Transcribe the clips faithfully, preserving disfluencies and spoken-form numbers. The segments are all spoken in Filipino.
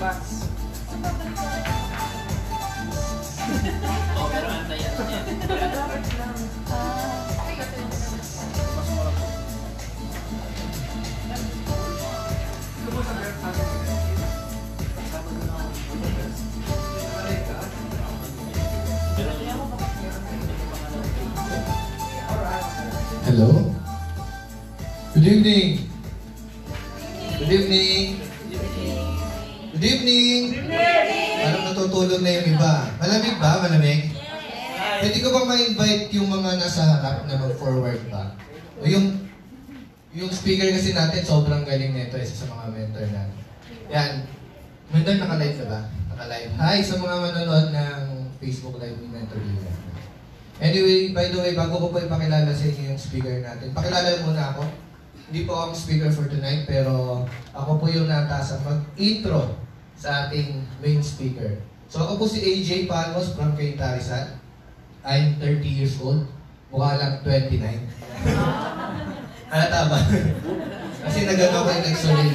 box. Oh, pero antay yan. Hello? Good evening! Good evening! Good evening! Parang natutulog na yung iba. Malamig ba? Malamig? Pwede ko ba ma-invite yung mga nasa harap na mag-forward ba? O yung, yung speaker kasi natin, sobrang galing nito, isa sa mga mentor natin. Yan. Mentor, naka-live na ba? Naka-live. Hi sa mga manonood ng Facebook Live ni Mentor Lina. Anyway, by the way, bago ko po ipakilala sa inyo yung speaker natin, pakilala muna ako. Hindi po ako speaker for tonight, pero ako po yung natasa mag-intro sa ating main speaker. So ako po si A J Palmos from Cainta Rizal. I'm thirty years old. Mukha lang twenty-nine. Halata ba? Kasi nagano ko yung nag-sorry.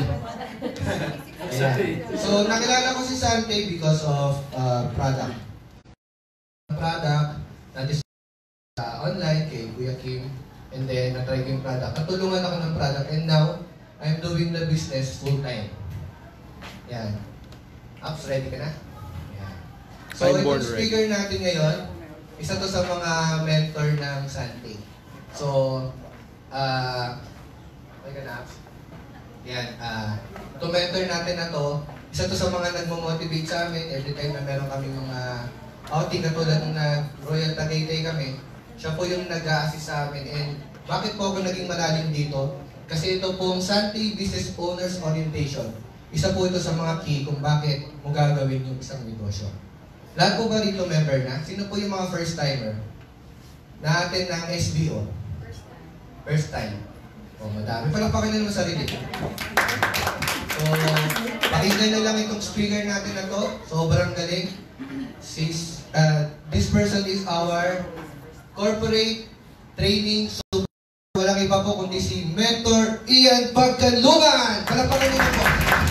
So nakilala ko si Sante because of uh, product. Product that is uh, online kay Kuya Kim. And then, na-try ko yung product. Natulungan ako ng product. And now, I'm doing the business full-time. Yan. Apps, ready ka na? Yan. So, itong speaker natin ngayon, isa to sa mga mentor ng Sante. So, ah, uh, okay ka na, Apps? Yan. Uh, itong mentor natin na to, isa to sa mga nagmo-motivate sa amin. Every time na meron kami mga outing, katulad nung na Royal Tagaytay kami, siya po yung nag-a-assist sa amin. And bakit po ako naging malalim dito? Kasi ito pong Sante Business Owners Orientation. Isa po ito sa mga key kung bakit mo gagawin yung isang negosyo. Lahat po ba rito member na? Sino po yung mga first timer? Na-attend ng S B O? First time. First time. O, madami. Palakpakan nyo naman sarili. So, pakinggan nyo lang itong speaker natin na to. Sobrang galing. Sis, uh, this person is our corporate training. So, walang iba po kundi si Mentor Ian Pagkanlungan. Palapakan niyo po.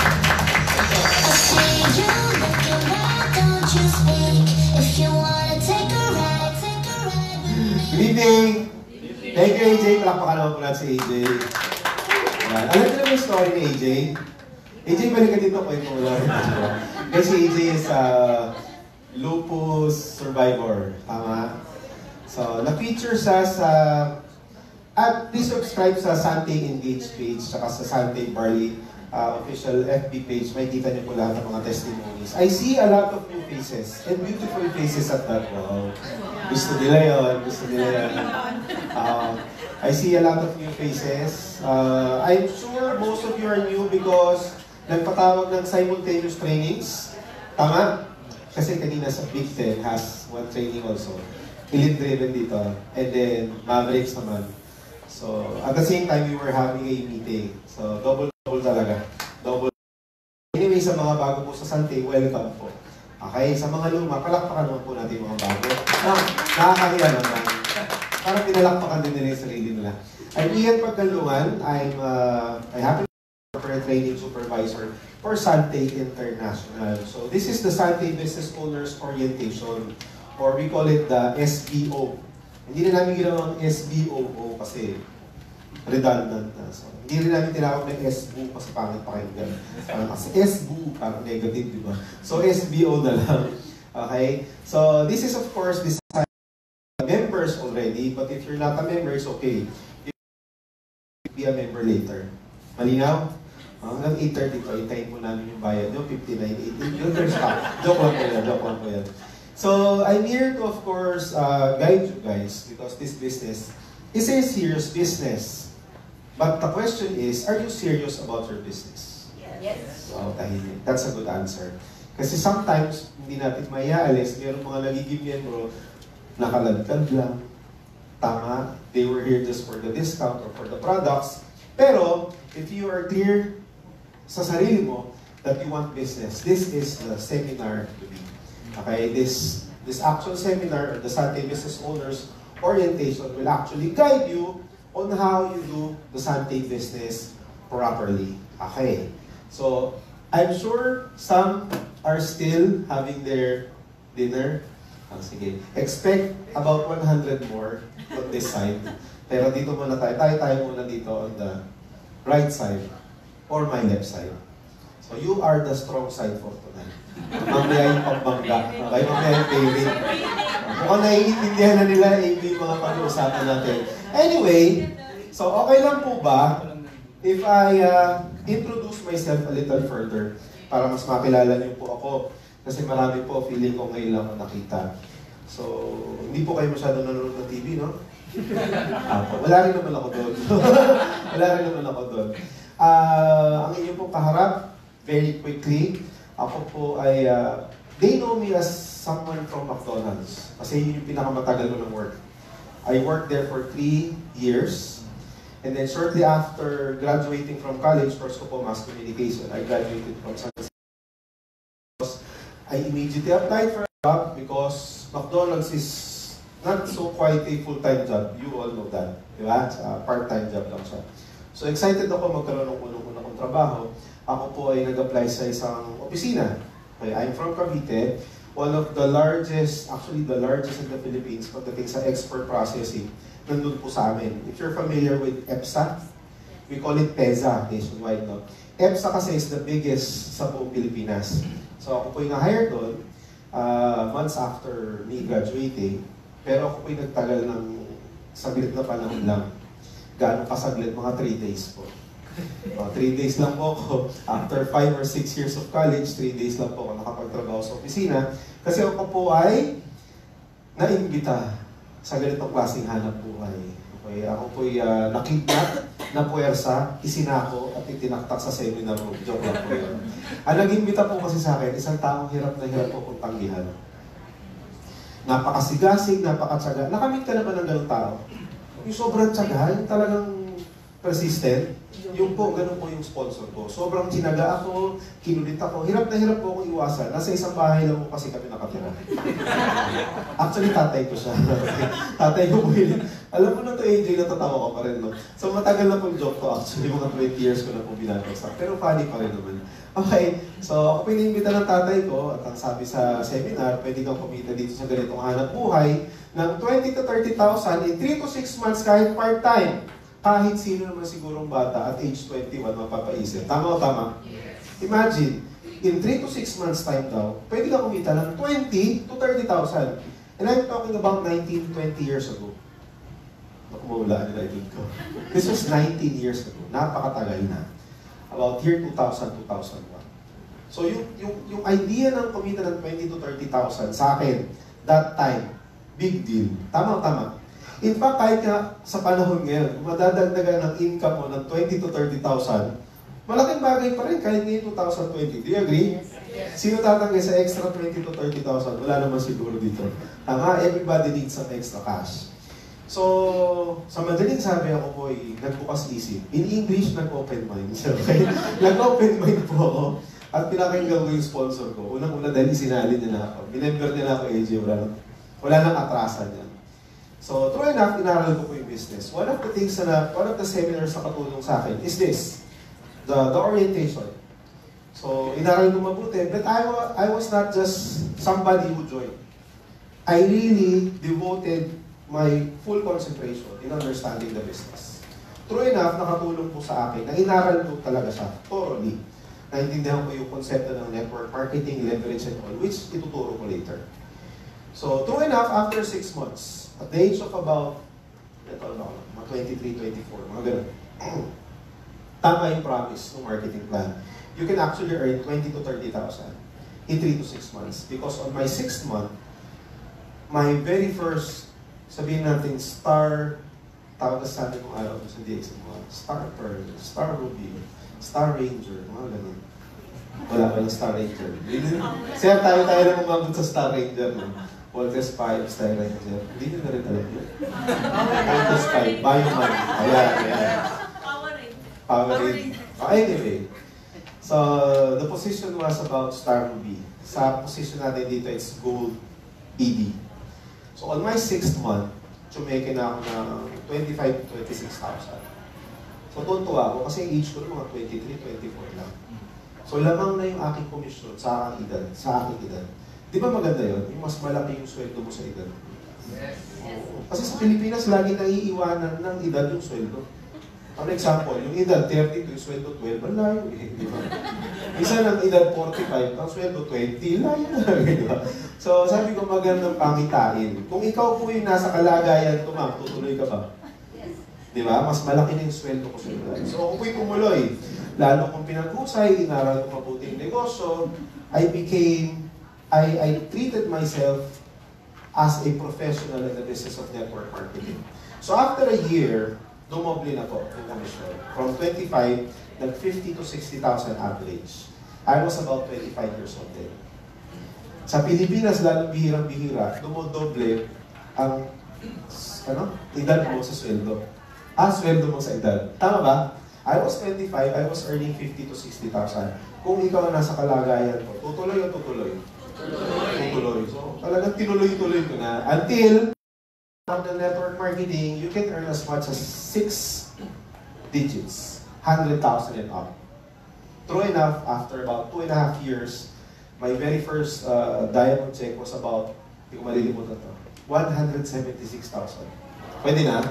Good evening! Thank you, A J. Palapakan naman po natin si A J. Ayan. Alam niyo naman yung story ni A J? A J, balik ka dito ko yung wala. Kasi A J is a lupus survivor. Tama? So, na-feature sa sa at please subscribe sa Sante Engage page saka sa Sante Barley uh, official F B page. May kita niyo po lahat ng mga testimonies. I see a lot of new faces and beautiful faces at that. Wow. Gusto nila yun. Gusto nila yun. Uh, I see a lot of new faces. Uh, I'm sure most of you are new because nagpatawag ng simultaneous trainings. Tama? Kasi kanina sa Big Ten has one training also. Elite-driven dito. And then, Mavericks naman. So, at the same time, we were having a meeting. So, double-double talaga. Double. Anyway, sa mga bago po sa Sante, welcome po. Okay, sa mga luma, palakpakan naman po natin mga bago. Na, nakakahiya naman. Parang pinalakpakan din nila yung sarili nila. I'm Ian Pagkanlungan. I'm, uh, I happen to be corporate training supervisor for Sante International. So, this is the Sante Business Owners Orientation, or we call it the S B O. Hindi na namin ginawang S B O O kasi redundant na. So, hindi rin namin tinawag na S B O kasi pangit pakinggan. Parang kasi S B O, parang negative, di ba? So, S B O na lang. Okay? So, this is of course designed for members already, but if you're not a member, it's okay. You can be a member later. Malinaw? Hanggang eight thirty to, itayin mo namin yung bayad nyo, fifty-nine eighty. Yun, there's stop. Joke lang po yan, joke lang po yan. So, I'm here to, of course, uh, guide you guys because this business is a serious business. But the question is, are you serious about your business? Yes. So, tahimik. That's a good answer. Kasi sometimes, hindi natin mayaalis. Meron mga nagiging miyembro, nakalagkad lang. Tama, they were here just for the discount or for the products. Pero, if you are clear sa sarili mo that you want business, this is the seminar to be. Okay, this this actual seminar, or the Sante Business Owners Orientation, will actually guide you on how you do the Sante business properly. Okay, so I'm sure some are still having their dinner. Ah, sige. Expect about one hundred more on this side. Pero dito muna tayo. Tayo tayo muna dito on the right side or my left side. So you are the strong side for tonight. Mamaya yung pambangga. Okay, mamaya yung baby. Mukhang naiintindihan na nila yung mga pag-uusapan natin. Anyway, so okay lang po ba if I uh, introduce myself a little further para mas makilala niyo po ako? Kasi marami po feeling ko ngayon lang ako nakita. So, hindi po kayo masyadong nanonood ng T V, no? Apo, wala rin naman ako doon. Wala rin naman ako doon. Uh, ang inyo pong kaharap, very quickly, ako po ay, uh, they know me as someone from McDonald's. Kasi yun yung pinakamatagal ko ng work. I worked there for three years. And then shortly after graduating from college, first ko po mass communication, I graduated from Sante. I immediately applied for a job because McDonald's is not so quite a full-time job. You all know that. Diba? Uh, part-time job lang siya. So excited ako magkaroon ng unang-unang kong trabaho. Ako po ay nag-apply sa isang opisina. Okay, I'm from Cavite. One of the largest, actually the largest in the Philippines pagdating sa export processing, nandun po sa amin. If you're familiar with EPSA, we call it PEZA nationwide. No? EPSA kasi is the biggest sa buong Pilipinas. So ako po yung na-hire doon uh, months after me graduating. Pero ako po yung nagtagal ng saglit na panahon lang. Gaano kasaglit? Mga three days po. Uh, three days lang po ako. After five or six years of college, three days lang po ako nakapagtrabaho sa opisina. Kasi ako po ay naimbita sa ganitong klaseng hanap buhay. Okay, ako po ay uh, nakidnap, napuwersa, isinako at itinaktak sa seminar room. Joke lang po yun. Ang nag-imbita po kasi sa akin, isang taong hirap na hirap po kung tanggihan. Napakasigasig, napakatsaga. Nakamit ka naman ng ganong tao. Yung sobrang tsaga, yung talagang persistent, yung po, ganun po yung sponsor ko. Sobrang tinaga ako, kinulit ako. Hirap na hirap po akong iwasan. Nasa isang bahay lang po kasi kami nakatira. Actually, tatay ko siya. Tatay ko po yun. Alam mo na to, A J, natatawa ko pa rin, no? So, matagal na po joke to. Actually, mga twenty years ko na po binabagsak. Pero funny pa rin naman. Okay, so ako pinimita ng tatay ko at ang sabi sa seminar, pwede kang kumita dito sa ganitong hanap buhay ng twenty to thirty thousand in three to six months kahit part-time. Kahit sino naman sigurong bata at age twenty-one mapapaisip. Tama o tama? Yes. Imagine, in three to six months time daw, pwede kang kumita ng twenty to thirty thousand. And I'm talking about nineteen, twenty years ago. Naku, mawala nila yung ko. This was nineteen years ago. Napakatagal na. About year two thousand, two thousand one. So yung, yung, yung idea ng kumita ng twenty to thirty thousand sa akin, that time, big deal. Tama o tama? In fact, kahit nga sa panahon ngayon, madadagdagan ng income mo ng twenty to thirty thousand, malaking bagay pa rin kahit ngayon two thousand twenty. Do you agree? Yes. Sino tatanggi sa extra twenty to thirty thousand? Wala naman siguro dito. Tama, everybody needs some extra cash. So, sa madaling sabi ako po ay nagbukas isip. In English, nag-open mind. Okay? Nag-open mind po ako. At pinakinggan ko yung sponsor ko. Unang-una dahil isinali niya na ako. Binember niya na ako, A J. Wala, wala nang atrasan niya. So, true enough, inaral ko po yung business. One of the things na, one of the seminars na katulong sa akin is this. The, the orientation. So, inaral ko mabuti. But I, I was not just somebody who joined. I really devoted my full concentration in understanding the business. True enough, nakatulong po sa akin na inaral ko talaga siya, thoroughly. Naintindihan ko yung konsepto ng network marketing, leverage and all, which ituturo ko later. So, true enough, after six months, at the age of about, ito ano, mga twenty-three, twenty-four, mga ganun, tama yung promise ng marketing plan. You can actually earn twenty to thirty thousand in three to six months. Because on my sixth month, my very first, sabihin natin, star, tawag na sabi kong araw sa D X M, star pearl, star ruby, star ranger, mga ganun. Wala pa ng star ranger. Siya tayo tayo na umabot sa star ranger. No? Voltes five, star ranger. Hindi nyo na rin alam yun. Voltes five, bioman. Ayan, ayan. Power ranger. Power ranger. Oh, anyway, so the position was about star ruby. Sa position natin dito, it's gold E D. So on my sixth month, tsumeke na ako ng twenty-five to twenty-six thousand. So tuntua ako kasi age ko ng mga twenty-three, twenty-four lang. So lamang na yung aking komisyon sa aking edad, sa aking edad. Di ba maganda yun? Yung mas malaki yung sweldo mo sa edad. Yes. Oo. Kasi sa Pilipinas, lagi naiiwanan ng edad yung sweldo. Ang example, yung edad thirty-two, yung sweldo twelve, ang layo eh, di ba? Isa ng edad forty-five, ang sweldo twenty, layo na, di ba? So sabi ko magandang pangitain. Kung ikaw po yung nasa kalagayan ko, ma'am, tutuloy ka ba? Di ba? Mas malaki na yung sweldo ko sa edad. So ako po'y tumuloy. Lalo kung pinag-usay, inaral ko mabuti yung negosyo, I became, I, I treated myself as a professional in the business of network marketing. So after a year, dumoble na po yung commission. From twenty-five, nag fifty to sixty thousand average. I was about twenty-five years old then. Sa Pilipinas, lalong bihirang-bihira, dumodoble ang ano, edad mo sa sweldo. Ah, sweldo mo sa edad. Tama ba? I was twenty-five, I was earning fifty to sixty thousand. Kung ikaw nasa kalagayan ko, tutuloy o tutuloy? Tutuloy. Tutuloy. So, talagang tinuloy-tuloy ko na. Until, on the network marketing, you can earn as much as six digits. one hundred thousand and up. True enough, after about two and a half years, my very first uh, diamond check was about, hindi ko malilimutan to, one hundred seventy-six thousand. Pwede na?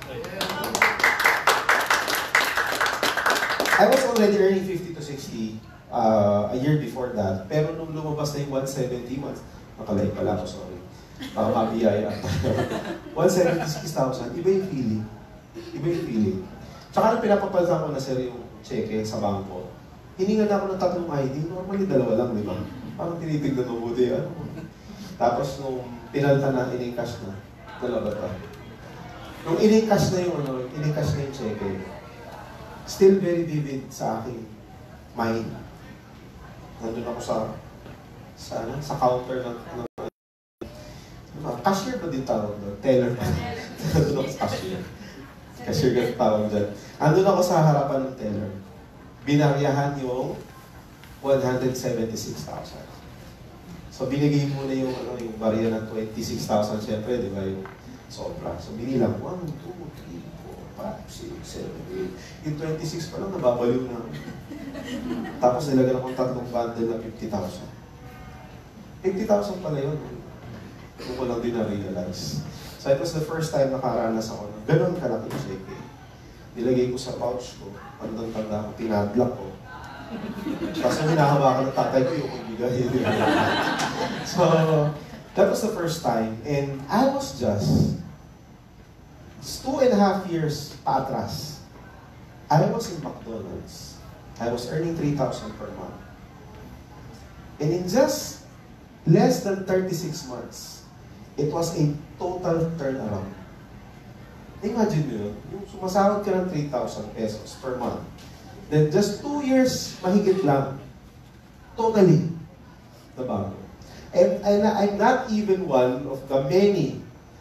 I was already earning fifty to sixty uh, a year before that. Pero nung lumabas na yung one seventy months, nakalay pala ako, sorry. Baka mabiyaya. one hundred seventy-six thousand, iba yung feeling. Iba yung feeling. Tsaka nung pinapapalitan ko na sir yung cheque sa bangko, hiningan ako ng tatlong I D, normally dalawa lang, di ba? Parang tinitignan mo buti, ano? Tapos nung pinalta na, in-cash na, dalawa ta. Nung in-cash na yung ano, in-cash na yung cheque, still very vivid sa aking mind. Nandun ako sa, sa, ano, sa counter ng, ng Uh, cashier ba din tawag doon? Teller ba? Andun ako sa cashier. Cashier ka tawag dyan. Andun ako sa harapan ng teller. Binaryahan yung one hundred seventy-six thousand. So binigay mo na yung, ano, yung barya ng twenty-six thousand, syempre, di ba, yung sobra. So binilang, one, two, three, four, five, six, seven, eight. Yung twenty-six pa lang, nababaliw na. Tapos nilagyan akong tatlong bundle na fifty thousand. fifty thousand pala yun. Doon ko lang din na-realize. So it was the first time nakaranas ako ng ganun kalaking cheque. Nilagay ko sa pouch ko, pandang-tanda ko, pinadlock ko. Tapos nung hinahawakan ng tatay ko, yung bigay. So, that was the first time. And I was just two and a half years paatras. I was in McDonald's. I was earning three thousand per month. And in just less than thirty-six months, it was a total turnaround. Imagine mo yun, yung sumasahod ka ng three thousand pesos per month. Then just two years, mahigit lang. Totally. Nabago. And, and I'm not even one of the many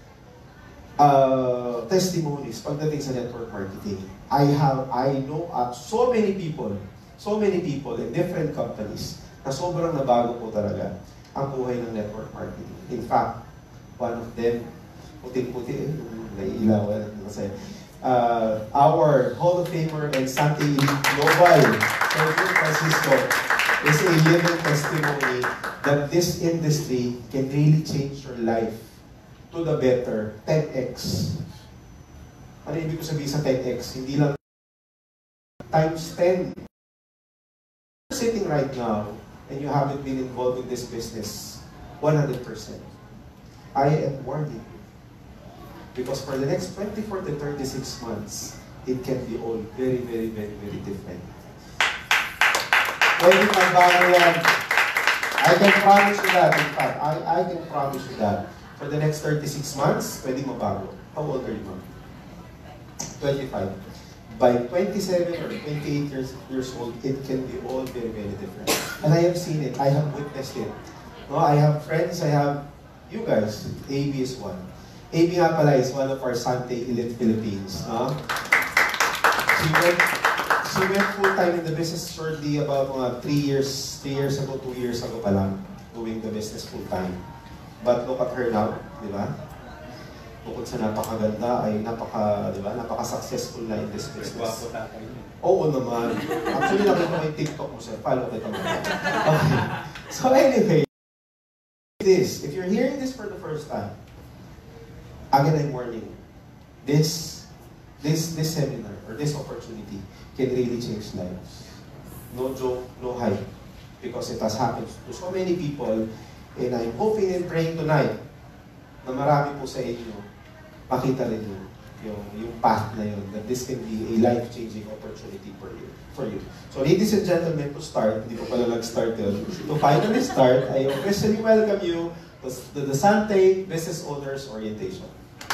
uh, testimonies pagdating sa network marketing. I have, I know uh, so many people, so many people in different companies na sobrang nabago po talaga ang buhay ng network marketing. In fact, one of them, puting-puti, eh, naiilaw, eh, kasi, uh, our Hall of Famer and Sante Global, Sergio Francisco, is a living testimony that this industry can really change your life to the better, ten X. Ano ibig ko sabihin sa ten X? Hindi lang times ten. You're sitting right now, and you haven't been involved in this business one hundred percent. I am warning you. Because for the next twenty-four to thirty-six months, it can be all very, very, very, very different. Pwede magbago yan. I can promise you that. In fact, I, I can promise you that. For the next thirty-six months, pwede magbago. How old are you, ma'am? twenty-five. By twenty-seven or twenty-eight years, years old, it can be all very, very different. And I have seen it. I have witnessed it. No, I have friends, I have you guys. A B is one. A B nga pala is one of our Sante Elite Philippines. No? She went, she went full-time in the business shortly about mga three years, three years ago, two years ago pa lang, doing the business full-time. But look at her now, di ba? bukod sa napakaganda, ay napaka, di ba, napaka-successful na in this business. Oo naman. Actually, nakita ko yung TikTok mo, sir. Follow kita mo. Okay. So anyway, this, if you're hearing this for the first time, again, I'm warning you. This, this, this seminar or this opportunity can really change lives. No joke, no hype. Because it has happened to so many people, and I'm hoping and praying tonight na marami po sa inyo makita rin yun, yung, yung path na yun, that this can be a life-changing opportunity for you. For you. So ladies and gentlemen, to start, hindi ko pala nag-start yun, to finally start, I officially welcome you to the Sante Business Owners Orientation.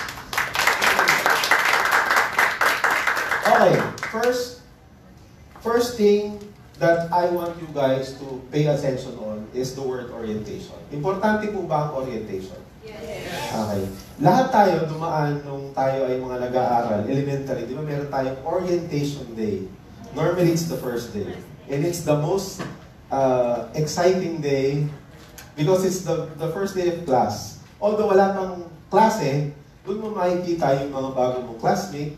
Okay, first, first thing that I want you guys to pay attention on is the word orientation. Importante po ba ang orientation? Yes. Okay. Lahat tayo dumaan nung tayo ay mga nag-aaral, elementary, di ba meron tayong orientation day. Normally it's the first day. And it's the most uh, exciting day because it's the, the first day of class. Although wala pang klase, doon mo makikita yung mga bago mong classmate,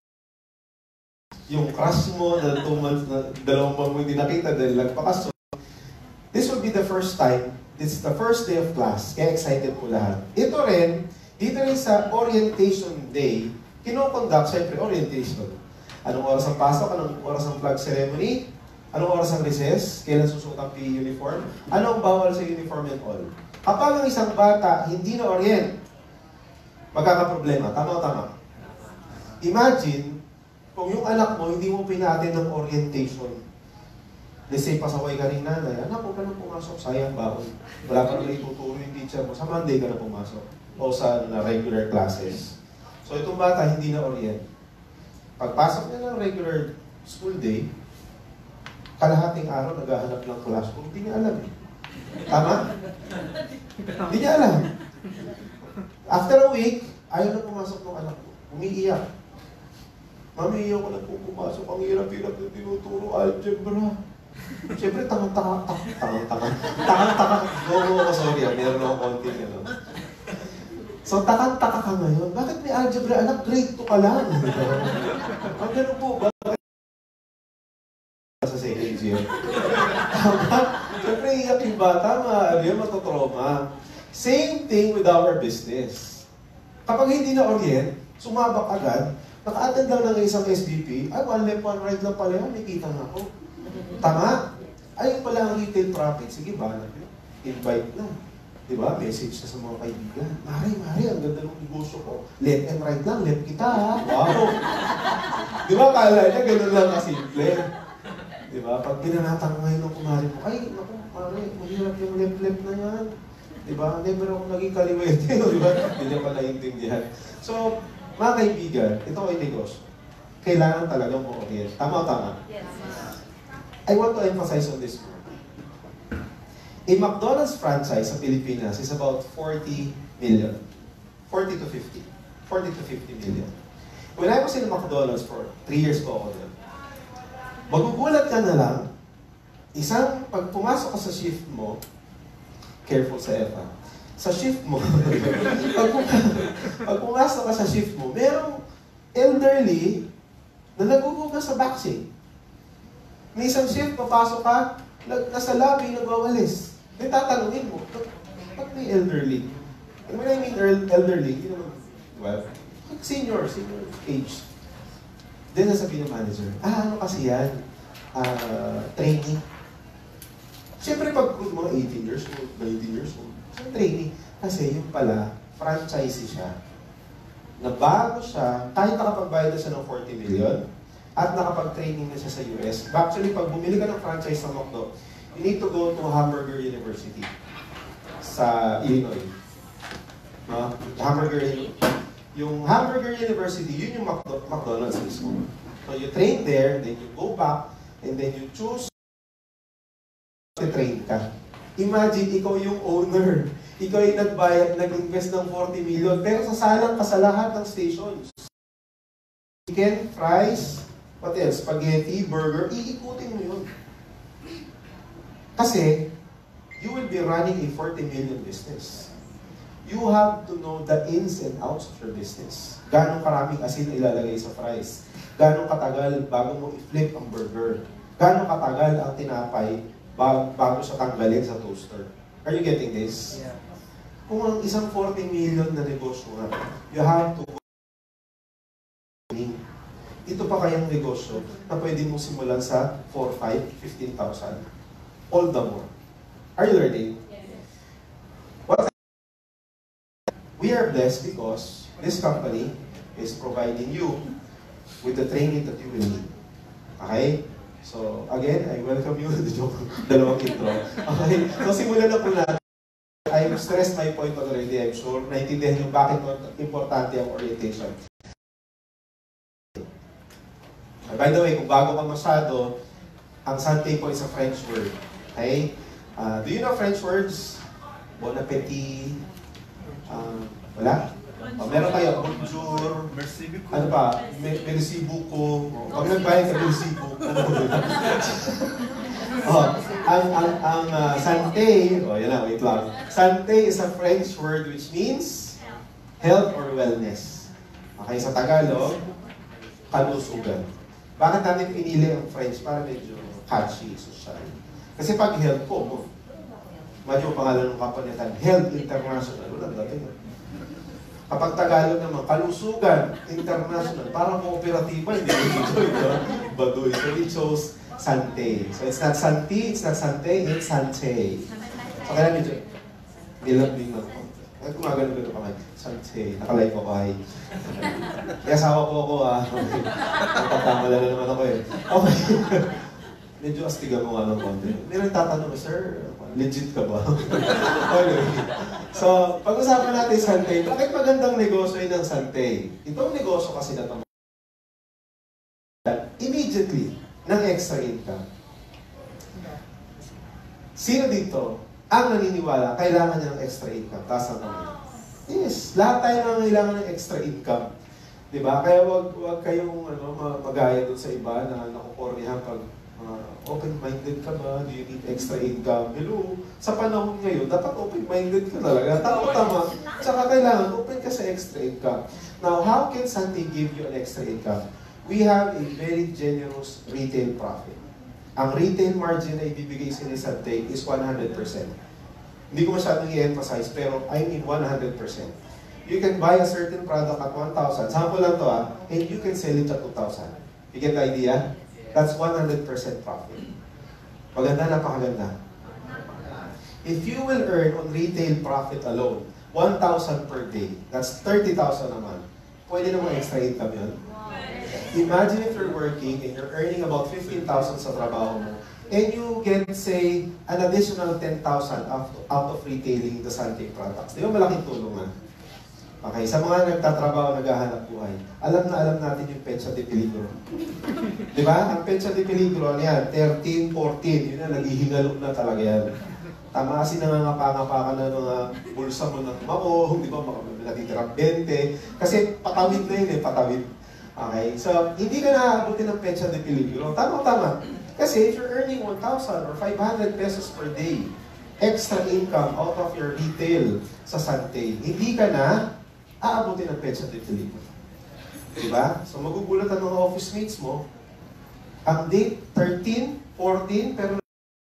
yung crush mo na two months, na dalawang buwan mo hindi nakita dahil nagpakas. This will be the first time, this is the first day of class, kaya excited po lahat. Ito rin, dito rin sa orientation day, kinoconduct, syempre, orientation. Anong oras ang pasok? Anong oras ang flag ceremony? Anong oras ang recess? Kailan susuot ang P E uniform? Anong bawal sa uniform and all? Kapag ang isang bata hindi na orient, magkakaproblema. Tama o tama? Imagine, kung yung anak mo, hindi mo pinatin ng orientation. Let's say, pasaway ka rin nanay, anak, huwag ka na pumasok, sayang baon. Wala ka naman ituturo yung teacher mo, sa Monday ka na pumasok. O sa na regular classes. So itong bata, hindi na orient. Pagpasok niya ng regular school day, kalahating araw naghahanap ng classroom, hindi niya alam eh. Tama? Hindi niya alam. After a week, ayaw na pumasok ng anak mo. Umiiyak. Mami, ayaw ko na po pumasok. Ang hirap-hirap na tinuturo, algebra. Siyempre, tangang-tanga, tangang-tanga, tangang-tanga. No, no, no, sorry, meron akong konti. Ano. So, takang-taka ka ngayon. Bakit may algebra, anak? Grade two ka lang. Ang gano'n po ba? Sa second year. Siyempre, iyak yung bata, maaari yun, matotrauma. Same thing with our business. Kapag hindi na orient, sumabak agad, naka-attend lang ng isang S B P, ay, one left, one right lang pala yun, may kita na ako. Tama? Ayun pala ang retail profit. Sige, banat yun. Invite na. Diba? Message na sa mga kaibigan. Mari, Mari, ang ganda ng negosyo ko. Left and right lang, left kita ha. Wow! Diba, kala niya, ganun lang kasimple. Diba? Pag binanatang ngayon ng kumari mo, ay, naku, Mari, mahirap yung left-left na yan. Diba? Never ako naging kaliwete. Diba? Hindi niya pa naiintindihan. So, mga kaibigan, ito ay negosyo. Kailangan talagang mo-orient. Tama o tama? Yes. I want to emphasize on this one. A McDonald's franchise sa Pilipinas is about forty million. forty to fifty. forty to fifty million. When I was in McDonald's for three years ko ako doon, magugulat ka na lang, isang, pag pumasok ka sa shift mo, careful sa F ha, sa shift mo, pag, pag pumasok ka sa shift mo, merong elderly na nagugugas sa backseat. May isang shift, papasok ka, nasa lobby, nagwawalis. May tatanungin mo, ba't may elderly? And when I mean elderly, you know, well, senior, senior age. Then nasabihin ng manager, ah, ano kasi yan? Uh, training. Siyempre pag mga eighteen years old, nineteen years old, training. Kasi yung pala, franchisee siya. Na bago siya, kahit nakapagbayad na siya ng forty million, at nakapag-training na siya sa U S. Actually, pag bumili ka ng franchise ng McDo, you need to go to Hamburger University sa Illinois. No? Hamburger, yung Hamburger University, yun yung McDo McDonald's mismo. So you train there, then you go back, and then you choose to train ka. Imagine, ikaw yung owner. Ikaw yung nagbayad, nag-invest ng forty million, pero sasalang ka sa lahat ng stations. Chicken, fries, what else? Spaghetti, burger, iikutin mo yun. Kasi, you will be running a forty million business. You have to know the ins and outs of your business. Ganong karaming asin ilalagay sa fries. Ganong katagal bago mo i-flip ang burger. Ganong katagal ang tinapay bago, bago siya tanggalin sa toaster. Are you getting this? Yeah. Kung ang isang forty million na negosyo nga, you have to go. Ito pa kayang negosyo na pwede mong simulan sa four, five, fifteen thousand. All the more. Are you learning? Yes. What we are blessed because this company is providing you with the training that you will need. Okay? So, again, I welcome you to the joke. Dalawang intro. Okay? So, simulan na po natin. I've stressed my point already, I'm sure. Naintindihan yung bakit importante ang orientation. By the way, kung bago ka masyado, ang Sante po is a French word. Okay? Uh, do you know French words? Bon appétit. Uh, wala? Oh, meron kayo, bonjour. Ano pa? Merci beaucoup. Pag nagbayad ka, merci beaucoup. Ano ba yun? Oh, ang ang ang uh, Sante, oh yan na, wait lang. Sante is a French word which means health or wellness. Okay, sa Tagalog, kalusugan. Bakit natin pinili ang French? Para medyo catchy, social. Kasi pag health po mo, medyo pangalan ng kapanitan, Health International. Wala dating. Kapag Tagalog naman, kalusugan international. Parang kooperatiba, hindi ko ito. Baduy. So we chose Sante. So it's not Santi, it's not Sante, it's Sante. So kaya medyo nilambing lang po. Ay, gumagano-gano pa kayo. Sante. Nakalay ko kay. Kaya asawa po ako ah. Nagtatamala na naman ako eh. Okay. Medyo astiga mo nga ng konti. May nagtatanong, sir, legit ka ba? Okay. So, pag-usapan natin Sante. Bakit magandang negosyo yun ng Sante? Itong negosyo kasi na ito, immediately, ng extra income. Sino dito ang naniniwala kailangan niya ng extra income? Taas ang kamay. Yes, lahat tayo nangangailangan ng extra income. Diba? Kaya wag, wag kayong ano, magaya doon sa iba na nakukornihan pag Uh, open-minded ka ba? Do you need extra income? Hello, sa panahon ngayon, dapat open-minded ka talaga. Tama-tama. Tsaka kailangan, open ka sa extra income. Now, how can Sante give you an extra income? We have a very generous retail profit. Ang retail margin na ibibigay sa ni Sante is one hundred percent. Hindi ko masyadong i-emphasize, pero I mean one hundred percent. You can buy a certain product at one thousand. Sample lang to ah, and you can sell it at two thousand. You get the idea? That's one hundred percent profit. Maganda, napakaganda. If you will earn on retail profit alone, one thousand per day, that's thirty thousand a month. Pwede naman extra income yun. Imagine if you're working and you're earning about fifteen thousand sa trabaho mo, and you get, say, an additional ten thousand out, out of retailing the Sante products. Di ba malaking tulungan? Okay, sa mga nagtatrabaho, naghahanap buhay, alam na alam natin yung petsa de peligro. Di ba? Ang petsa de peligro, ano yan? thirteen, fourteen, yun na, naghihingalo na talaga yan. Tama kasi nangangapa-ngapa ka na mga bulsa mo ng maong, di ba? Natitirang twenty. Kasi patawid na yun eh, patawid. Okay, so hindi ka naaabutin ng petsa de peligro. Tama-tama. Kasi if you're earning one thousand or five hundred pesos per day, extra income out of your retail sa Sante, hindi ka na aabutin ng petsa de peligro. Diba? So magugulat ang mga office mates mo, ang date thirteen, fourteen, pero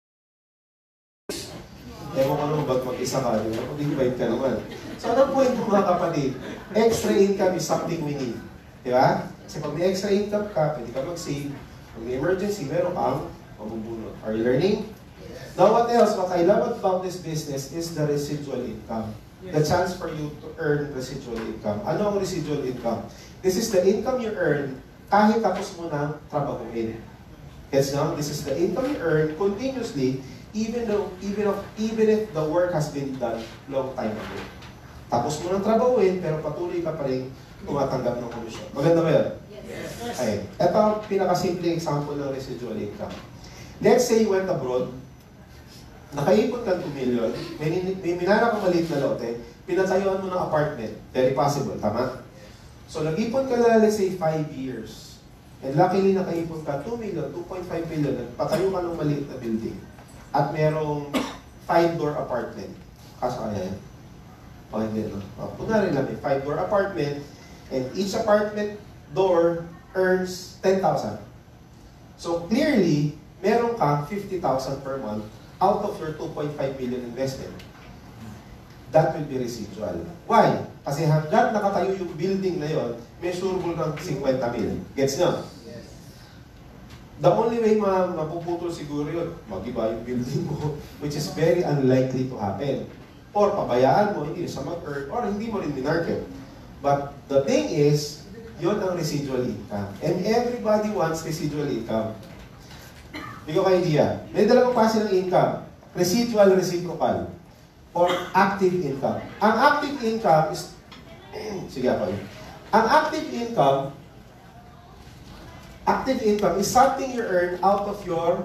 ewan ko naman ba't mag-isa ka, di ba? Mag-invite ka naman. So anong point mo mga kapatid? Extra income is something we need. Diba? Kasi pag may extra income ka, pwede ka mag-save. Pag may emergency, meron kang mabubunot. Are you learning? Now what else? What I love about this business is the residual income. The chance for you to earn residual income. Ano ang residual income? This is the income you earn kahit tapos mo na trabahuin. Yes, no? This is the income you earn continuously even though, even if, even if the work has been done long time ago. Tapos mo nang trabahuin pero patuloy ka pa rin tumatanggap ng komisyon. Maganda ba yun? Yes. Okay. Ito ang pinakasimple example ng residual income. Let's say you went abroad, nakaipon ka two million, may, may minara kang maliit na lote, pinatayuan mo ng apartment. Very possible, tama? So nag-ipon ka na, let's say, five years. And luckily nakaipon ka two million, two point five million, nagpatayo ka ng maliit na building. At merong five-door apartment. Kasya kaya yan? O hindi, no? O, kunwari lang, may five-door apartment, and each apartment door earns ten thousand. So clearly, meron kang fifty thousand per month out of your two point five million investment. That will be residual. Why? Kasi hanggat nakatayo yung building na yon, measurable ng fifty mil. Gets nyo? Yes. The only way ma mapuputol siguro yun, mag-iba yung building mo, which is very unlikely to happen. Or pabayaan mo, hindi siya mag-earn, or hindi mo rin minarket. But the thing is, yun ang residual income. And everybody wants residual income. Hindi ko kayo idea. May dalawang klase ng income. Residual, reciprocal. Or active income. Ang active income is, sige ako yun. Ang active income, active income is something you earn out of your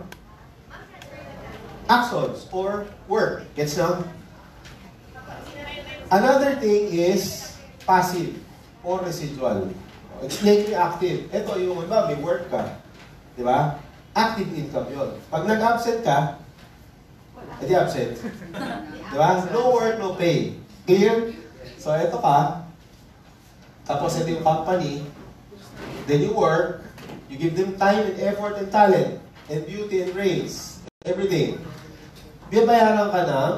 actions or work. Gets now? Another thing is passive or residual. Explain yung active. Ito yung iba, may work ka. Di ba? Active income yun. Pag nag-absent ka, edi absent. Di ba? No work, no pay. Clear? So, ito ka. Tapos ito yung company. Then you work. You give them time and effort and talent and beauty and brains. Everything. Biyabayaran ka ng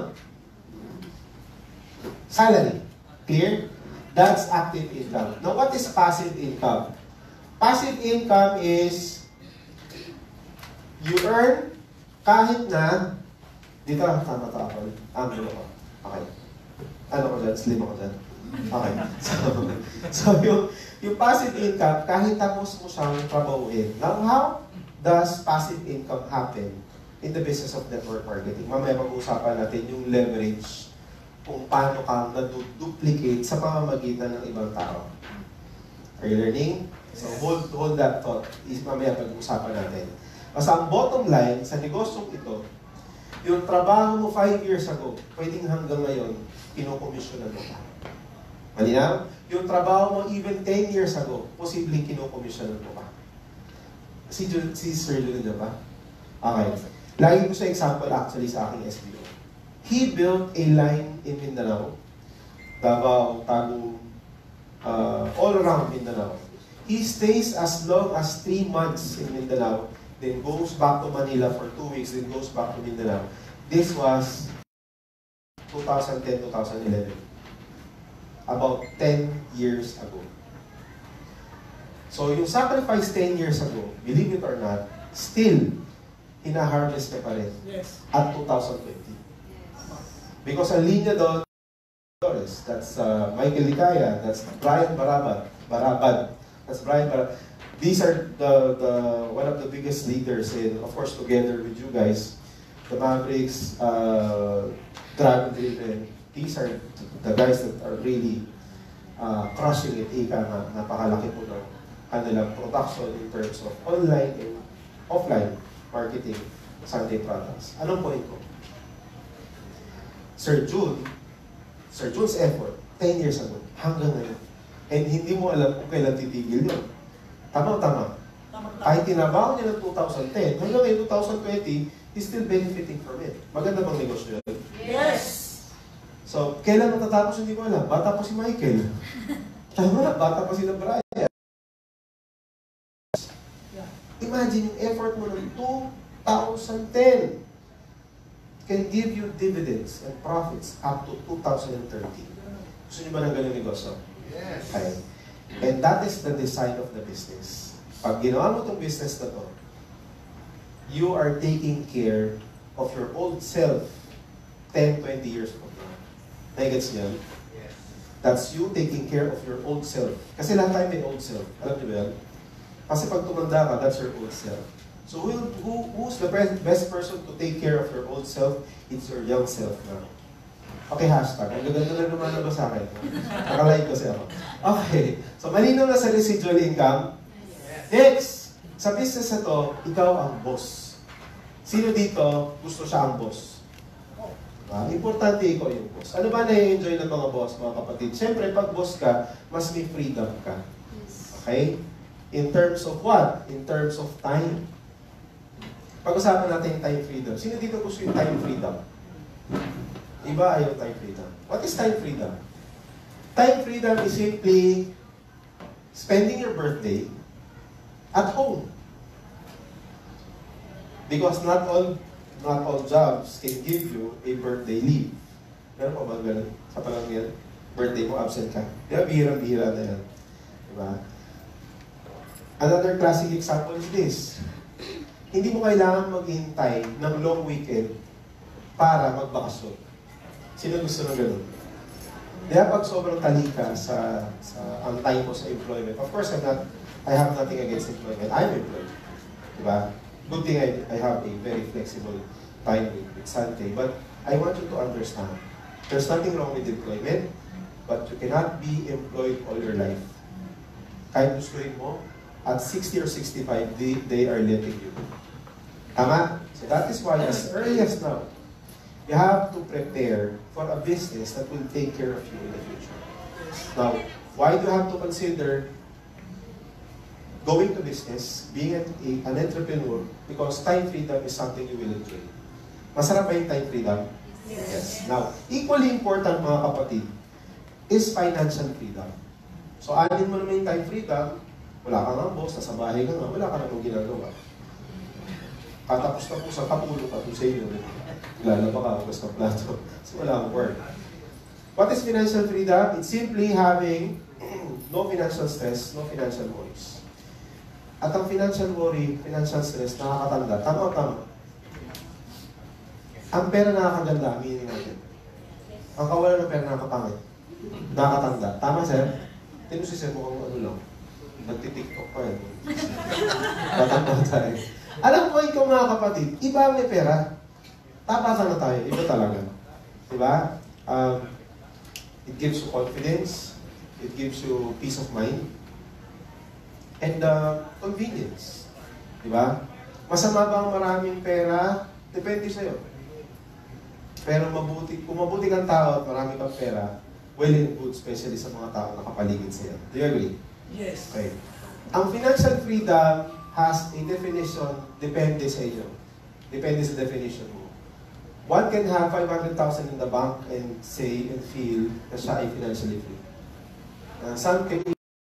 salary. Clear? That's active income. Now, what is passive income? Passive income is you earn kahit na dito, tama to ako. Ang gulo ko. Okay. Ano ko dyan? Slim ako dyan. Okay. So, so yung, yung passive income, kahit tapos mo siyang trabahuin. Now, how does passive income happen in the business of network marketing? Mamaya mag-uusapan natin yung leverage kung paano ka na-duplicate sa pamamagitan ng ibang tao. Are you learning? So hold, hold that thought. Is mamaya pag-uusapan natin. Basta ang bottom line sa negosyong ito, yung trabaho mo five years ago, pwedeng hanggang ngayon, kinukomisyonan mo pa. Malinaw? Yung trabaho mo even ten years ago, posibleng kinukomisyonan mo pa. Si, Jun, si Sir Jun na ba? Okay. Lagi ko sa example actually sa aking S B O. He built a line in Mindanao, Davao, Tagum, uh, all around Mindanao. He stays as long as three months in Mindanao, then goes back to Manila for two weeks, then goes back to Mindanao. This was twenty ten to twenty eleven. About ten years ago. So yung sacrifice ten years ago, believe it or not, still, hina-harvest ka pa rin Yes. at twenty twenty. Because ang linya doon, that's uh, Michael Licaya, that's Brian Barabad, Barabad, that's Brian Barabad. These are the, the one of the biggest leaders in, of course, together with you guys, the Mavericks, uh, Dragon Driven. These are the guys that are really uh, crushing it. Ika na napakalaki po ng kanilang production in terms of online and offline marketing Sante products. Anong point ko? Sir Jun, Sir Jun's effort, ten years ago, hanggang ngayon. And hindi mo alam kung kailan titigil yun. Tama-tama. Kahit tinabaho niya ng two thousand ten, hanggang ngayon two thousand twenty, he's still benefiting from it. Maganda bang negosyo yun? Yes! So, kailan matatapos hindi ko alam. Bata pa si Michael. Tama, bata pa si Brian. Imagine yung effort mo ng two thousand ten can give you dividends and profits up to two thousand thirty. Gusto niyo ba ng ganyung negosyo? Yes. Okay. And that is the design of the business. Pag ginawa mo itong business na to, you are taking care of your old self ten, twenty years from now. Nagets niyo? Yes. That's you taking care of your old self. Kasi lahat tayo may old self. Alam niyo ba yan? Kasi pag tumanda ka, that's your old self. So who, who, who's the best person to take care of your old self? It's your young self now. Okay, hashtag. Ang gaganda na lumalabas sa akin. Nakalike kasi ako. Okay. So malinaw na sa residual income. Next, sa business na to, ikaw ang boss. Sino dito gusto siya ang boss? Uh, importante ikaw yung boss. Ano ba na-enjoy ng mga boss, mga kapatid? Siyempre, pag boss ka, mas may freedom ka. Okay? In terms of what? In terms of time. Pag-usapan natin yung time freedom. Sino dito gusto yung time freedom? Iba ayaw time freedom. What is time freedom? Time freedom is simply spending your birthday at home. Because not all not all jobs can give you a birthday leave. Meron pa ba ganun? Sa palang yan, birthday mo, absent ka. Diba, bihirang-bihira na yan. Diba? Another classic example is this. Hindi mo kailangan maghintay ng long weekend para magbakasyon. Sino gusto na ganun? Kaya pag sobrang talika sa, sa ang time mo sa employment, of course, I'm not, I have nothing against employment. I'm employed. Diba? Good thing I, I have a very flexible time with, with Sante. But I want you to understand, there's nothing wrong with employment, but you cannot be employed all your life. Kahit gustuin mo, at sixty or sixty-five, they, they are letting you. Tama? So that is why, as early as now, you have to prepare for a business that will take care of you in the future. Now, why do you have to consider going to business, being an, a, an entrepreneur? Because time freedom is something you will enjoy. Masarap ba yung time freedom? Yes. Yes. Now, equally important mga kapatid, is financial freedom. So, alin mo naman yung time freedom, wala ka nga boss, nasa bahay ka nga, wala ka namang ginagawa. Katapos na po sa kapulo ka po sa inyo. Lalaba ka, hugas ka plato. So wala akong work. What is financial freedom? It's simply having no financial stress, no financial worries. At ang financial worry, financial stress, nakakatanda. Tama o tama? Ang pera nakakaganda, aminin natin. Ang kawalan ng pera nakakapangit. Nakakatanda. Tama, sir? Tino si sir mukhang ano lang. Nagtitiktok pa yan. Tatanda tayo. Alam mo, ikaw mga kapatid, iba ang may pera. Tapatan na tayo. Iba talaga. Diba? Um, it gives you confidence. It gives you peace of mind. And uh, convenience. Diba? Masama ba ang maraming pera? Depende sa'yo. Pero mabuti, kung mabuti kang tao at marami kang pera, well and good, especially sa mga tao na nakapaligid sa'yo. Do you agree? Yes. Okay. Ang financial freedom has a definition, depende sa iyo. Depende sa definition mo. One can have five hundred thousand in the bank and say and feel na siya ay financially free. Uh, some can be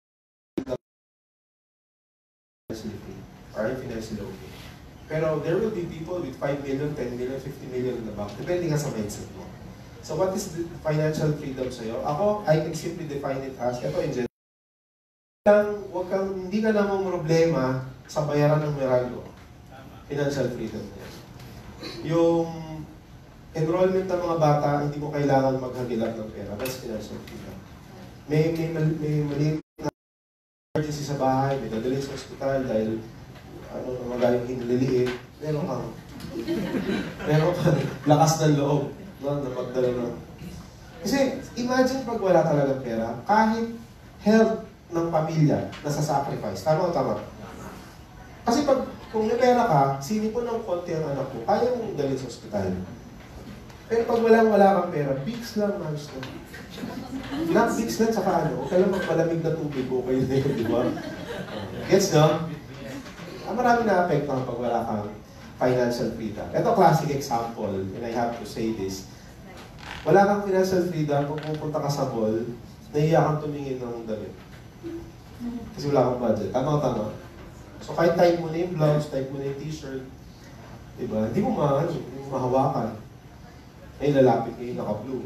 financially free or financially okay. Pero there will be people with five million, ten million, fifty million in the bank. Depende nga sa mindset mo. So what is the financial freedom sa iyo? Ako, I can simply define it as, ito in general, Wag kang, hindi ka namang problema sa bayaran ng Meralco. Financial freedom. Yung enrollment ng mga bata, hindi mo kailangan maghagilap ng pera. That's financial freedom. May, may, may maliit na emergency sa bahay, may dadalhin sa ospital dahil ano, mga yung hinliliit. Meron kang, meron kang lakas ng loob no, na magdala ng. Kasi imagine pag wala talagang pera, kahit health ng pamilya na sa sacrifice. Tama o tama? Kasi pag kung may pera ka, sinipon ng konti ang anak mo, kaya mong dalhin sa ospital. Pero pag walang wala kang pera, bigs lang, maayos na. Not bigs lang, saka ano, kaya lang magpalamig na tubig, okay na yun, di ba? Gets no? Ah, marami na apekto pag wala kang financial freedom. Ito classic example, and I have to say this. Wala kang financial freedom, kung pupunta ka sa mall, nahiya kang tumingin ng damit. Kasi wala kang budget. Tama o tama? So kahit type mo na yung blouse, type mo na yung t-shirt, diba? Hindi mo ma, ano, hindi mo mahawakan. Eh, lalapit kayo naka-blue.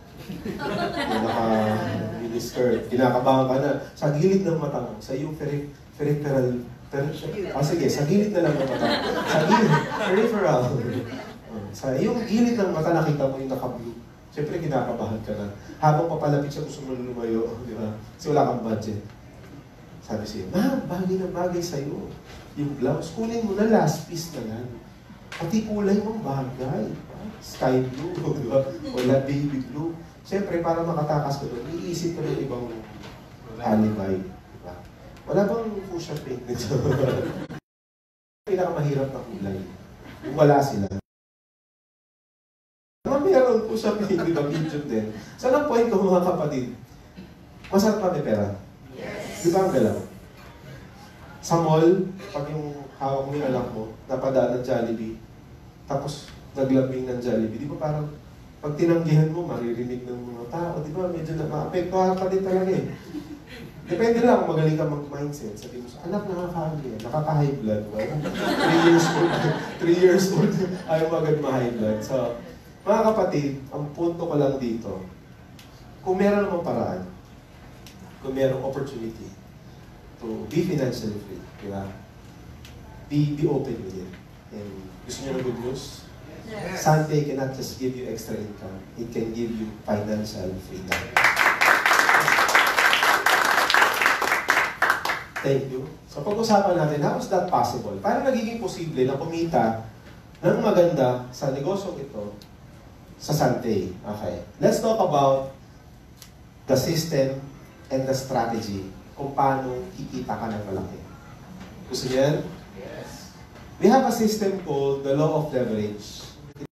Naka-mini-skirt. Kinakabahan ka na. Sa gilid ng mata mo, sa iyong peri peripheral, per ah, sige, sa gilid na lang ng mata. Sa gilid, peripheral. Sa iyong gilid ng mata, nakita mo yung naka-blue. Siyempre, kinakabahan ka na. Habang papalapit siya, gusto mo lumayo, di ba? Kasi wala kang budget. Sabi siya, ma'am, bagay na bagay sa'yo. Yung blouse, kunin mo na last piece na yan. Pati kulay mong bagay. Sky blue, di ba? Wala baby blue. Siyempre, para makatakas ko doon, iisip ko ng ibang alibay. Di ba? Wala bang fuchsia pink nito? Pinakamahirap na kulay. Kung wala sila. Meron po siya, di ba, medium din. So, ang point ko mga kapatid, masarap pa may pera. Yes. Di ba ang galaw? Sa mall, pag yung hawak mo yung anak mo, napadaan ng Jollibee, tapos naglambing ng Jollibee, di ba parang Pag tinanggihan mo, maririnig ng mga tao, di ba? Medyo na maapektuhan ka din talaga eh. Depende lang kung magaling ka mag-mindset. Sabi mo, anak, nakaka-high nakaka-high blood. three years old, three years old, ayaw mo agad ma-high blood. So, mga kapatid, ang punto ko lang dito, kung meron namang paraan, kung merong opportunity to be financially free, di ba? Be, be open with it. And gusto niyo ng good news? Yes. Sante cannot just give you extra income. It can give you financial freedom. Thank you. So pag-usapan natin, how is that possible? Paano nagiging posible na kumita ng maganda sa negosyong ito sa Sante? Okay. Let's talk about the system and the strategy kung paano kikita ka ng malaki. Gusto niyo yan? Yes. We have a system called the law of leverage.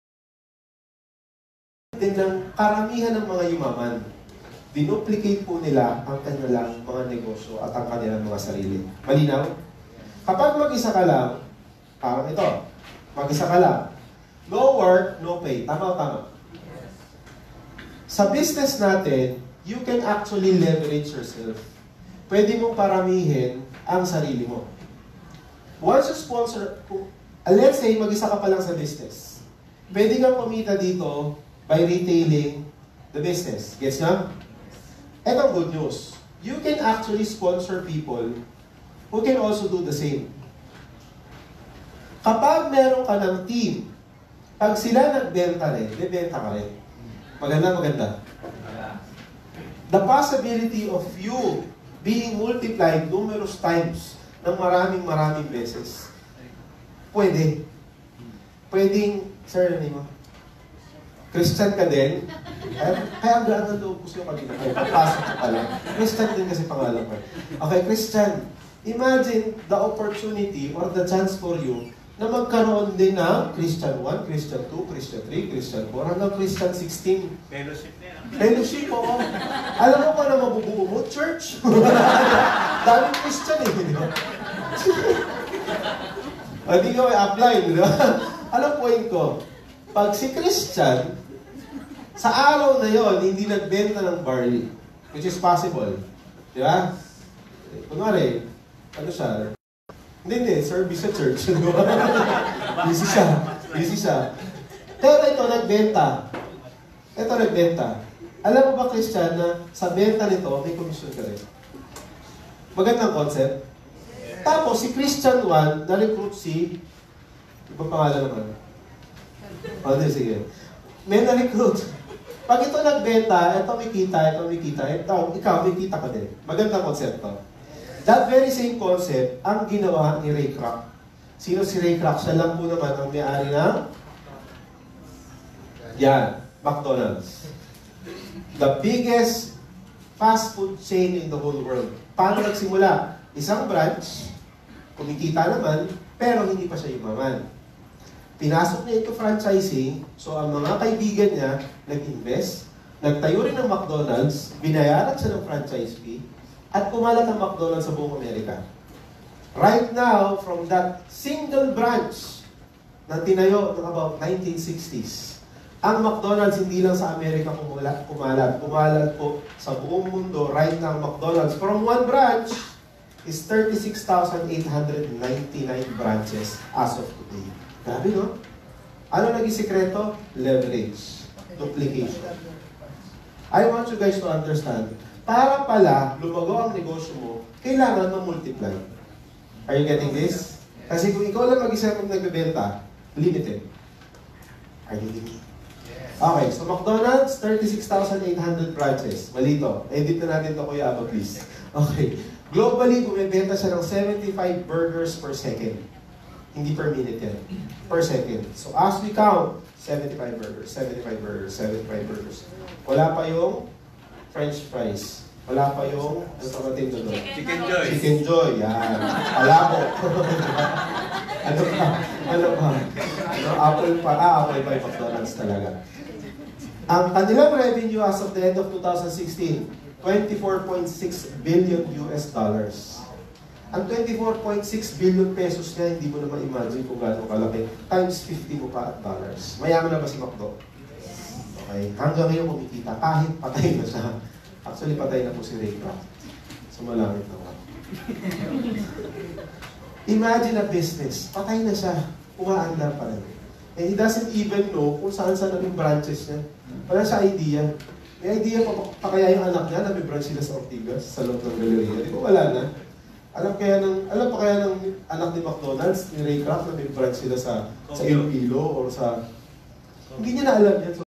Din ng karamihan ng mga yumaman, dinuplicate po nila ang kanilang mga negosyo at ang kanilang mga sarili. Malinaw? Kapag mag-isa ka lang, parang ito, mag-isa ka lang, no work, no pay. Tama o tama? Sa business natin, you can actually leverage yourself. Pwede mong paramihin ang sarili mo. Once you sponsor, uh, let's say mag-isa ka pa lang sa business, pwede kang kumita dito by retailing the business. Gets nyo? Ito ang good news. You can actually sponsor people who can also do the same. Kapag meron ka ng team, pag sila nagbenta rin, bebenta ka rin. Maganda, maganda. The possibility of you being multiplied numerous times ng maraming maraming beses. Pwede. Pwedeng, sir, ano mo? Christian ka din? Kaya, kaya ang gaan ng loob ko sa'yo kanina. Kaya papasok ko pala. Christian din kasi pangalan ko. Okay, Christian. Imagine the opportunity or the chance for you na magkaroon din ng Christian one, Christian two, Christian three, Christian four, hanggang Christian sixteen. Fellowship na yan. Fellowship, oo. Alam mo pa na mabubuo mo? Church. Daming Christian eh. Di ba? Hindi ko may apply. Di ba? Alam point ko, pag si Christian, sa araw na yon hindi nagbenta ng barley, which is possible. Di ba? Kunwari, ano siya? Hindi, hindi. Service sa church. Busy siya. Busy siya. Pero ito, nagbenta. Ito, nagbenta. Alam mo ba, Christian, na sa benta nito, may commission ka rin? Magandang concept. Tapos, si Christian one, na-recruit si... Ibang pangalan naman. O, hindi, sige. May na-recruit. Pag ito nagbenta, ito may kita, ito may kita, ito, ikaw, may kita ka din. Magandang konsepto. That very same concept, ang ginawa ni Ray Kroc. Sino si Ray Kroc? Siya lang po naman ang may-ari ng... Yan, McDonald's. The biggest fast food chain in the whole world. Paano nagsimula? Isang branch, kumikita naman, pero hindi pa siya yumaman. Pinasok niya ito franchising, so ang mga kaibigan niya nag-invest, nagtayo rin ng McDonald's, binayaran siya ng franchise fee, at kumalat ang McDonald's sa buong Amerika. Right now, from that single branch na tinayo ng about nineteen sixties, ang McDonald's hindi lang sa Amerika kumalat, kumalat, kumalat po sa buong mundo. Right now, McDonald's from one branch is thirty-six thousand eight hundred ninety-nine branches as of today. Grabe, no? Ano naging sekreto? Leverage. Duplication. I want you guys to understand, para pala lumago ang negosyo mo, kailangan ma-multiply. Are you getting this? Kasi kung ikaw lang mag-isa kung nagbebenta, limited. Are you getting it? Okay, so McDonald's, thirty-six thousand eight hundred branches. Malito. Edit na natin ito, Kuya Aba, please. Okay. Globally, bumibenta siya ng seventy-five burgers per second. Hindi per minute yan. Per second. So as we count, seventy-five burgers, seventy-five burgers, seventy-five burgers. Wala pa yung French fries. Wala pa yung, ano tawagin doon? Chicken Joy. Chicken Joy, yan. Palabo. Ano pa? Ano pa? Ano, Apple pa. Ah, Apple pa yung McDonald's talaga. Ang kanilang revenue as of the end of two thousand sixteen, twenty-four point six billion U S dollars. Ang twenty-four point six billion pesos niya, hindi mo na ma-imagine kung gaano kalaki. Times fifty mo pa at dollars. Mayaman na ba si McDo? Okay? Hanggang ngayon kumikita, kahit patay na siya. Actually, patay na po si Ray Kroc. Sumalangit na nga. Imagine a business, patay na siya, umaandar pa rin. And he doesn't even know kung saan-saan naging branches niya. Wala siya idea. May idea pa, pa kaya yung anak niya na may branch sila sa Ortigas, sa loob ng galleria. Di ba wala na? Alam kaya ng alam pa kaya ng anak ni McDonald's, ni Ray Kroc, na may branch sila sa sa Iloilo or sa hindi niya na alam yan. So,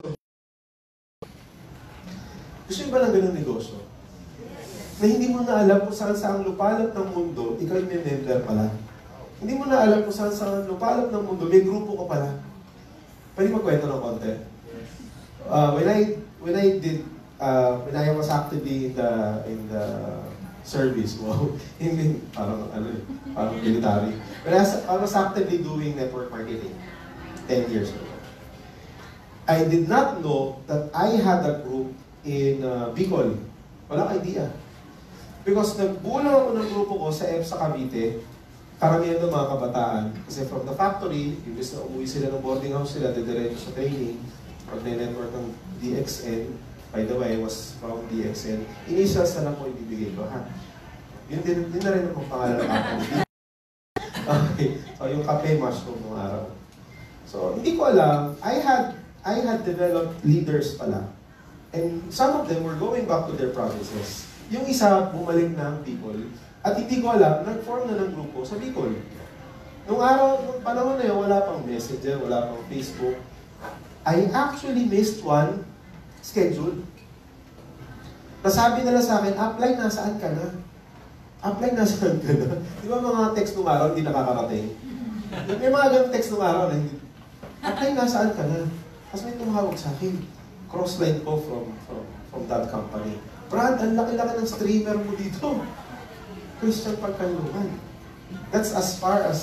gusto niyo ba ng ganung negosyo? Na hindi mo na alam kung saan saan lupalop ng mundo, ikaw yung may member pala. Hindi mo na alam kung saan saan lupalop ng mundo, may grupo ka pala. Pwede magkwento ng konti? Uh, when I when I did uh, when I was actively in the in the service, wow, hindi parang ano, parang military. When I was, I was actively doing network marketing ten years ago. I did not know that I had a group in uh, Bicol. Walang idea. Because nagbulang ako ng grupo ko sa E P S sa Cavite, karamihan ng mga kabataan. Kasi from the factory, imbes na umuwi sila ng boarding house sila, dediretso sa training, pag-network ng D X N, by the way, was from D X N, initials na lang po ibibigay ko, ha? Yun din, yun na rin ang pangalan ng ako. Okay, so yung kape, mushroom ng araw. So, hindi ko alam, I had, I had developed leaders pala. And some of them were going back to their provinces. Yung isa, bumalik ng Bicol. At hindi ko alam, nag-form na ng grupo sa Bicol. Nung araw, nung panahon na yun, wala pang Messenger, wala pang Facebook. I actually missed one schedule. Nasabi nila sa akin, apply, nasaan ka na? Apply, nasaan ka na? Di ba mga text nung araw, hindi nakakarating? May mga ganong text nung araw na hindi. Apply, nasaan ka na? Tapos may tumawag sa akin. Crossline ko from, from, from that company. Brad, ang laki-laki ng streamer mo dito. Christian Pagkanlungan. That's as far as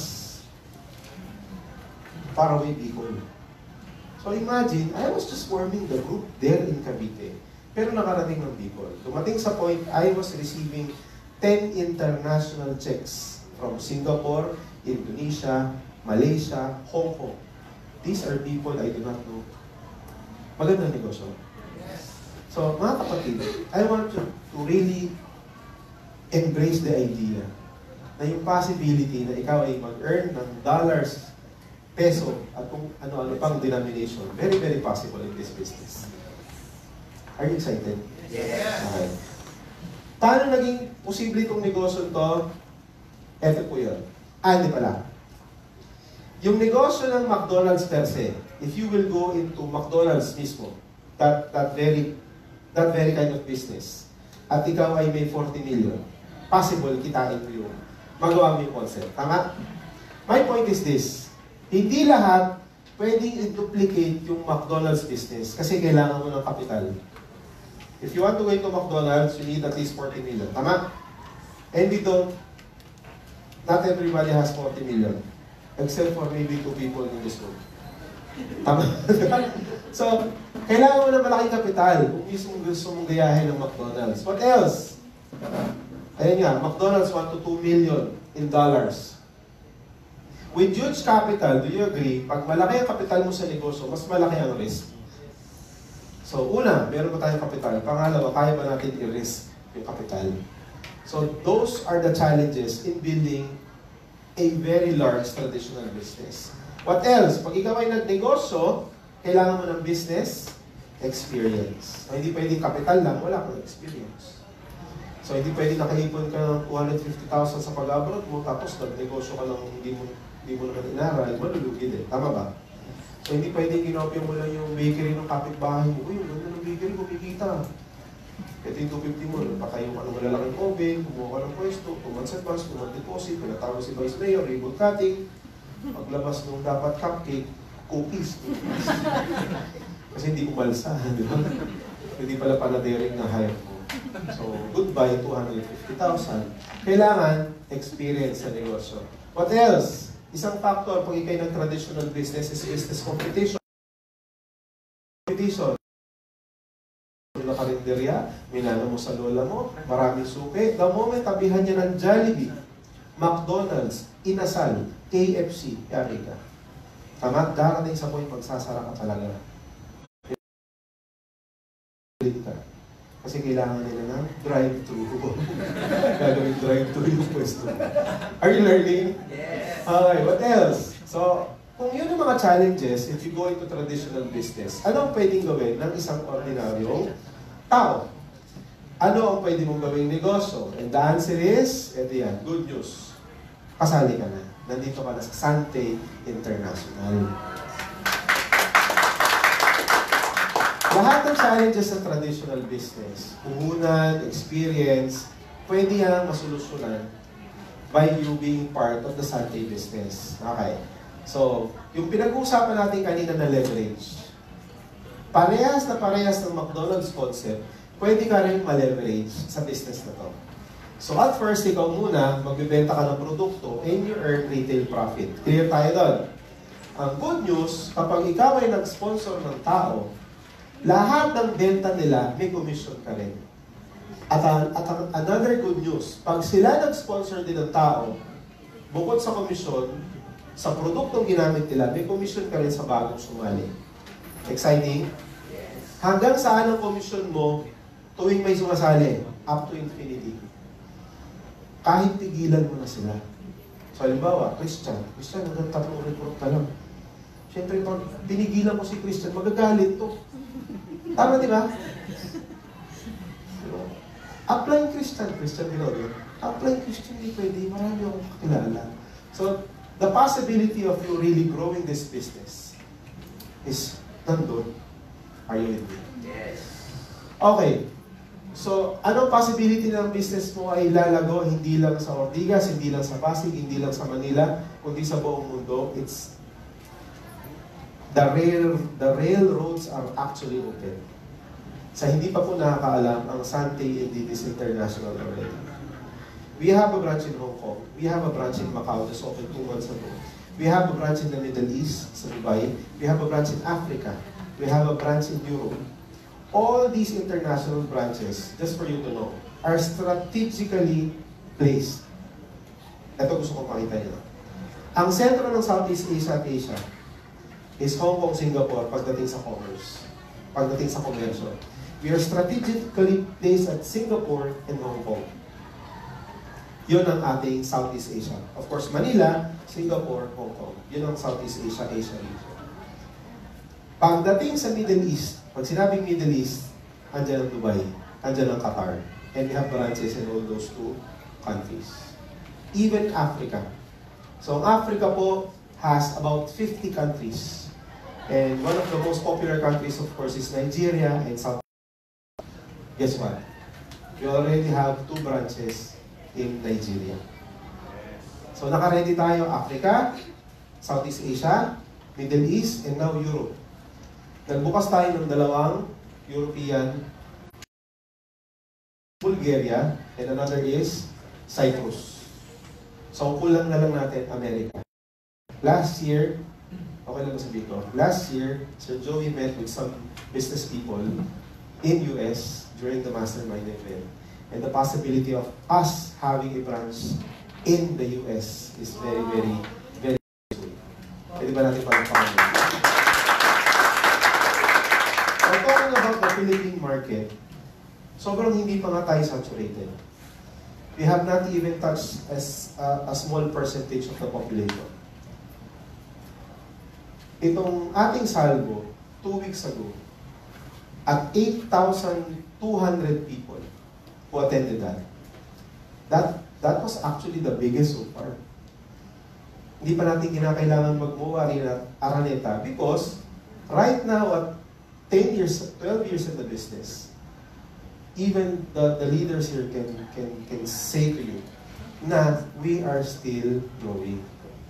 far away Bicol. So imagine, I was just forming the group there in Cavite. Pero nakarating ng Bicol. Dumating sa point, I was receiving ten international checks from Singapore, Indonesia, Malaysia, Hong Kong. These are people I do not know. Magandang negosyo. So, mga kapatid, I want you to really embrace the idea na yung possibility na ikaw ay mag-earn ng dollars, peso, at kung ano-ano pang denomination. Very, very possible in this business. Are you excited? Yes! Okay. Paano naging posible itong negosyo to? Eto po yun. Ah, hindi pala. Yung negosyo ng McDonald's per se, if you will go into McDonald's mismo, that, that very that very kind of business, at ikaw ay may forty million, possible kitain mo yung, magawa mo yung concept. Tama? My point is this, hindi lahat pwedeng i-duplicate yung McDonald's business kasi kailangan mo ng kapital. If you want to go into McDonald's, you need at least forty million. Tama? And we don't, not everybody has forty million, except for maybe two people in this room. Tama? So, kailangan mo ng malaking kapital kung mismo gusto mong gayahin ng McDonald's. What else? Ayan nga, McDonald's one to two million in dollars. With huge capital, do you agree? Pag malaki ang kapital mo sa negosyo, mas malaki ang risk. So, una, meron ba tayong kapital? Pangalawa, kaya ba natin i-risk yung kapital? So, those are the challenges in building a very large traditional business. What else? Pag ikaw ay nagnegosyo, kailangan mo ng business experience. So, hindi pwedeng kapital lang, wala kang experience. So, hindi pwedeng nakaipon ka ng two hundred fifty thousand sa pag-abroad mo, tapos nagnegosyo ka lang, hindi mo, hindi mo naman inaral, malulugi din. Tama ba? So, hindi pwedeng kinopya mo lang yung bakery ng kapitbahay mo. Uy, yung ganda ng bakery, kumikita. Ito yung two fifty mo, baka yung ano, malalaking oven, kumuha ka ng pwesto, two months advance, two months deposit, pinatawag si Vice Mayor, ribbon cutting, paglabas nung dapat cupcake, cookies. Kasi hindi umalsa, di ba? Hindi pala panadering na hire mo. So, goodbye, two hundred fifty thousand. Kailangan, experience sa negosyo. What else? Isang factor pag ikay ng traditional business is business competition. Competition. Na karinderya, minana mo sa lola mo, maraming suke. The moment tabihan niya ng Jollibee, McDonald's, Inasal, K F C, yari ka. Tama? Darating sa point, magsasara ka talaga. Kasi kailangan nila ng drive-thru. Gagawin drive-thru yung pwesto. Are you learning? Yes. Okay, what else? So, kung yun yung mga challenges, if you go into traditional business, ano ang pwedeng gawin ng isang ordinaryong tao? Ano ang pwede mong gawing negosyo? And the answer is, eto yan, good news. Kasali ka na. Nandito ka na sa Sante International. Lahat ng challenges sa traditional business, puhunan, experience, pwede yan masolusyonan by you being part of the Sante business. Okay. So, yung pinag-uusapan natin kanina na leverage, parehas na parehas ng McDonald's concept, pwede ka rin ma-leverage sa business na to. So at first, ikaw muna, magbibenta ka ng produkto and you earn retail profit. Clear tayo doon. Ang good news, kapag ikaw ay nag-sponsor ng tao, lahat ng benta nila, may commission ka rin. At, at another good news, pag sila nag-sponsor din ng tao, bukod sa commission, sa produktong ginamit nila, may commission ka rin sa bagong sumali. Exciting? Hanggang saan ang commission mo tuwing may sumasali? Up to infinity. Kahit tigilan mo na sila. So, halimbawa, Christian. Christian, hanggang tatlong report ka lang. Siyempre, pag pinigilan mo si Christian, magagalit to. Tama, di ba? Apply Christian. Christian, gano'n. Apply Christian, hindi pwede. Marami akong kakilala. So, the possibility of you really growing this business is nandun. Are you with me? Yes. Okay. So, anong possibility ng business mo ay lalago hindi lang sa Ortigas, hindi lang sa Pasig, hindi lang sa Manila, kundi sa buong mundo? It's the rail the railroads are actually open. Sa hindi pa po nakakaalam, ang Sante indeed is international already. We have a branch in Hong Kong. We have a branch in Macau just opened two months ago. We have a branch in the Middle East, sa Dubai. We have a branch in Africa. We have a branch in Europe. All these international branches, just for you to know, are strategically placed. Ito gusto kong makita nyo. Ang sentro ng Southeast Asia at Asia is Hong Kong, Singapore pagdating sa commerce, pagdating sa komersyo. We are strategically placed at Singapore and Hong Kong. Yun ang ating Southeast Asia. Of course, Manila, Singapore, Hong Kong. Yun ang Southeast Asia, Asia region. Pagdating sa Middle East, pag sinabing Middle East, andyan ang Dubai, andyan ang Qatar. And we have branches in all those two countries. Even Africa. So, ang Africa po has about fifty countries. And one of the most popular countries, of course, is Nigeria and South Africa. Guess what? We already have two branches in Nigeria. So, naka-ready tayo, Africa, Southeast Asia, Middle East, and now Europe. Nagbukas tayo ng dalawang European, Bulgaria, and another is Cyprus. So, kulang na lang natin America. Last year, okay lang sabihin ko, last year, Sir Joey met with some business people in U S during the mastermind event. And the possibility of us having a branch in the U S is very, very, very soon. Pwede ba natin pagpapakalala? So, talking about the Philippine market, sobrang hindi pa nga tayo saturated. We have not even touched as uh, a small percentage of the population. Itong ating salvo, two weeks ago, at eight thousand two hundred people who attended that. That that was actually the biggest so far. Hindi pa natin kinakailangan magmuwari na Araneta because right now at ten years, twelve years in the business, even the, the leaders here can, can, can say to you na we are still growing.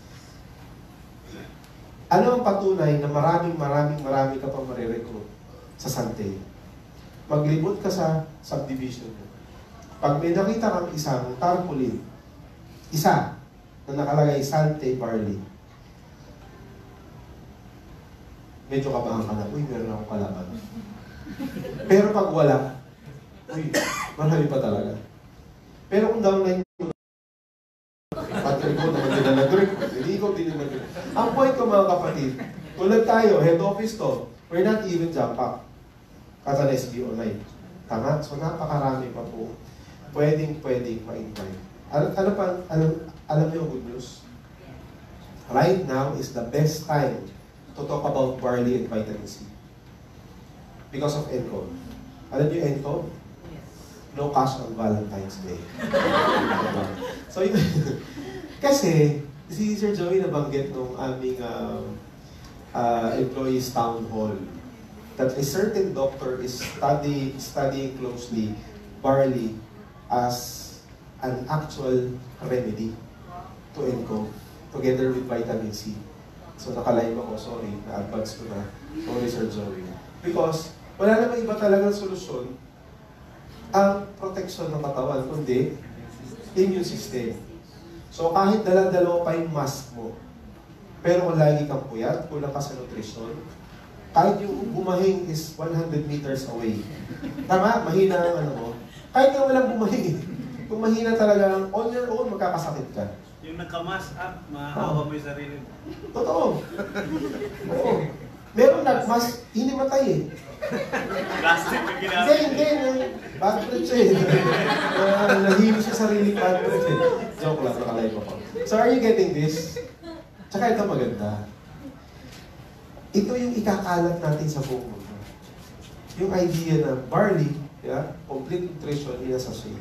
Ano ang patunay na maraming maraming marami ka pang marirecruit sa Sante? Maglibot ka sa subdivision mo. Pag may nakita kang isang tarpaulin, isa na nakalagay Sante Barley, medyo kabahan ka na, uy, meron akong kalaban. Pero pag wala, uy, marami pa talaga. Pero kung downline mo, pati ikaw naman din na nag-drink, hindi ikaw din na nag-drink. Ang point ko mga kapatid, tulad tayo, head office to, we're not even jump up as an S B online. Tama? So napakarami pa po pwedeng-pwedeng ma-invite. Ano, ano pa, alam, alam niyo good news? Right now is the best time to talk about barley and vitamin C. Because of N C O V. Alam niyo N C O V? No cash on Valentine's Day. So, yun, kasi, si Sir Joey nabanggit nung aming uh, uh, employees town hall that a certain doctor is study, studying closely barley as an actual remedy to N C O V together with vitamin C. So nakalive ako, sorry, na-advance ko na. Sorry, Sir Joey. Because wala namang iba talagang solusyon ang protection ng katawan, kundi immune system. So kahit dala-dalawa pa yung mask mo, pero kung lagi kang puyat, kulang ka sa nutrition, kahit yung bumahing is one hundred meters away. Tama? Mahina ang ano mo. Kahit nga walang bumahing, kung mahina talaga ang on your own, magkakasakit ka. Yung nagka-mask up, mahahawa mo yung sarili mo. Totoo. Oo. Meron nag-mask, hinimatay eh. Plastic na ginamit. Hindi, hindi. Bad trip siya eh. Uh, Nahilo siya sarili bad trip eh. Joke lang, nakalive ako. So are you getting this? Tsaka ito maganda. Ito yung ikakalat natin sa buong mundo. Yung idea na barley, yeah, complete nutrition in a sachet.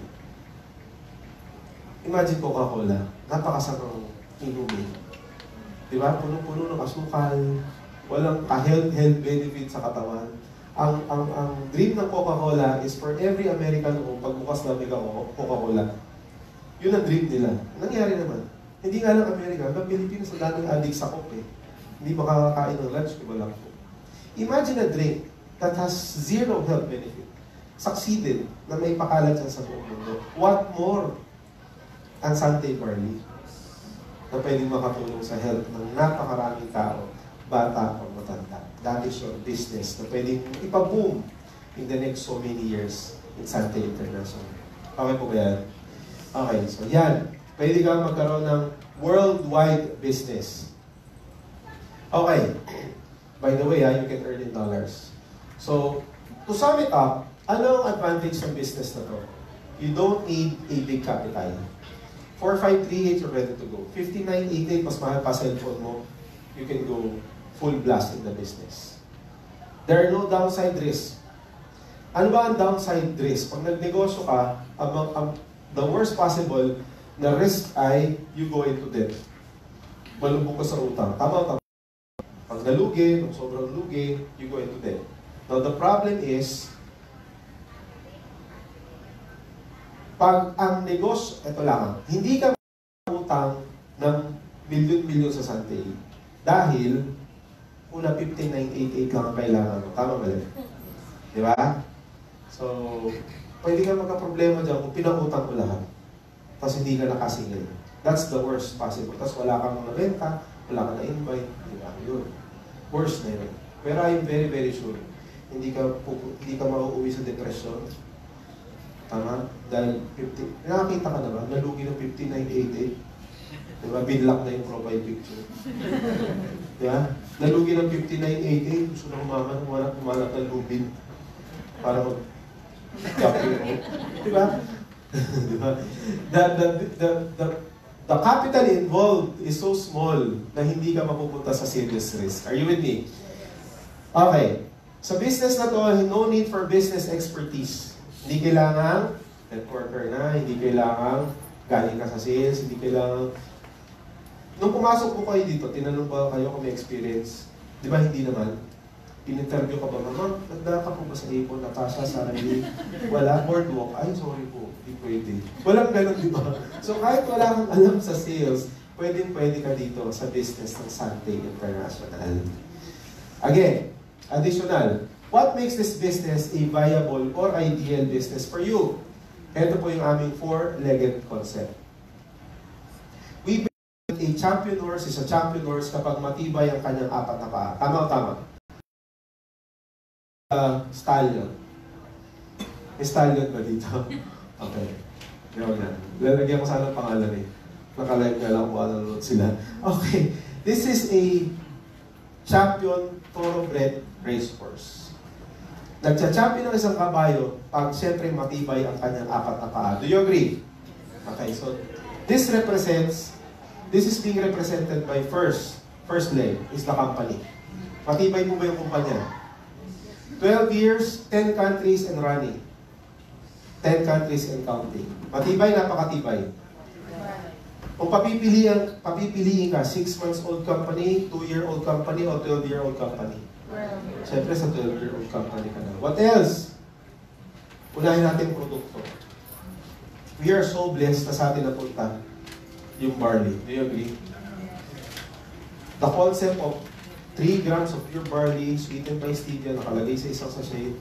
Imagine Coca-Cola, napakasamang inumin. Di ba? Puno-puno ng asukal, walang ka-health health benefit sa katawan. Ang ang ang dream ng Coca-Cola is for every American kung pagbukas na may Coca-Cola. Yun ang dream nila. Nangyari naman. Hindi nga lang Amerika, hanggang Pilipinas ang daming addict sa coke eh. Hindi makakakain ng lunch, iba lang po. Imagine a drink that has zero health benefit. Succeeded na may pakalat siya sa buong mundo. What more ang Sante barley na pwedeng makatulong sa health ng napakaraming tao, bata o matanda. That is your business na pwedeng ipaboom in the next so many years in Sante International. Okay po ba yan? Okay, so yan. Pwede kang magkaroon ng worldwide business. Okay. By the way, ha, you can earn in dollars. So, to sum it up, ano ang advantage ng business na to? You don't need a big capital. four five three eight, you're ready to go. fifty-nine eighty-eight, mas mahal pa cellphone mo, you can go full blast in the business. There are no downside risks. Ano ba ang downside risk? Pag nagnegosyo ka, ang, ang, the worst possible na risk ay you go into debt. Malubog ka sa utang. Tama ka. Pag nalugi, pag sobrang lugi, you go into debt. Now the problem is, pag ang negosyo, eto lang, hindi ka utang ng milyon-milyon sa Sante. Dahil, una fifty-nine eighty-eight lang ang kailangan mo. Tama ba? Di ba? So, pwede ka magka-problema dyan kung pinangutang mo lahat. Tapos hindi ka nakasingil. That's the worst possible. Tapos wala kang nabenta, wala kang na-invite. Di ba? Yun. Worst na yun. Pero I'm very, very sure, hindi ka, hindi ka mauuwi sa depression. Tama? Dahil fifty, nakakita ka na ba? Nalugi ng fifty-nine eighty-eight. Diba? Binlock na yung profile picture. Diba? Nalugi ng fifty-nine eighty-eight. Gusto na umaman, umanap, umanap ng lubin. Para mag... Diba? Diba? The, the, the, the, the capital involved is so small na hindi ka mapupunta sa serious risk. Are you with me? Okay. Sa business na to, no need for business expertise. Hindi kailangan networker na, hindi kailangan galing ka sa sales, hindi kailangan... Nung pumasok po kayo dito, tinanong ba kayo kung may experience? Di ba hindi naman? In-interview ka ba, Mama, nagdala ka po ba sa Apple, Natasha, Sarali? Wala? Boardwalk? Ay, sorry po, hindi pwede. Walang ganun, di ba? So kahit wala kang alam sa sales, pwedeng-pwede ka dito sa business ng Sante International. Again, additional, what makes this business a viable or ideal business for you? Ito po yung aming four-legged concept. We build a champion horse is a champion horse kapag matibay ang kanyang apat na paa. Tama o tama? Uh, stallion. May stallion ba dito? Okay. Gawin na. Lalagyan ko sana ang pangalan eh. Nakalive nga lang kung ano sila. Okay. This is a champion thoroughbred racehorse. Nagcha-champion ng isang kabayo pag siyempre matibay ang kanyang apat na paa. Do you agree? Okay, so this represents, this is being represented by first, first leg is the company. Matibay po ba yung kumpanya? twelve years, ten countries and running. ten countries and counting. Matibay, napakatibay. Kung papipiliin, papipiliin ka, six months old company, two year old company, o twelve year old company. Siyempre sa twelve year old company ka na. What else? Unahin natin yung produkto. We are so blessed na sa atin napunta yung barley. Do you agree? The concept of three grams of pure barley, sweetened by stevia, nakalagay sa isang sachet.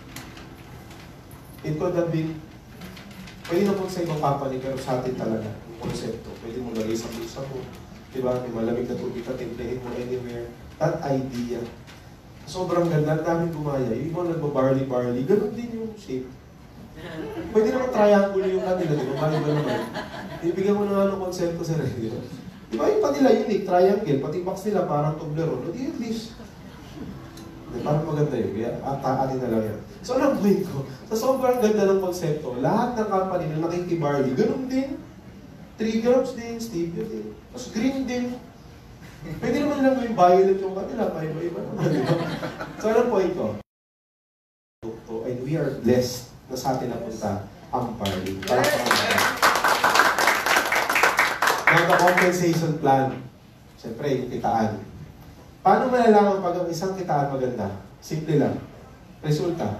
It could have been, pwede na po sa ibang company, pero sa atin talaga, yung konsepto. Pwede mo lagay sa bulsa mo. Diba? May malamig na tubig ka, timplahin mo anywhere. That idea. Sobrang ganda, ang daming gumaya. Yung iba nagba-barley-barley, ganun din yung shape. Pwede naman triangle yung kanila, di ba? Mali ba naman? Ibigyan mo na nga ng konsepto sa rin. Di ba yung pa nila unique, triangle, pati box nila parang Toblerone. Di at least. Di, parang maganda yun. Kaya atin na lang yan. So anong point ko? Sa sobrang ganda ng konsepto, lahat ng company na nakikibarley, ganun din. three grams din, stevia din. Tapos green din. Pwede naman lang gawing violet yung kanila, iba-iba naman. So anong point ko? And we are blessed na sa atin napunta ang barley. Para sa kanila. Now, the compensation plan. Siyempre, yung kitaan. Paano malalaman pag ang isang kitaan maganda? Simple lang. Resulta.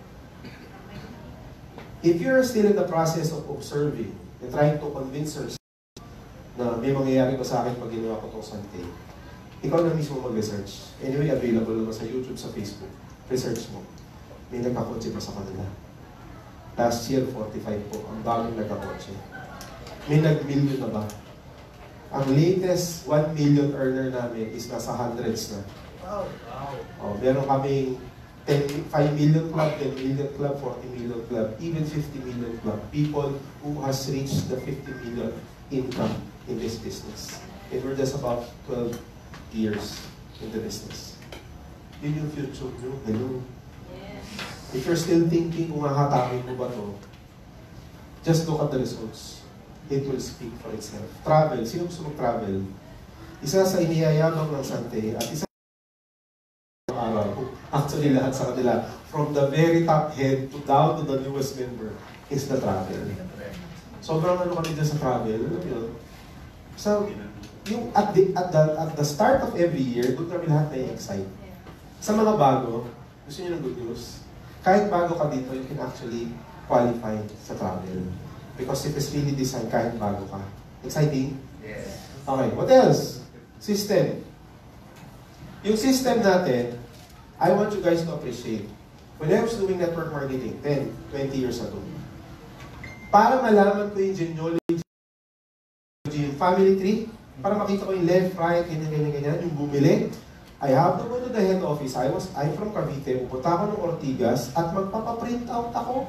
If you're still in the process of observing and trying to convince yourself na may mangyayari ba sa akin pag ginawa ko itong Sante, ikaw na mismo mag-research. Anyway, available naman sa YouTube, sa Facebook. Research mo. May nagkakotse ba sa kanila? Last year, forty-five po. Ang daming nagkakotse. May nag-million na ba? Ang latest one million earner namin is nasa hundreds na. Wow. Wow. Oh, meron kaming five million club, ten million club, forty million club, even fifty million club. People who has reached the fifty million income in this business. And we're just about twelve years in the business. Yun yung future nyo. Hello. Yes. If you're still thinking kung hahatakin mo ba to, just look at the results. It will speak for itself. Travel. Sino gusto mag-travel? Isa sa iniyayabang ng Sante at isa sa araw. Actually, lahat sa kanila, from the very top head to down to the newest member, is the travel. Sobrang ano kami dyan sa travel. Alam mo yun? So, yung at the, at, the, at the start of every year, doon kami lahat na-excite. Sa mga bago, gusto niyo ng good news? Kahit bago ka dito, you can actually qualify sa travel. Because it is really designed kahit bago ka. Exciting? Yes. Okay, what else? System. Yung system natin, I want you guys to appreciate. When I was doing network marketing, ten, twenty years ago, para malaman ko yung genealogy, yung family tree, para makita ko yung left, right, ganyan, ganyan, ganyan, yung bumili, I have to go to the head office. I was, I'm from Cavite, pupunta ako ng Ortigas, at magpapaprint out ako.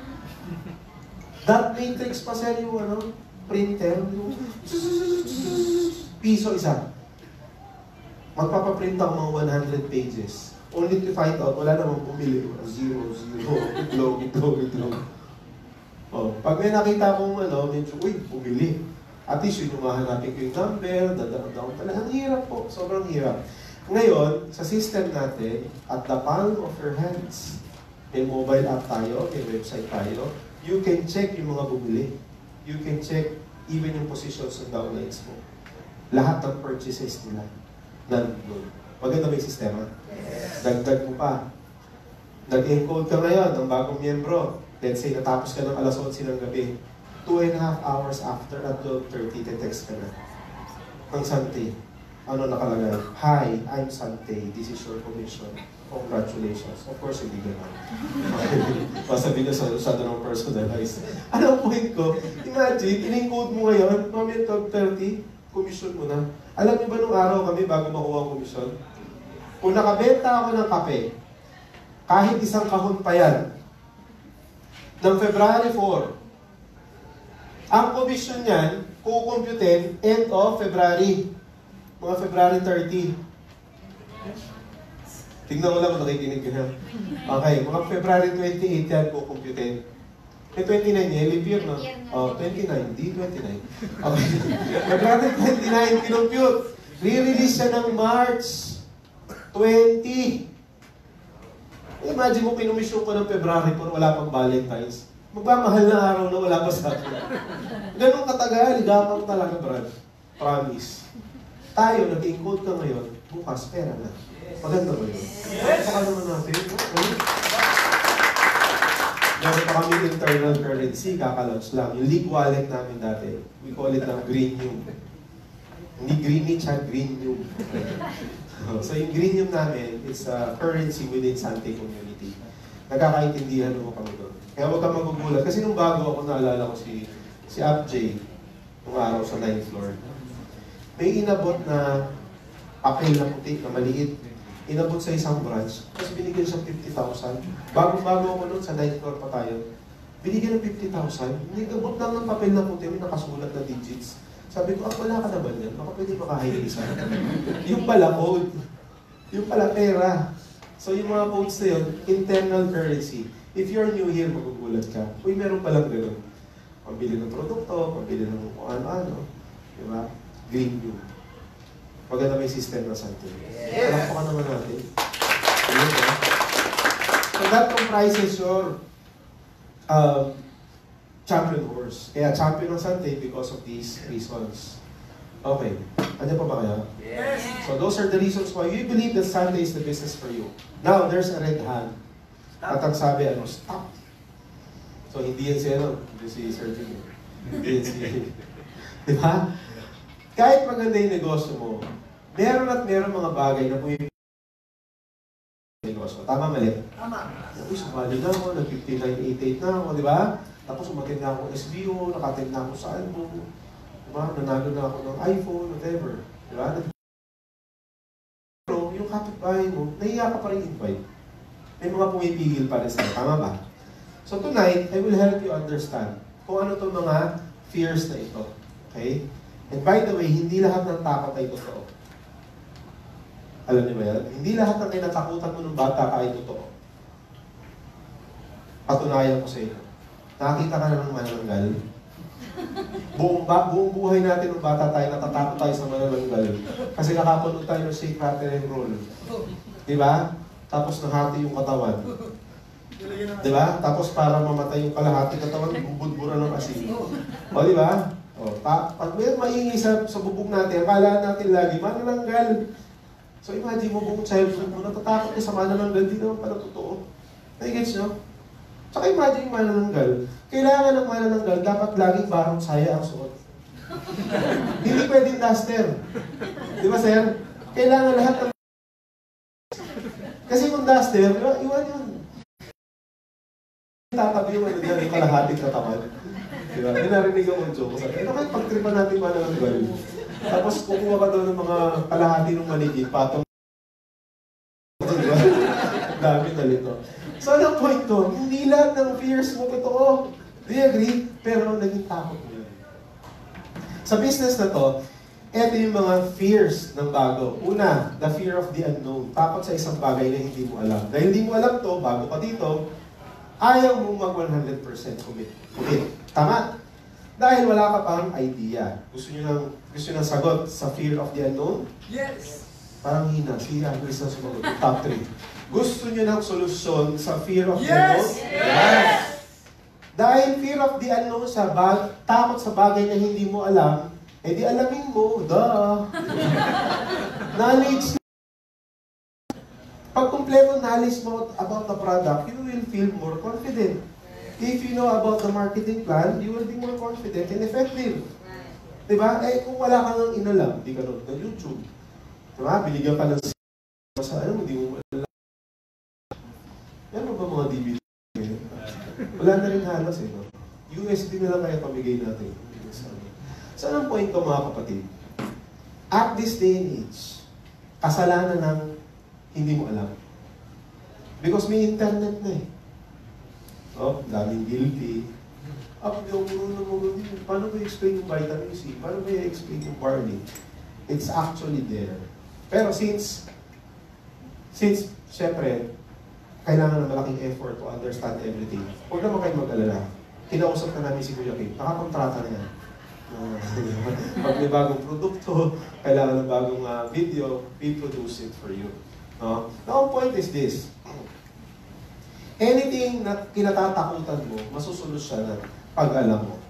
That matrix pa sir yung ano, printer, yung piso isa. Magpapaprint ako mga one hundred pages. Only to find out, wala namang bumili. Zero, zero, itlog, itlog, itlog. Oh, pag may nakita akong ano, medyo, uy, bumili. At least yun yung mahanapin ko yung number, dadaan-daon pala. Ang hirap po, sobrang hirap. Ngayon, sa system natin, at the palm of your hands, may mobile app tayo, may website tayo, you can check yung mga bumili. You can check even yung positions ng downlines mo. Lahat ng purchases nila. Nandun. Maganda ba yung sistema? Yes. Dagdag mo pa. Nag-encode ka ngayon ng bagong miyembro. Let's say, natapos ka ng alas onse ng gabi. Two and a half hours after at twelve thirty, te-text ka na. Ang Sante. Ano nakalagay? Hi, I'm Sante. This is your commission. Congratulations. Of course, hindi gano'n. Masabi niya sa masyado ng personalized. Ano ang point ko? Imagine, in-encode mo ngayon, mamaya twelve thirty, commission mo na. Alam niyo ba nung araw kami bago makuha ang commission? Kung nakabenta ako ng kape, kahit isang kahon pa yan, ng February four, ang commission niyan, kukumputin end of February. Mga February thirty. Tingnan mo lang kung nakikinig ka na. Okay, mga February twenty-eight yan po computed. Eh, twenty-nine yan, leap year, no? Oh, twenty-nine, di twenty-nine. Okay. February twenty-nine, kinompute. Re-release siya ng March twenty. Imagine mo, kinumisyon ko ng February kung wala pang Valentine's. Magmamahal na araw na wala pa sa akin. Ganun katagal, gapang talaga, Brad. Promise. Tayo, nag-encode ka ngayon, bukas, pera na. Maganda ba yun? Yes! Saka naman natin. Okay? Meron pa kami internal currency, kakalaunch lang. Yung league wallet namin dati, we call it lang Greenium. Hindi Greenwich, ha? Greenium. So yung Greenium namin, it's a currency within Sante community. Nagkakaintindihan mo kami doon. Kaya huwag kang magugulat. Kasi nung bago ako, naalala ko si si Up J, nung araw sa ninth floor. May inabot na papel na puti, na maliit. Inabot sa isang branch, tapos binigyan siya fifty thousand. Bago-bago ako noon, sa ninth floor pa tayo, binigyan ng fifty thousand. Inabot lang ng papel na puti, may nakasulat na digits. Sabi ko, ah, wala ka naman yan. Baka pwede makahailisan. Yung pala code. Yung pala pera. So yung mga codes na yun, internal currency. If you're new here, magugulat ka. Uy, meron palang gano'n. Pambili ng produkto, pambili ng kung ano-ano. Diba? Green view. Maganda may system na Sante. Yes. Alam ko ka naman natin. So that comprises your um, champion horse. Kaya champion ng Sante because of these reasons. Okay. Ano pa ba kaya? Yes. So those are the reasons why you believe that Sante is the business for you. Now, there's a red hand. At ang sabi, ano, stop. So hindi yan si, ano, hindi si Sir Jimmy. Hindi yan si... Di ba? Kahit maganda yung negosyo mo, meron at meron mga bagay na pumipili negosyo. Tama, mali? Tama. Uy, sumali na ako, nag-fifty-nine eighty-eight na ako, di ba? Tapos umatin na ako S B O, nakatin na ako sa album, di ba? Nanalo na ako ng iPhone, whatever. Di ba? Pero yung kapitbahay mo, nahiya ka pa rin invite. May mga pumipigil pa rin sa'yo. Tama ba? So tonight, I will help you understand kung ano itong mga fears na ito. Okay? And by the way, hindi lahat ng takot ay totoo. Alam niyo ba yan? Hindi lahat ng kinatakutan mo ng bata ka ay totoo. Patunayan ko sa inyo. Nakakita ka na ng manananggal. Buong, ba, buong buhay natin ng bata tayo, natatakot tayo sa manananggal. Kasi nakapanood tayo ng shake, rattle, and roll. Diba? Tapos nahati yung katawan. Diba? Tapos para mamatay yung kalahati katawan, bubudbura ng asin. O diba? O, pa, pag may maingay sa, sa bubog natin, akala natin lagi, manananggal. So imagine mo buong childhood mo, natatakot ka sa manananggal, di naman pala totoo. Nai-gets nyo? Tsaka imagine yung manananggal. Kailangan ng manananggal, dapat laging barong saya ang suot. Hindi pwedeng duster. Di ba, sir? Kailangan lahat ng... Kasi kung duster, iwan yun. Tatabi yung ano dyan, yung kalahating katawan. Diba? May narinig akong joke. Sabi, ano kayo pagtripan natin manananggal? Tapos kukuha ka doon ng mga kalahati ng manigit, patong. Diba? Dami talito. So ano point ko? Hindi lahat ng fears mo totoo. Do you agree? Pero naging takot mo yun. Sa business na to, ito yung mga fears ng bago. Una, the fear of the unknown. Takot sa isang bagay na hindi mo alam. Dahil hindi mo alam to, bago ka dito, ayaw mong mag one hundred percent commit. Commit. Tama? Dahil wala ka pang idea. Gusto nyo ng, gusto nyo ng sagot sa fear of the unknown? Yes! Parang hina. Si Andres na sumagot. Top three. Gusto nyo ng solusyon sa fear of the Yes! unknown? Yes! Dahil fear of the unknown sa bag, takot sa bagay na hindi mo alam, eh di alamin mo. Duh! Knowledge. Pag kumpleto knowledge mo about the product, you will feel more confident. If you know about the marketing plan, you will be more confident and effective. Diba? Eh, kung wala ka nang inalam, hindi ka nanood ng YouTube. Diba? Binigyan ka ng sa ano, hindi mo alam. Yan ba mga D V D? Wala na rin halos eh. No? U S B na lang kaya pamigay natin. So, anong point ko mga kapatid? At this day and age, kasalanan ng hindi mo alam. Because may internet na eh. Oh, daming guilty. Ah, hindi ako marunong mag-guilty. Paano ba i-explain yung vitamin C? Paano ba i-explain yung barley? It's actually there. Pero since Since, syempre, kailangan ng malaking effort to understand everything, huwag naman kayo mag-alala. Kinausap na namin si Kuya Kim, nakakontrata na yan. Uh, pag may bagong produkto, kailangan ng bagong uh, video, we produce it for you. Uh, now, ang point is this. Anything na kinatatakutan mo, masusolusyonan pag alam mo.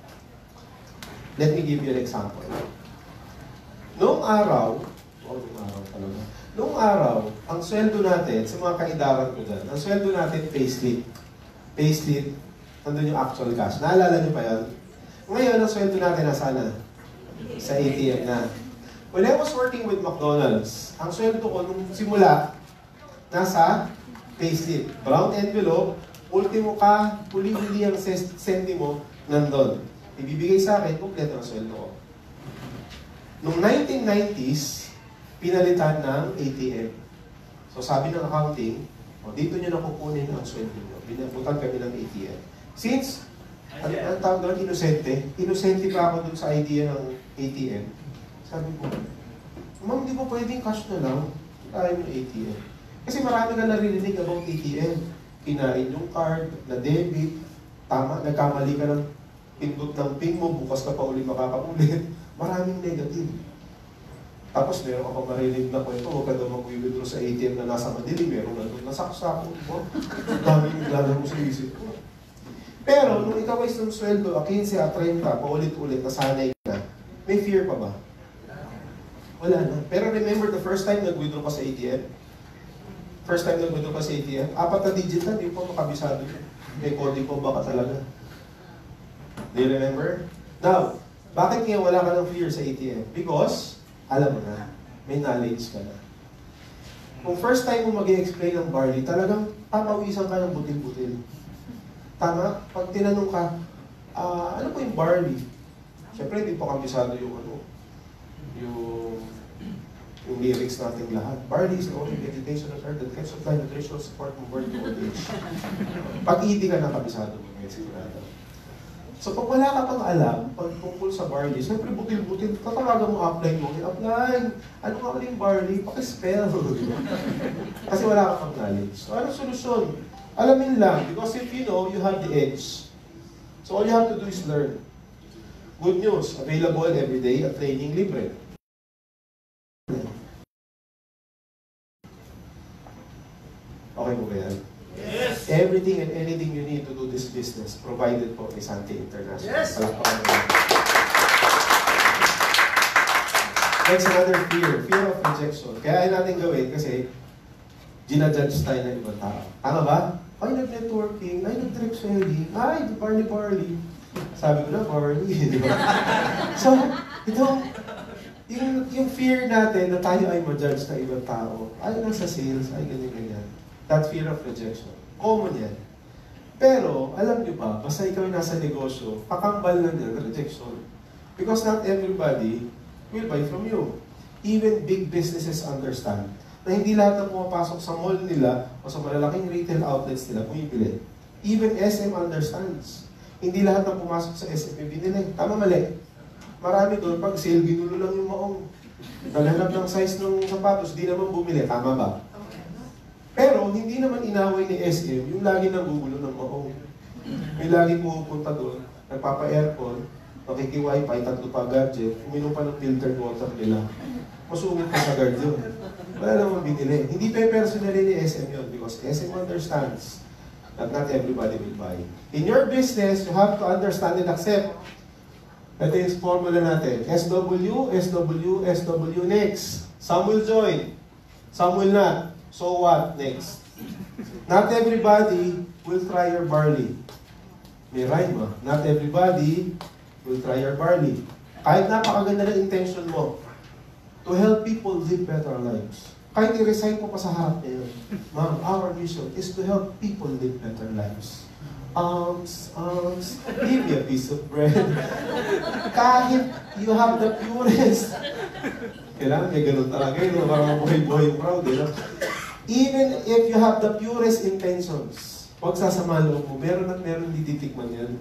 Let me give you an example. Noong araw, oh, noong araw talaga, noong araw, ang sweldo natin, sa mga kaidaran ko dyan, ang sweldo natin, payslip. Payslip, nandun yung actual cash. Naalala niyo pa yan? Ngayon, ang sweldo natin nasa na? Sa A T M na. When I was working with McDonald's, ang sweldo ko nung simula, nasa payslip. Brown envelope, ultimo ka, huli-huli ang sentimo, nandun. Ibibigay sa akin, kompleto ang sweldo ko. Noong nineteen nineties, pinalitan ng A T M. So sabi ng accounting, oh, dito nyo na kukunin ang sweldo nyo. Binabutan kami ng A T M. Since, ano ang tawag doon, inosente, inosente pa ako dun sa idea ng A T M. Sabi ko, ma'am, di ba pwedeng cash na lang? Kaya yung A T M. Kasi marami ka narinig about A T M. Kinain yung card, na debit, tama, nagkamali ka ng pindot ng pin mo, bukas ka pa uli makakaulit. Maraming negative. Tapos meron ka pa marinig na kwento, huwag ka daw mag-withdraw sa A T M na nasa Manila, meron na doon, nasaksak mo. Daming naglalaro sa isip ko. Pero, nung ikaw ay ng sweldo, a fifteen, a thirty, paulit-ulit, nasanay ka, may fear pa ba? Wala na. Pero remember the first time nag-withdraw ka sa A T M? First time nag-withdraw ka sa A T M? Apat na digit na, di po makabisado yun. May coding po baka talaga. Do you remember? Now, bakit nga wala ka ng fear sa A T M? Because, alam mo na, may knowledge ka na. Kung first time mo mag-i-explain ng barley, talagang papawisan ka ng butil-butil. Tama? Pag tinanong ka, uh, ano po yung barley? Siyempre, hindi pa kabisado yung ano, yung, yung lyrics natin lahat. Barley is the only vegetation on earth that can supply nutritional support from birth to old age. Pag hindi ka nakabisado mo, may sigurado. So pag wala ka pang alam, pag tungkol sa barley, siyempre butil-butil, tatawagan mo apply mo, apply! Ano nga ba yung barley? Pakispell! Kasi wala ka pang knowledge. So anong solusyon? Alamin lang, because if you know, you have the edge. So all you have to do is learn. Good news, available every day at training libre. Okay po ba yan? Yes! Everything and anything you need to do this business provided po ni Sante International. Yes! Next, another fear. Fear of rejection. Kaya ay natin gawin kasi ginajudge tayo ng ibang tao. Tama ba? Ay, nag-networking. Ay, nag-trip selling. Ay, party-party. Sabi ko na, party. So, ito, yung, yung fear natin na tayo ay ma-judge ng ibang tao, ay, nasa sales, ay, ganyan-ganyan. That fear of rejection. Common yan. Pero, alam nyo ba, basta ikaw ay nasa negosyo, pakambal lang yan, rejection. Because not everybody will buy from you. Even big businesses understand na hindi lahat na pumapasok sa mall nila o sa malalaking retail outlets nila bumibili. Even S M understands. Hindi lahat na pumasok sa S M binili. Tama mali. Marami doon, pag sale, ginulo lang yung maong. Naghanap ng size ng sapatos, di naman bumili. Tama ba? Pero hindi naman inaway ni S M yung lagi nang gugulo ng maong. May lagi pumupunta doon, nagpapa-aircon, nakiki-wifi, tatlo pa gadget, uminom pa ng filtered water nila. Masungit pa sa guard yun. Wala namang binili. Hindi pa personally ni S M yun because S M understands that not everybody will buy. In your business, you have to understand and accept. Ito yung formula natin. S W, S W, S W, next. Some will join. Some will not. So what? Next. Not everybody will try your barley. May rhyme ah. Not everybody will try your barley. Kahit napakaganda ng intention mo to help people live better lives. Kahit i-recite mo pa sa harap niyo, ma'am, our mission is to help people live better lives. Alms, alms, give me a piece of bread. Kahit you have the purest. Kailangan may ganun talaga yun, parang mabuhay-buhay yung crowd. Eh, no? Even if you have the purest intentions, huwag sasama loob mo, meron at meron hindi titikman yan.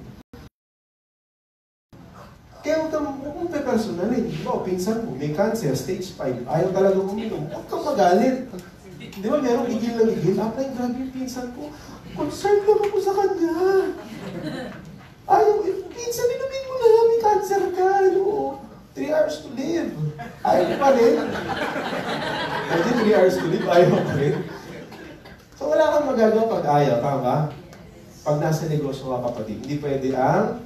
Kaya huwag kang personalin. Di ba, pinsan mo, may cancer, stage five, ayaw talaga uminom. Huwag kang magalit. Di ba meron gigil na gigil? Apply, grabe yung pinsan ko. Concerned lang ako sa kanya. Ayaw, pinsan, inumin mo na, may cancer ka. Ano? Three hours to live. Ayaw pa rin. Imagine, three hours to live, ayaw pa rin. So wala kang magagawa pag ayaw, tama? Pag nasa negosyo ka, kapatid, hindi pwede ang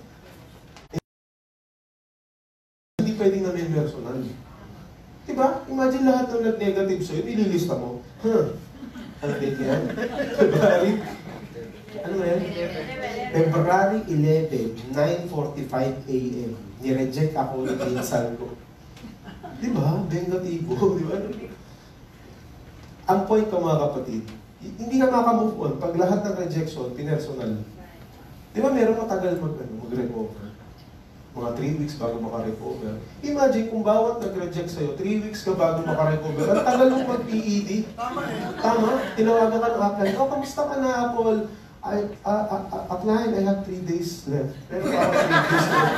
hindi pwedeng namin personal. Diba? Imagine lahat ng nag-negative sa'yo, nililista mo. Huh? Ano date yan? February? Ano ba yan? February eleventh, nine forty-five a m Nireject ako ng pinsan ko. Diba? Negatibo. Diba? Ang point ko mga kapatid, hindi ka makamove on pag lahat ng rejection, pinersonal. Di ba meron matagal mag, ano, mag-recover? Mga three weeks bago makarecover. Imagine kung bawat nag-reject sa'yo, three weeks ka bago makarecover. Ang tagal mong mag-P E D. Tama eh. Tama. Tinawagan ka ng apply. Oh, kamusta ka na, Apple? I, uh, uh, uh, apply, I have three days left. Pero ako three days left.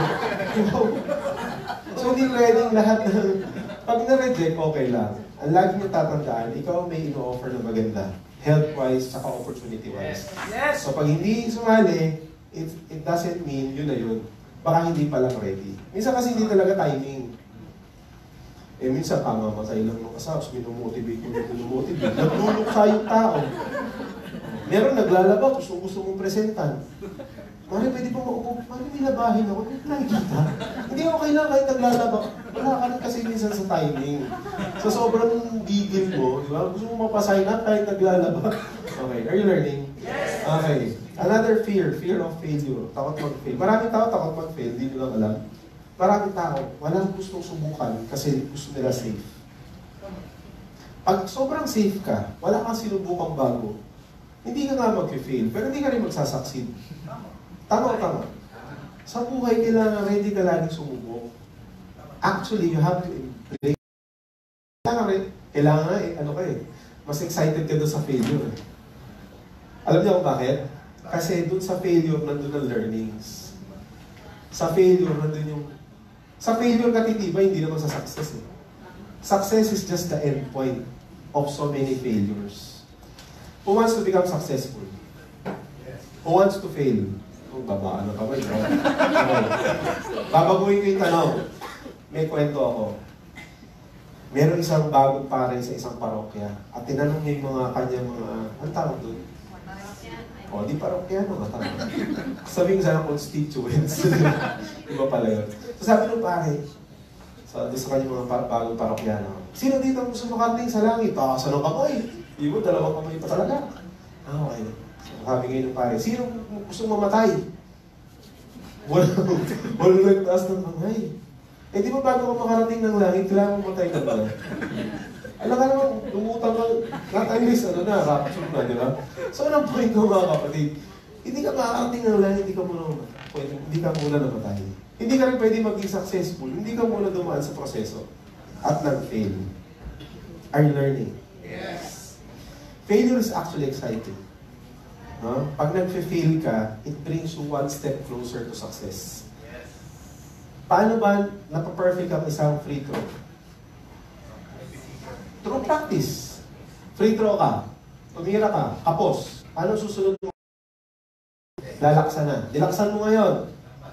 So hindi pwedeng lahat ng... Pag na-reject, okay lang. Ang lagi niyo tatandaan, ikaw may ino-offer na maganda. Health-wise, saka opportunity-wise. Yes. So pag hindi sumali, it, it doesn't mean yun na yun. Baka hindi pa lang ready. Minsan kasi hindi talaga timing. Eh minsan kamamatay lang ng asawa, minumotivate ko yung minumotivate. Nagluluksa yung tao. Meron naglalaba, gusto gusto mong presentan. Mari, pwede pa maupo. Mari, nilabahin ako. Hindi nakikita. Hindi ako kailangan kahit naglalaba. Wala ka rin kasi minsan sa timing. Sa sobrang gigil mo, di ba? Gusto mo mapasign up kahit naglalaba. Okay, are you learning? Yes! Okay. Another fear, fear of failure. Takot mag-fail. Maraming tao takot mag-fail, hindi nyo lang alam. Maraming tao, walang gustong subukan kasi gusto nila safe. Pag sobrang safe ka, wala kang sinubukang bago, hindi ka nga mag-fail, pero hindi ka rin magsasucceed. Tama o tama? Sa buhay, kailangan ready ka laging sumubok. Actually, you have to embrace. Kailangan rin, kailangan eh, ano ka eh, mas excited ka doon sa failure. Alam niyo kung bakit? Kasi doon sa failure, nandun ang learnings. Sa failure, nandun yung... Sa failure ka titibay, hindi naman sa success eh. Success is just the end point of so many failures. Who wants to become successful? Who wants to fail? Oh, babaan na kamay. Okay. Babaguhin ko yung tanong. May kwento ako. Meron isang bagong pare sa isang parokya at tinanong niya yung mga kanyang mga... Ang tawag doon? O, di parokya no, tama. Sabi nga sana constituents. Iba pala yun. So sabi nung pare, so doon sa kanyang mga par bagong parokyano, sino dito ang gusto makarating sa langit? Takasan ng kamay. Ibo, dalawang kamay pa talaga. Ah, okay. So sabi ngayon ng pare, sino gusto mamatay? Walang, walang nagtaas ng kamay. Eh di ba bago ka makarating ng langit, kailangan mamatay ka ba? Alam ka naman, lumutang ka, not unless, ano na, rapture na, di ba? So, anong point ko mga kapatid? Hindi ka makakarating ng langit, hindi ka muna pwede, hindi ka muna namatay. Hindi ka rin pwede maging successful, hindi ka muna dumaan sa proseso at nag-fail. Are you learning? Yes. Failure is actually exciting. No? Pag nag-fail ka, it brings you one step closer to success. Yes. Paano ba napaperfect ang isang free throw? Through practice. Free throw ka. Tumira ka. Kapos. Ano susunod mo? Lalaksan na. Dilaksan mo ngayon.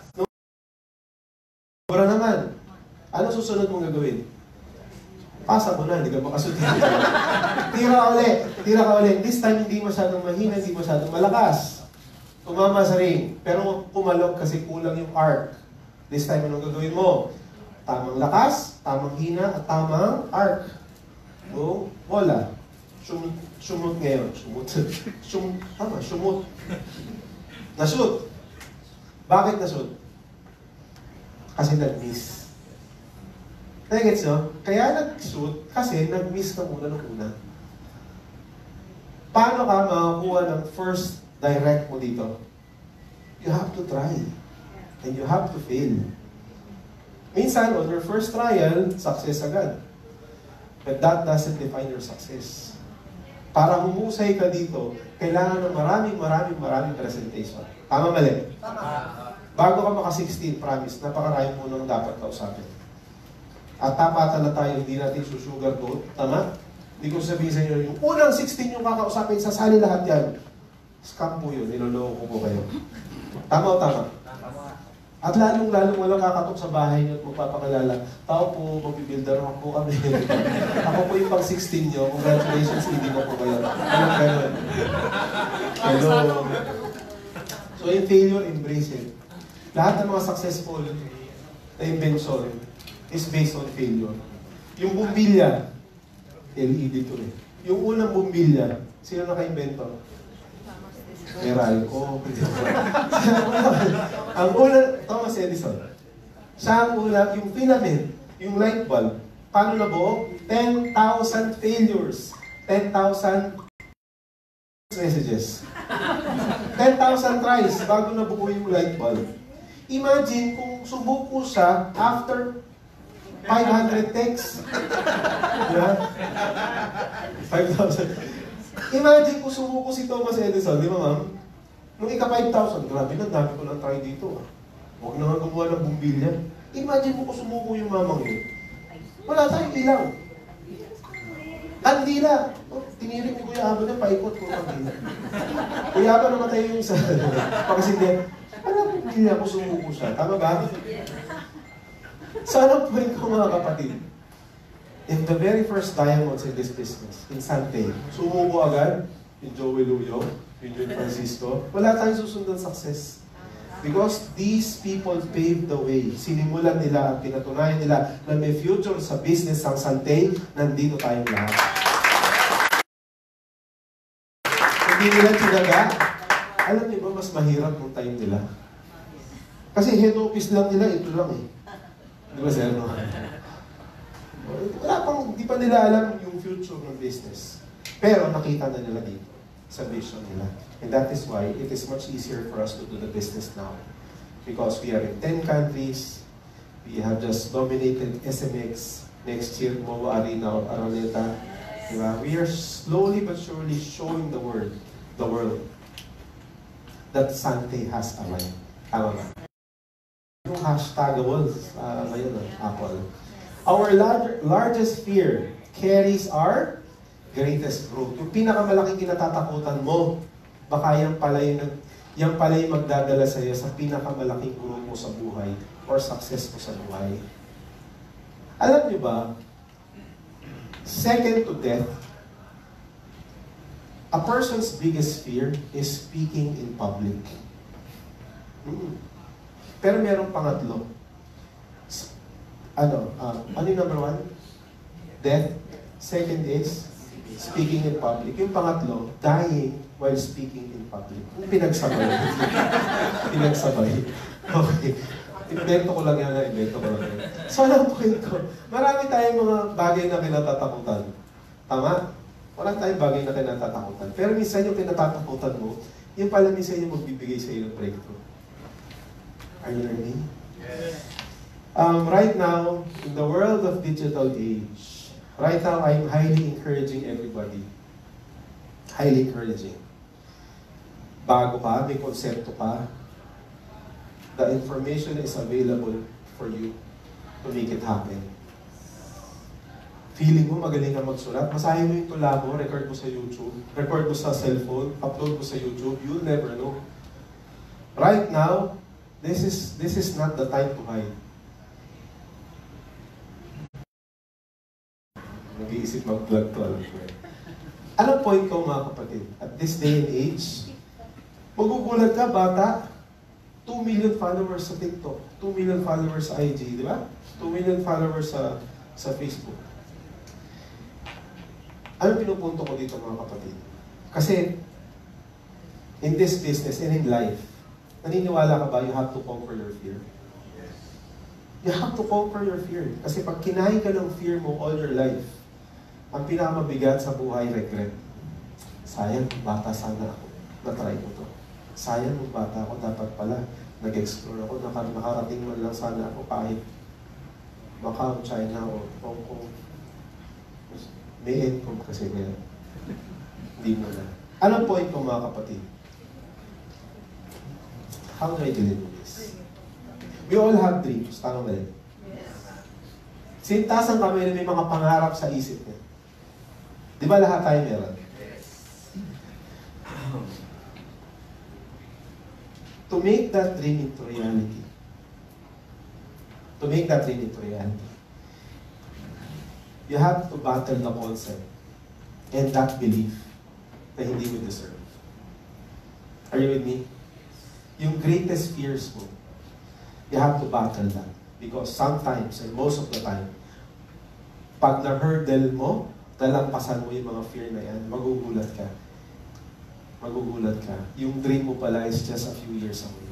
Sobra naman. Ano susunod mong gagawin? Pasa mo na. Hindi ka makasunod. Tira ka ulit. Tira ka ulit. This time, hindi masyadong mahina, hindi masyadong malakas. Tumama sa ring. Pero pumalog kasi kulang yung arc. This time, anong gagawin mo? Tamang lakas, tamang hina, at tamang arc. O, wala. Sumut, sumut ngayon. Sumut. Sum, tama, sumut. Nashoot. Bakit nashoot? Kasi nag-miss. Nagets nyo? Kaya nag-shoot kasi nag-miss ka muna nung una. Paano ka makakuha ng first direct mo dito? You have to try. And you have to fail. Minsan, on your first trial, success agad. But that doesn't define your success. Para humusay ka dito, kailangan ng maraming, maraming, maraming presentation. Tama, mali? Tama. Bago ka maka sixteen, promise, napakarami mo nang dapat kausapin. At tapatan na tayo, hindi natin susugar coat. Tama? Hindi ko sabihin sa inyo, yung unang sixteen yung kakausapin, sasali lahat yan. Scam po yun, niloloko ko po kayo. Tama o tama? At lalong-lalong walang kakatok sa bahay niyo at magpapakilala. Tao po, magbibuilder ako po kami. Ako po yung pang sixteen niyo. Congratulations, hindi ko po kayo. Walang ganun. Hello. So yung failure, embrace it. Lahat ng mga successful na invention is based on failure. Yung bumbilya, L E D to eh. Yung unang bumbilya, sino naka-invento? Meralco. Ang una, Thomas Edison. Siya ang una, yung filament, yung light bulb. Paano nabuo? ten thousand failures. ten thousand messages. ten thousand tries bago nabuo yung light bulb. Imagine kung subuko siya after five hundred texts. Yeah? five thousand. Imagine kung sumuko si Thomas Edison, di ba ma'am? Nung ika-five thousand, grabe na, dami ko lang try dito. Huwag na nga gumawa ng bumbilya. Imagine mo kung sumuko yung mamang yun. Wala tayong ilaw. Kandila. Oh, tinirik ni Kuya Aba na, paikot ko kandila. Kuya Aba namatay yung isa. Pagkasindi, wala bumbilya kung sumuko siya. Tama ba? Sana po rin ko mga kapatid. In the very first diamonds in this business, in Sante, sumuko agad, yung Joey Luyo, yung John Francisco, wala tayong susundan success. Because these people paved the way. Sinimulan nila at pinatunayan nila na may future sa business ng Sante, nandito tayong lahat. Hindi nila tinaga. Alam niyo ba, mas mahirap yung time nila? Kasi head office lang nila, ito lang eh. Di ba, sir? No? Wala pang, di pa nila alam yung future ng business. Pero nakita na nila dito sa vision nila. And that is why it is much easier for us to do the business now. Because we are in ten countries, we have just dominated S M X, next year, Movo Arena or Araneta. Diba? We are slowly but surely showing the world, the world, that Sante has a mind. Tama ba? Yung hashtagable uh, ngayon, Apple. Our large, largest fear carries our greatest growth. Yung pinakamalaking kinatatakutan mo, baka yan pala yung, yan pala yung magdadala sa iyo sa pinakamalaking growth mo sa buhay or success mo sa buhay. Alam niyo ba, second to death, a person's biggest fear is speaking in public. Hmm. Pero merong pangatlo. Ano, uh, ano yung number one? Death. Second is speaking in public. Yung pangatlo, dying while speaking in public. Yung pinagsabay. pinagsabay. Okay. Invento ko lang yan, invento ko lang yan. So, ang point ko, marami tayong mga bagay na kinatatakutan. Tama? Wala tayong bagay na kinatatakutan. Pero minsan yung kinatatakutan mo, yung pala minsan yung magbibigay sa iyo ng breakthrough. Are you learning? Yes. Um, right now, in the world of digital age, right now I'm highly encouraging everybody. Highly encouraging. Bago ka, may konsepto ka, the information is available for you to make it happen. Feeling mo magaling ka magsulat, masahin mo yung tula mo, record mo sa YouTube, record mo sa cellphone, upload mo sa YouTube, you'll never know. Right now, this is this is not the time to hide. Nag-iisip mag-vlog to, alam ko eh. Anong point ko mga kapatid? At this day and age, magugulat ka, bata, two million followers sa TikTok, two million followers sa I G, di ba? two million followers sa sa Facebook. Anong pinupunto ko dito mga kapatid? Kasi, in this business and in life, naniniwala ka ba you have to conquer your fear? You have to conquer your fear. Kasi pag kinain ka ng fear mo all your life, ang pinakamabigat sa buhay, regret. Sayang, bata sana ako. Na-try ko to. Sayang, bata ako, dapat pala nag-explore ako, nakarating man lang sana ako kahit Macau, China, o Hong Kong. May income kasi kaya. Hindi mo na. Anong point ko mga kapatid? How do I deliver this? We all have dreams, tama ba rin? Sintasan kami na may mga pangarap sa isip niya. Di ba lahat tayo meron? To make that dream into reality, to make that dream into reality, you have to battle the concept and that belief na hindi mo deserve. Are you with me? Yung greatest fears mo, you have to battle that. Because sometimes, and most of the time, pag na-hurdle mo, talampasan mo yung mga fear na yan, magugulat ka. Magugulat ka. Yung dream mo pala is just a few years away.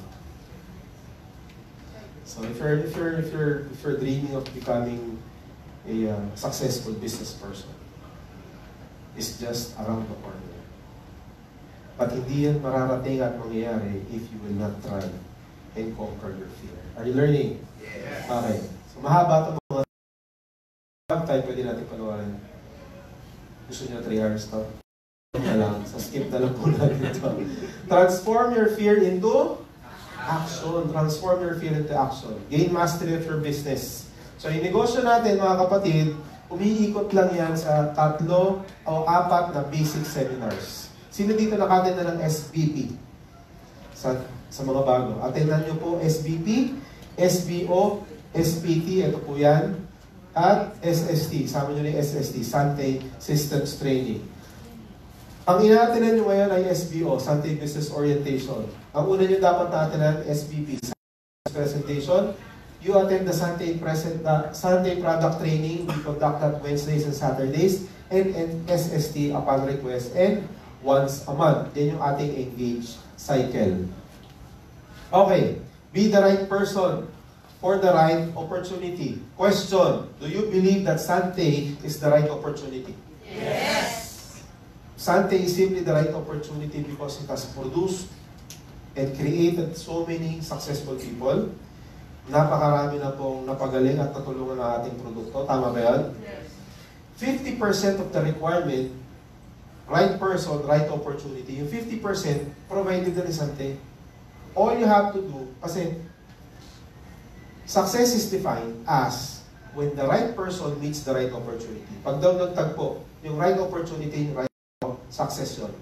So if you're if you're if you're if you're dreaming of becoming a uh, successful business person, it's just around the corner. But hindi yan mararating at mangyayari if you will not try and conquer your fear. Are you learning? Yes. Okay. So mahaba itong mga time, pwede natin panoorin. Gusto nyo three hours to? Na lang. So skip na lang po natin ito. Transform your fear into action. Transform your fear into action. Gain mastery of your business. So yung negosyo natin, mga kapatid, umiikot lang yan sa tatlo o apat na basic seminars. Sino dito nakatin na ng S B P? Sa, sa mga bago. Attendan nyo po S B P, S B O, S P T, ito po yan, at S S T. Sama nyo na yung S S T, Sante Systems Training. Ang inaatinan nyo ngayon ay S B O, Sante Business Orientation. Ang una nyo dapat naatinan, S B P, Presentation. You attend the Sante, present, the Sante Product Training. We conduct that Wednesdays and Saturdays. And, and S S T upon request. And once a month. Yan yung ating engage cycle. Okay. Be the right person for the right opportunity. Question. Do you believe that Sante is the right opportunity? Yes. Sante is simply the right opportunity because it has produced and created so many successful people. Napakarami na pong napagaling at natulungan ng ating produkto. Tama ba yan? Yes. fifty percent of the requirement, right person, right opportunity. Yung fifty percent, provided na ni Sante. All you have to do, kasi success is defined as when the right person meets the right opportunity. Pag daw nagtagpo, yung right opportunity, yung right success yun.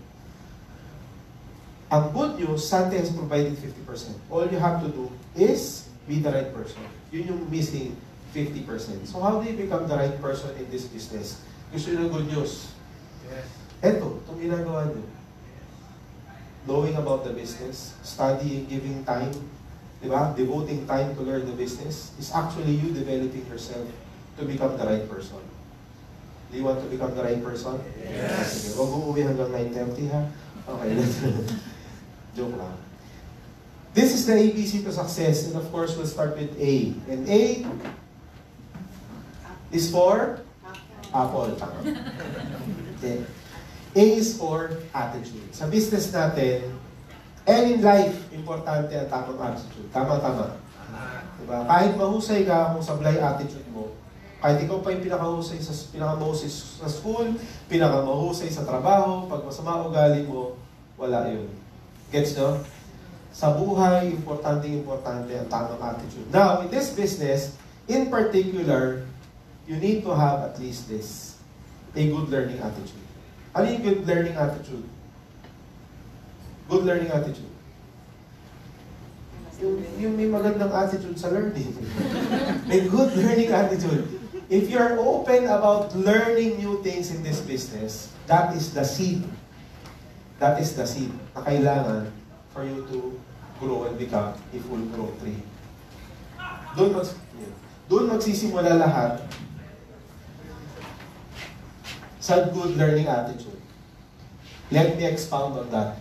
Ang good news, Sante has provided fifty percent. All you have to do is be the right person. Yun yung missing fifty percent. So how do you become the right person in this business? Gusto nyo ng good news? Yes. Eto, itong ginagawa nyo. Knowing about the business, studying, giving time, di ba? Devoting time to learn the business is actually you developing yourself to become the right person. Do you want to become the right person? Yes. Sige, huwag uuwi hanggang nine thirty ha? Okay, joke lang. This is the A B C to success, and of course, we'll start with A. And A is for Apple. Tama. Okay. A is for attitude. Sa business natin, and in life, importante ang tamang attitude. Tama-tama. Diba? Kahit mahusay ka kung sablay attitude mo, kahit ikaw pa yung pinakahusay sa, pinakamahusay sa school, pinakamahusay sa trabaho, pag masama ugali mo, wala yun. Gets no? Sa buhay, importante-importante ang tamang attitude. Now, in this business, in particular, you need to have at least this, a good learning attitude. Ano yung good learning attitude? Good learning attitude. Yung, yung may magandang attitude sa learning. May good learning attitude. If you're open about learning new things in this business, that is the seed. That is the seed na kailangan for you to grow and become a full-grown tree. Doon, mag, doon magsisimula lahat sa good learning attitude. Let me expound on that.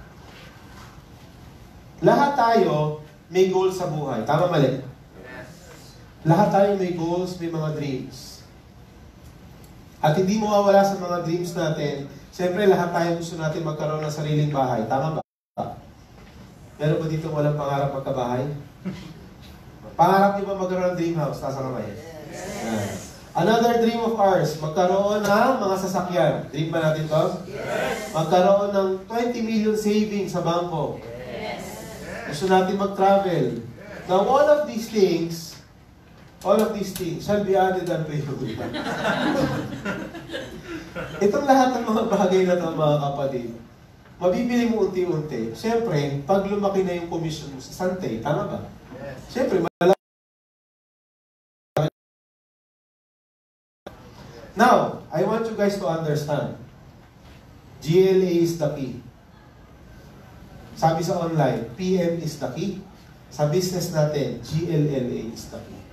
Lahat tayo may goals sa buhay. Tama mali? Yes. Lahat tayo may goals, may mga dreams. At hindi mawawala sa mga dreams natin, siyempre lahat tayo gusto natin magkaroon ng sariling bahay. Tama ba? Meron ba dito walang pangarap magkabahay? Pangarap niyo ba magkaroon ng dream house? Tasa kamay. Yes. Another dream of ours, magkaroon ng mga sasakyan. Dream ba natin to? Yes. Magkaroon ng twenty million savings sa bangko. Yes. Gusto natin mag-travel. Now, all of these things, all of these things shall be added unto you. Itong lahat ng mga bagay na ito, mga kapatid, mabibili mo unti-unti. Siyempre, pag lumaki na yung commission mo sa Sante, tama ba? Yes. Siyempre, malaki. Now, I want you guys to understand. G L A is the key. Sabi sa online, P M is the key. Sa business natin, G L L A is the key.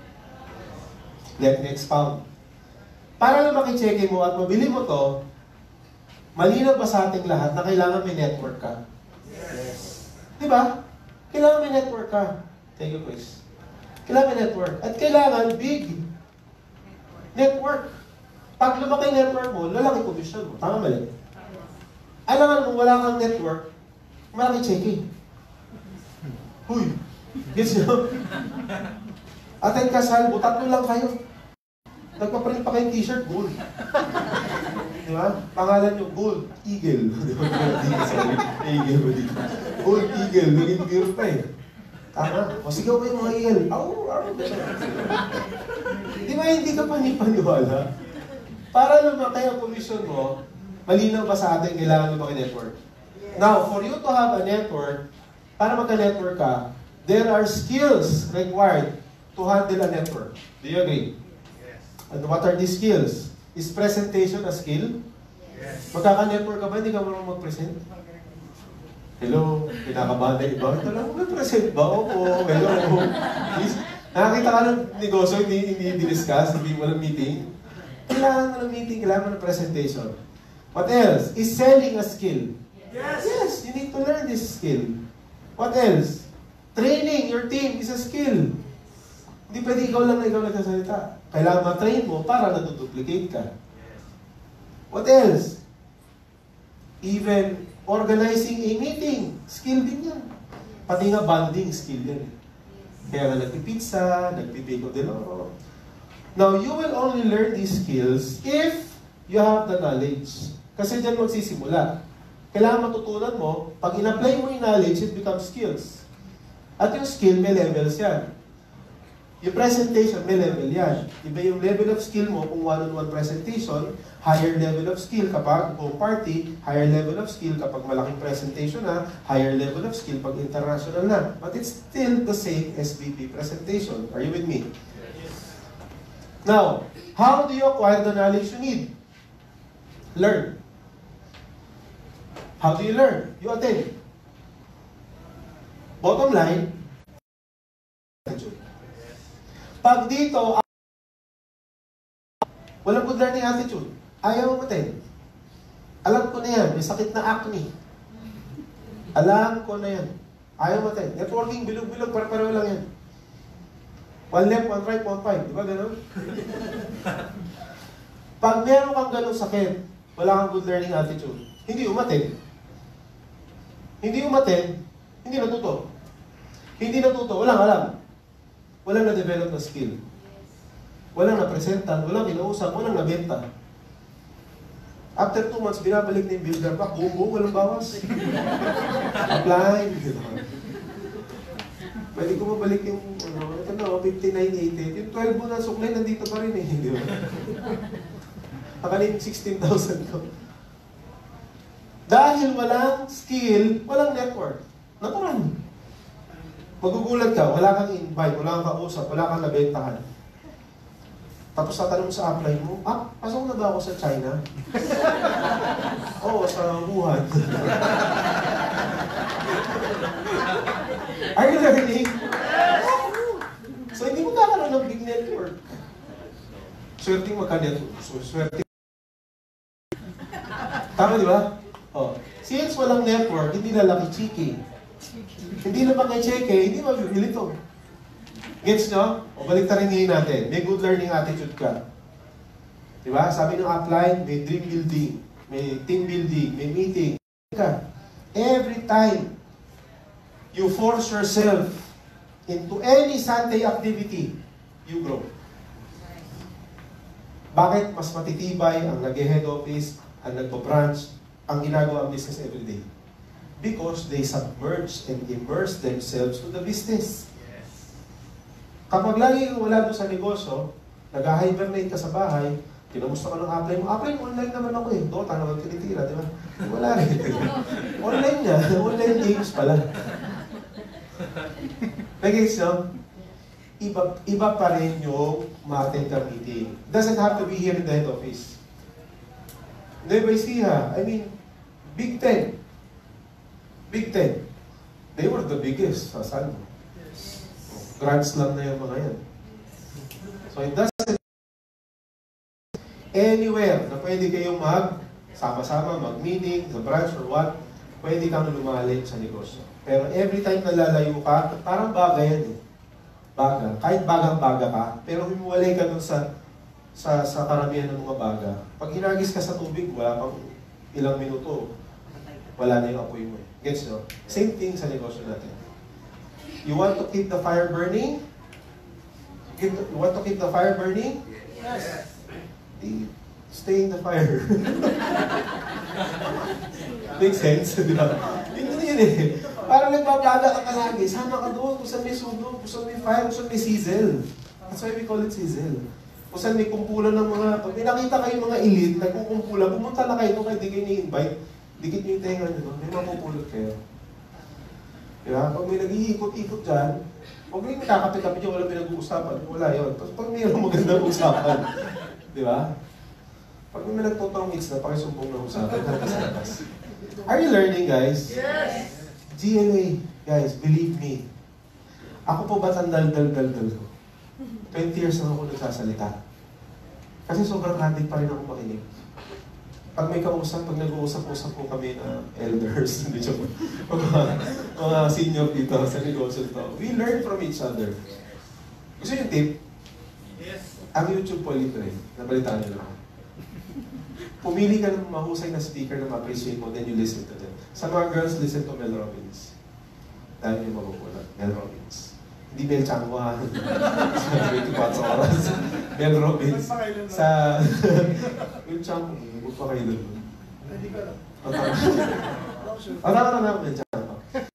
Let me expound. Para na makicheck mo at mabili mo to, malinaw ba sa ating lahat na kailangan may network ka? Yes. Di ba? Kailangan may network ka. Thank you, Chris. Kailangan may network. At kailangan big network. Pag lumaki yung network mo, lalaki commission mo. Tama mali? Alam mo, wala kang network, malaki checking. Huy! Gets nyo? Attend kasal mo, tatlo lang kayo. Nagpaprint pa kayong t-shirt, gold. Di ba? Pangalan nyo, Gold Eagle. Di ba? Eagle ba dito? Gold Eagle, naging beer pa eh. Tama. O sigaw kayo mga eagle. Aw, aw. Di ba hindi ka panipaniwala? Para lumaki ang commission mo, malinaw ba sa atin kailangan lumaki network? Now, for you to have a network, para magka-network ka, there are skills required to handle a network. Do you agree? Yes. And what are these skills? Is presentation a skill? Yes. Magkaka-network ka ba? Hindi ka marunong mag-present? Hello? Kinakabahan na iba? Ito lang, mag-present ba? Oo. Hello? Please. Nakakita ka ng negosyo, hindi, hindi discuss, hindi mo ng meeting. Kailangan mo ng meeting, kailangan mo ng presentation. What else? Is selling a skill? Yes. Yes, you need to learn this skill. What else? Training your team is a skill. Hindi pwede ikaw lang na ikaw nagsasalita. Kailangan ma-train mo para naduduplicate ka. What else? Even organizing a meeting, skill din yan. Pati nga bonding, skill yan. Kaya nga nagpipizza, nagpipico de loro. Now, you will only learn these skills if you have the knowledge. Kasi dyan magsisimula. Kailangan matutunan mo, pag in-apply mo yung knowledge, it becomes skills. At yung skill, may levels yan. Yung presentation, may level yan. Iba yung level of skill mo kung one-on-one presentation, higher level of skill kapag home party, higher level of skill kapag malaking presentation na, higher level of skill pag international na. But it's still the same S B P presentation. Are you with me? Yes. Now, how do you acquire the knowledge you need? Learn. How do you learn? You attend. Bottom line, pag dito, walang good learning attitude, ayaw mo attend. Alam ko na yan, may sakit na acne. Alam ko na yan. Ayaw mo attend. Networking, bilog-bilog, pare-pareho lang yan. One left, one right, one five. Di ba gano'n? Pag meron kang gano'ng sakit, wala kang good learning attitude, hindi umattend. Hindi umattend, hindi natuto. Hindi natuto, walang alam. Walang na-develop na skill. Walang na-presentan, walang kinausap, walang nabenta. After two months, binabalik na yung builder back, buong buong, walang bawas. Apply. Pwede ko mabalik yung, ano, ito na, fifty-nine eighty. Yung twelve mo na suklay, nandito pa rin eh. Di ba? Akanin yung sixteen thousand ko. Dahil walang skill, walang network. Natural. Magugulat ka, wala kang invite, wala kang kausap, wala kang nabentahan. Tapos tatanong sa apply mo, ah, pasok na ba ako sa China? Oo, sa Wuhan. Are you learning? So hindi mo kakaroon ng big network. Swerte magka-network. So, swerte. Tama di ba? Oh. Since walang network, hindi lalaki chiki. Hindi naman kay cheke, hindi mabibili ito. Gets nyo? O balik ta rin natin. May good learning attitude ka. Di ba? Sabi ng upline, may dream building, may team building, may meeting. Every time you force yourself into any Sante activity, you grow. Bakit mas matitibay ang nag-head office, ang nagpo-branch, ang ginagawa ang business every day? Because they submerge and immerse themselves to the business. Kapag lagi kang wala doon sa negosyo, nag-hibernate ka sa bahay, Kinamusta ka ng apply mo? Apply mo, online naman ako eh. Dota naman tinitira, di ba? Wala rin. Online niya. Online games pala. Nag-gets nyo? Iba, iba pa rin yung ma-attend ka meeting. Doesn't have to be here in the head office. Nueva Ecija, I mean, Big Ten. Big Ten. They were the biggest sa San. Grand Slam na yung mga yan. So it doesn't anywhere na pwede kayong mag sama-sama, mag-meeting, sa branch or what, pwede kang lumali sa negosyo. Pero every time na lalayo ka, parang baga yan eh. Baga. Kahit bagang-baga ka, pero humiwalay ka dun sa, sa, sa karamihan ng mga baga. Pag hinagis ka sa tubig, wala pang ilang minuto, wala na yung apoy mo eh. Gets nyo? Same thing sa negosyo natin. You want to keep the fire burning? You want to keep the fire burning? Yes. Stay in the fire. Makes sense, di ba? Yun yun eh. Parang nagbablada ka lagi. Sama ka doon. Kung saan may sunog, kung saan may fire, kung saan may sizzle. That's why we call it sizzle. Kung saan may kumpulan ng mga... Pag may nakita kayo mga elite, nagkukumpula, pumunta na kayo doon, kahit di kayo ni-invite, dikit nyo yung tenga nyo doon, may mapupulot kayo. Diba? Pag may nag-iikot-ikot dyan, huwag rin nakakapit-kapit yung walang pinag-uusapan. Wala yun. Tapos pag mayroong magandang usapan, di ba? Pag may nagtotong mix na pakisumbong na usapan, natin sa labas. Are you learning, guys? Yes. G L A, guys, believe me. Ako po ba't ang dal-dal-dal-dal ko? twenty years na ako nagsasalita. Kasi sobrang addict pa rin ako makinig. Pag may kausap, pag nag-uusap-usap po kami na elders, hindi siya po, mga, mga senior dito sa negosyo ito, we learn from each other. Gusto yung tip? Yes. Ang YouTube po libre. Nabalitaan niyo lang. Pumili ka ng mahusay na speaker na ma-appreciate mo, then you listen to them. Sa mga girls, listen to Mel Robbins. Dahil yung magugulat. Mel Robbins. Hindi Mel Chango ha. Sa twenty-four oras. Mel Robbins. Sa... Mel Chango. Huwag pa kayo doon. Hindi ko alam. Ang tama na naman Mel Chango.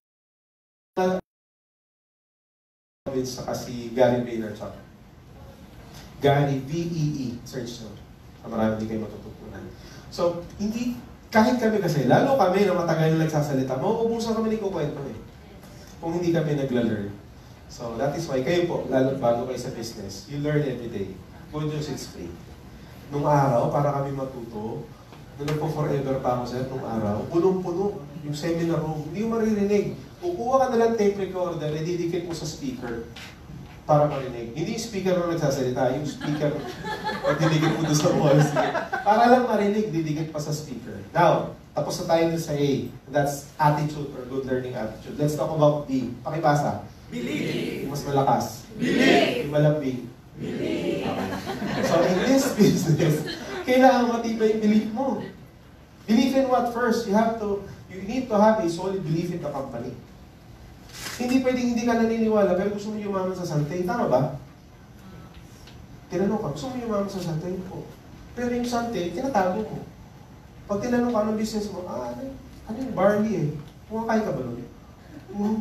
Robbins saka si Gary Vaynerchuk. Gary, V E E. Search nyo. Marami hindi kayo matututunan. So, hindi, kahit kami kasi, lalo kami na matagal na nagsasalita, mauubusan kami ni kukwento eh. Kung hindi kami nagla-learn. So, that is why kayo po, lalo bago kayo sa business, you learn every day. Good news, it's free. Nung araw, para kami matuto, nung nagpo-forever pa ako sir, nung araw, punong-puno yung seminar room. Hindi mo maririnig. Kukuha ka na lang tape recorder, ididikit mo sa speaker para marinig. Hindi yung speaker na nagsasalita, yung speaker na didikit mo doon sa walls. Para lang marinig, didikit pa sa speaker. Now, tapos na tayo sa A. That's attitude or good learning attitude. Let's talk about B. Pakibasa. Believe. Yung mas malakas. Believe. Yung malambing. Believe. So in this business, kailangan matibay yung belief mo. Believe in what first? You have to, you need to have a solid belief in the company. Hindi pwedeng hindi ka naniniwala, pero gusto mo yumaman sa Sante. Tama ba? Tinanong ka, gusto mo yumaman sa Sante? Po. Pero yung Sante, tinatago mo. Pag tinanong ka anong business mo, ah, ano, ano yung barley eh. Kumakain ka ba nun? Hmm.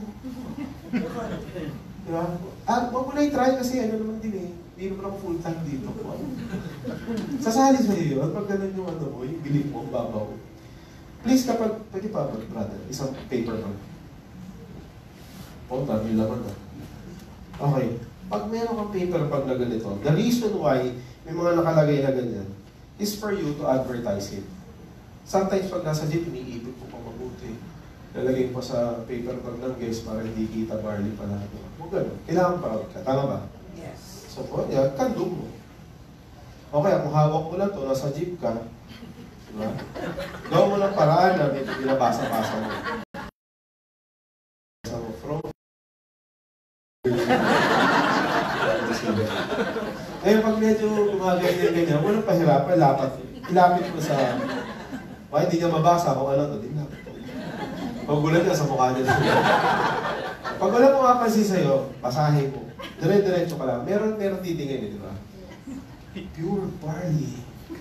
Diba? Ah, wag mo na i-try kasi ano naman din eh. Hindi naman ako full time dito. Sasali sa iyo yun, pag ganun yung ano mo, yung belief mo, babaw. Please kapag, pwede pa ba, brother, isang paper man. Oh, dami laman ah. Okay. Pag meron kang paper pag na ganito, the reason why may mga nakalagay na ganyan is for you to advertise it. Sometimes pag nasa jeep, iniipit mo pa mabuti. Lalagay pa sa paper bag ng guest para hindi kita barley pala. Huwag ganun. Kailangan proud ka. Tama ba? Yes. So, po, yan, kandong mo. Okay, kung hawak mo lang to, nasa jeep ka, diba? Gawin mo lang paraan na may binabasa-basa mo. Basa mo, from... Ngayon, pag medyo gumaganyan-ganyan, huwag nang pahirapan, lapat. Ilapit mo sa... Why, hindi niya mabasa kung ano to, din lapit. Paggulat niya sa mukha niya. Pag wala mo mapansin sa'yo, basahin mo. Dire-diretso ka lang. Meron, meron titingin eh, di ba? Pure barley.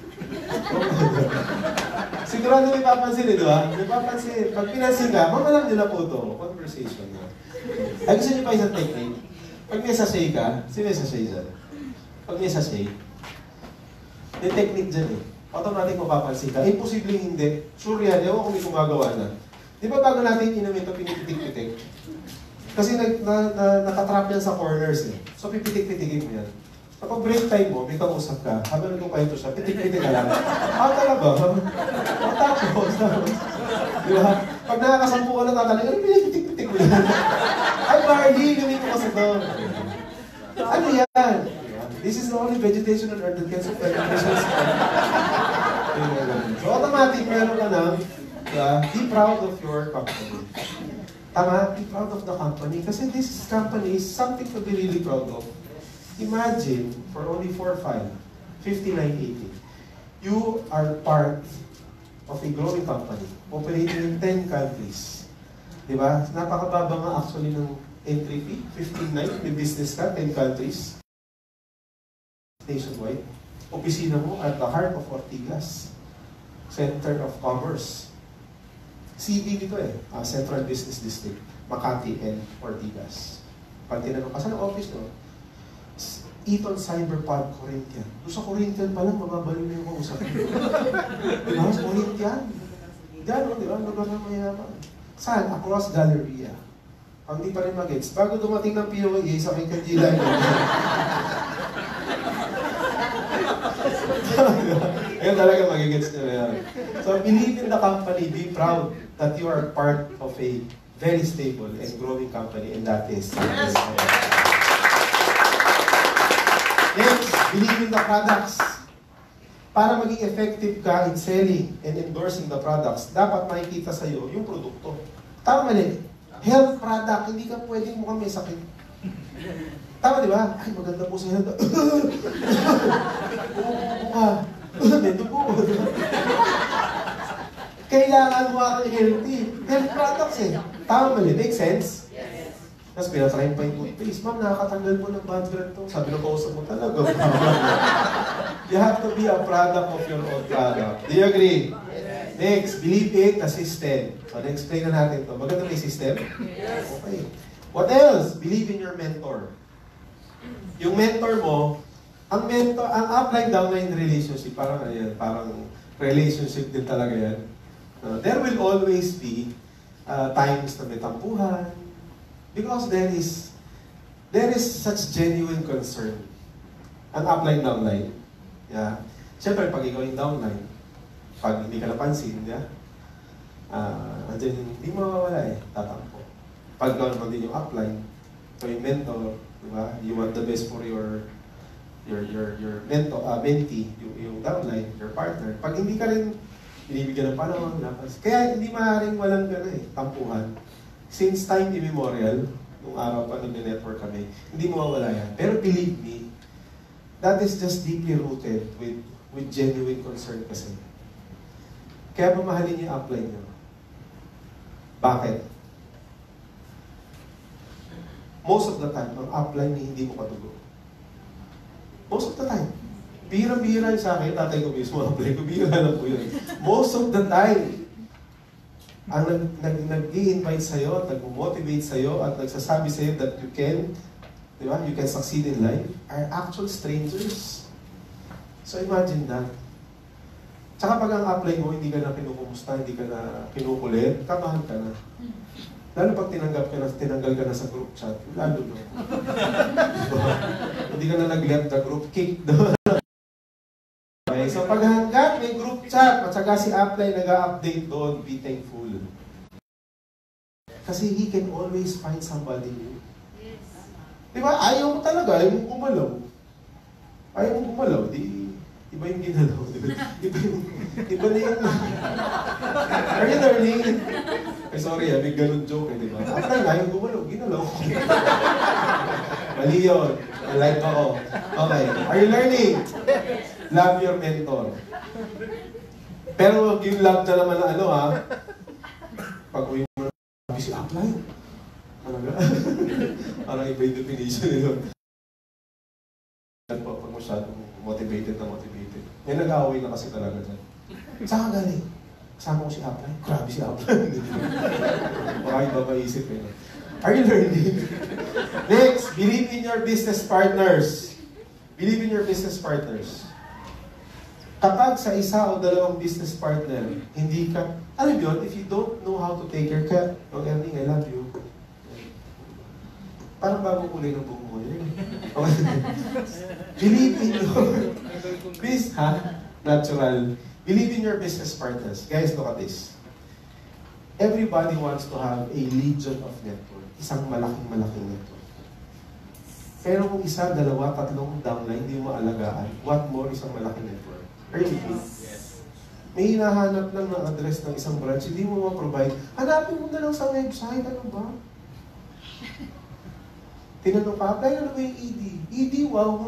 Sigurado may papansin eh, di ba? May papansin. Pag pinansin ka, mamalang nila po ito. Conversation na. Ay, gusto niyo pa isang technique? Pag may sachet ka, sino may sachet dyan? Pag may sachet, May technique dyan eh. Automatic mapapansin ka. Imposible hindi. Sure yan. Ewan kung may gumagawa na. Di ba bago natin inumin ito, pinipitik-pitik? Kasi nag, na, na, nakatrap yan sa corners eh. So pipitik-pitikin mo yan. Kapag break time mo, may kausap ka, habang nagkukwento siya, pitik-pitik ka lang. Ah, talaga? Ah, tapos, tapos. Di ba? Pag nakakasampu ka na tataling, ano pinipitik-pitik mo yan? Ay, Barney, gawin mo kasi ito. Ano yan? This is the only vegetation on earth that can supply nutrition. So automatic, meron ka na, uh, be proud of your company. Tama, be proud of the company. Kasi this company is something to be really proud of. Imagine, for only four five, fifty-nine eighty, you are part of a growing company, operating in ten countries. Diba? Napakababa nga actually ng entry fee, fifteen-nine, may business ka, ten countries. Nationwide. Opisina mo at the heart of Ortigas, Center of Commerce. C B dito eh, uh, Central Business District, Makati and Ortigas. Pag tinanong ka, saan ang office no? Eton Cyberpod, Corinthian. Doon sa Corinthian pa lang, mababaliw na yung kausap. Diba? Sa Corinthian. Diyan, no? Diba? Lugar na mayaman. Saan? Across Galleria. Pag di pa rin mag-gets, bago dumating ng P O A sa aking kandilan. Ayun talaga magigets nyo yan. So, believe in the company, be proud that you are part of a very stable and growing company, and that is yes. Next, believe in the products. Para maging effective ka in selling and endorsing the products, dapat makikita sa'yo yung produkto. Tama mali. Health product, hindi ka pwedeng mukhang may sakit. Tama, di ba? Ay, maganda po sa health. Mukha. May dugo. Kailangan mo ang healthy. Health products eh. Tama mali. Make sense? Yes. Tapos pinatry pa yung toothpaste. Ma'am, nakakatanggal mo ng bad breath to. Sabi ng kausap mo talaga. You have to be a product of your own product. Do you agree? Yes. Next, believe in the system. So, na-explain na natin ito. Maganda may system? Yes. Okay. What else? Believe in your mentor. Yung mentor mo, ang mentor, ang upline-downline relationship, parang ano yan, parang relationship din talaga yan. Uh, there will always be uh, times na may tampuhan because there is there is such genuine concern. Ang upline-downline. Yeah. Siyempre, pag ikaw yung downline, pag hindi ka napansin, yeah, uh, andyan, hindi mawawala eh, tatampo. Pag ikaw naman din yung upline, ito yung mentor, diba? You want the best for your your your your mentor, uh, mentee, yung, yung downline, your partner. Pag hindi ka rin binibigyan ng panahon, napas. Kaya hindi maaaring walang gano'n eh, tampuhan. Since time immemorial, nung araw pa nag-network kami, hindi mawawala yan. Pero believe me, that is just deeply rooted with with genuine concern kasi. Kaya mamahalin yung upline nyo. Bakit? Most of the time, ang upline ni hindi mo kadugo. Most of the time. Bihira-bihira yung sa akin, tatay ko mismo, upline ko, bihira na po yun. Most of the time, ang nag-i-invite sa'yo, at nag-motivate sa'yo, at nagsasabi sa'yo that you can, di ba, you can succeed in life, are actual strangers. So imagine that. Tsaka pag ang upline mo, hindi ka na kinukumusta, hindi ka na kinukulit, kamahan ka na. Lalo pag tinanggap ka na, tinanggal ka na sa group chat, lalo no. Hindi ka na nag-left the group, kick doon. Okay, so pag hanggat may group chat, at saka si upline nag-update doon, be thankful. Kasi he can always find somebody new. Yes. Diba? Ayaw mo talaga, ayaw mo gumalaw. Ayaw mo gumalaw, di, iba yung ginalaw. Diba? Iba yung, iba na yung, are you learning? Ay, sorry, ah, may ganun joke eh, di ba? Upline, ayaw gumalaw, ginalaw. Mali yun. I like ako. Okay, are you learning? Love your mentor. Pero yung love na naman na ano ha, pag uwi mo na, si upline. Talaga? Parang iba yung definition nilo. Pag masyadong motivated na motivated. May nag-aaway na kasi talaga dyan. Saan ka galing? Kasama ko si upline. Grabe si upline. Baka iba maisip eh. Are you learning? Next, believe in your business partners. Believe in your business partners. Kapag sa isa o dalawang business partner, hindi ka, alam yun, if you don't know how to take care ka, oh Ernie, I love you. Parang bagong kulay ng buhok mo yun. Believe in your business, ha? Natural. Believe in your business partners. Guys, look at this. Everybody wants to have a legion of network. Isang malaking-malaking network. Pero kung isa, dalawa, tatlong downline, hindi mo maalagaan, what more isang malaking network? Are you with me? Yes. May hinahanap lang ng address ng isang branch, hindi mo ma-provide. Hanapin mo na lang sa website, ano ba? Tinanong ka, apply na ba yung E D? E D, wow!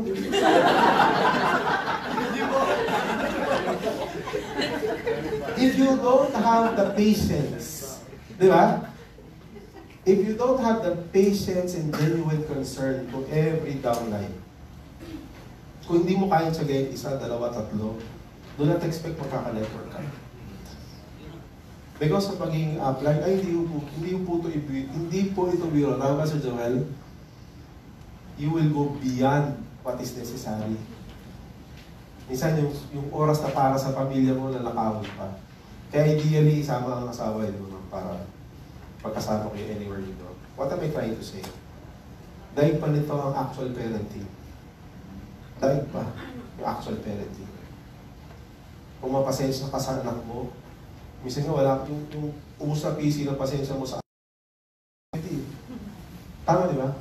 If you don't have the patience, di ba? If you don't have the patience and genuine concern to every downline, kung hindi mo kaya tsagayin isa, dalawa, tatlo, do not expect makaka-network ka. Because sa pagiging apply, ay hindi po, hindi po ito, hindi po ito biro. Tama ba, Sir Joel? You will go beyond what is necessary. Minsan yung, yung oras na para sa pamilya mo na nakawin pa. Kaya ideally, isama ang asawa yun no, para pagkasama kayo anywhere you go. What am I trying to say? Daig pa nito ang actual parenting. Daig pa yung actual parenting. Kung mapasensya ka sa anak mo, minsan nga wala yung, yung usa P C ng pasensya mo sa anak. Tama, di ba?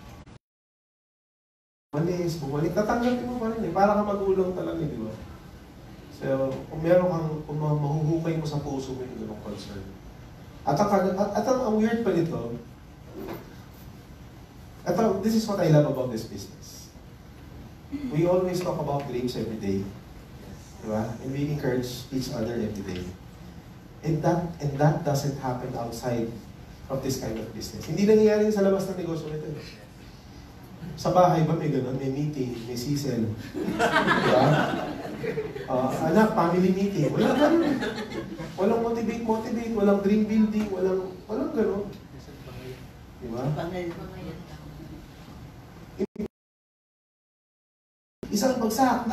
Malis, bumalik, tatanggapin mo pa rin eh. Para ka magulang talaga, di ba? So, kung meron kang, kung mahuhukay mo sa puso mo yung ganong concern. At ang, at, at ang weird pa nito, at ang, this is what I love about this business. We always talk about dreams every day. Di ba? And we encourage each other every day. And that, and that doesn't happen outside of this kind of business. Hindi nangyayari sa labas ng negosyo nito. Sa bahay ba may gano'n? May meeting, may sisel. Diba? Uh, anak, family meeting. Walang gano'n. Walang motivate, motivate. Walang dream building. Walang, walang gano'n. Diba? Isang bagsak.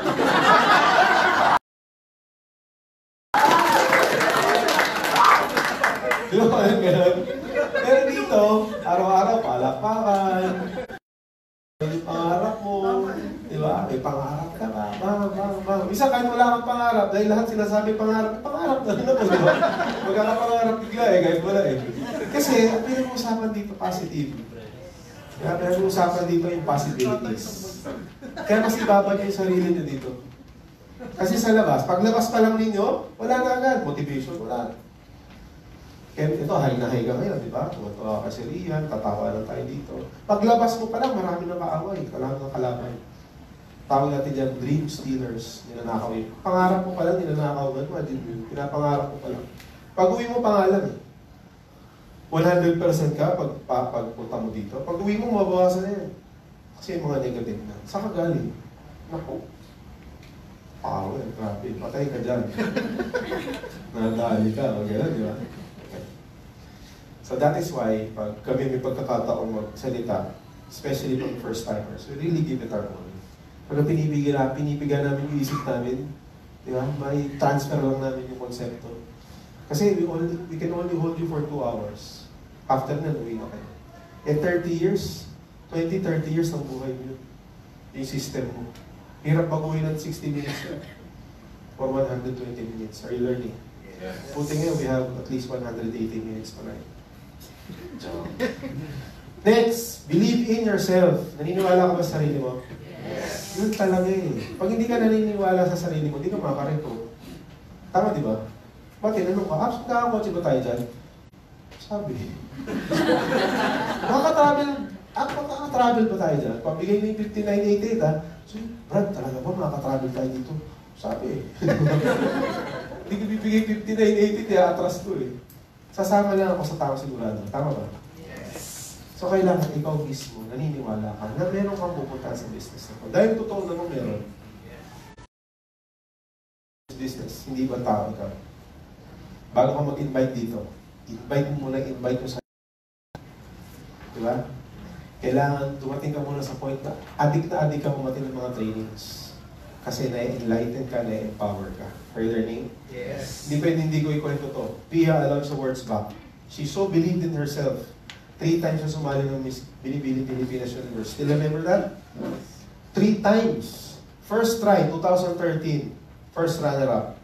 Diba? Walang gano'n. Pero dito, araw-araw, palakpakan. May pangarap mo, di ba? May pangarap ka ba? Bang, bang, bang. Isa kahit wala kang pangarap, dahil lahat sinasabi pangarap, pangarap na rin ako, di ba? Magkakapangarap bigla eh, kahit wala eh. Kasi, ang pinag-uusapan dito, positive. Kaya pinag-uusapan dito yung possibilities. Kaya mas ibabad yung sarili nyo dito. Kasi sa labas, paglabas pa lang ninyo, wala na agad. Motivation, wala. Kaya ito, high na high ka ngayon, di ba? Tuwa ka si Rian, tatawa lang tayo dito. Paglabas mo pa lang, marami na kaaway, kailangan ng kalaban. Tawag natin dyan, dream stealers, ninanakaw yun. Pangarap mo pa lang, ninanakaw mo, imagine yun, pinapangarap mo pa lang. Pag-uwi mo pa nga lang eh. one hundred percent ka pag, pag, pagpunta mo dito. Pag-uwi mo, mabawasan na yan. Kasi yung mga negative na. Saan ka galing? Naku. Power, grabe, patay ka dyan. Nadali ka, o gano'n, di ba? So that is why, pag kami may pagkakataong magsalita, especially pag first-timers, we really give it our all. Pag pinibigyan, pinibigyan namin yung isip namin, di ba? May transfer lang namin yung konsepto. Kasi we, only, we can only hold you for two hours. After na, uwi na kayo. Eh thirty years, twenty, thirty years ang buhay niyo. Yung system mo. Hirap baguhin ng sixty minutes or one hundred twenty minutes. Are you learning? Yes. Buti ngayon, we have at least one hundred eighty minutes pa rin. Next, believe in yourself. Naniniwala ka ba sa sarili mo? Yes. Yun talaga eh. Pag hindi ka naniniwala sa sarili mo, hindi ka makakareko. Tama, di ba? Ba't tinanong ka, ah, nakakotse ba tayo dyan? Sabi. Makaka-travel, ah, makaka-travel ba tayo dyan? Pabigay mo yung fifty-nine eighty-eight ha. So, Brad, talaga ba makaka-travel tayo dito? Sabi. Hindi ko bibigay fifty-nine eighty-eight, kaya atras ko eh. Sasama lang ako sa tao sigurado. Tama ba? Yes. So, kailangan ikaw mismo, naniniwala ka na meron kang pupunta sa business na ko. Dahil totoo naman meron. Business, hindi ba tao ka? Bago ka mag-invite dito, invite mo muna, invite mo sa diba? Kailangan dumating ka muna sa point na adik na adik ka pumating ng mga trainings. Kasi na-enlighten ka, na-empower ka. Are you learning? Yes. Hindi pwede hindi ko ikwento to. Pia allowed sa words back. She so believed in herself. Three times siya sumali ng Miss Binibili Pilipinas Universe. Still remember that? Three times. First try, twenty thirteen. First runner-up.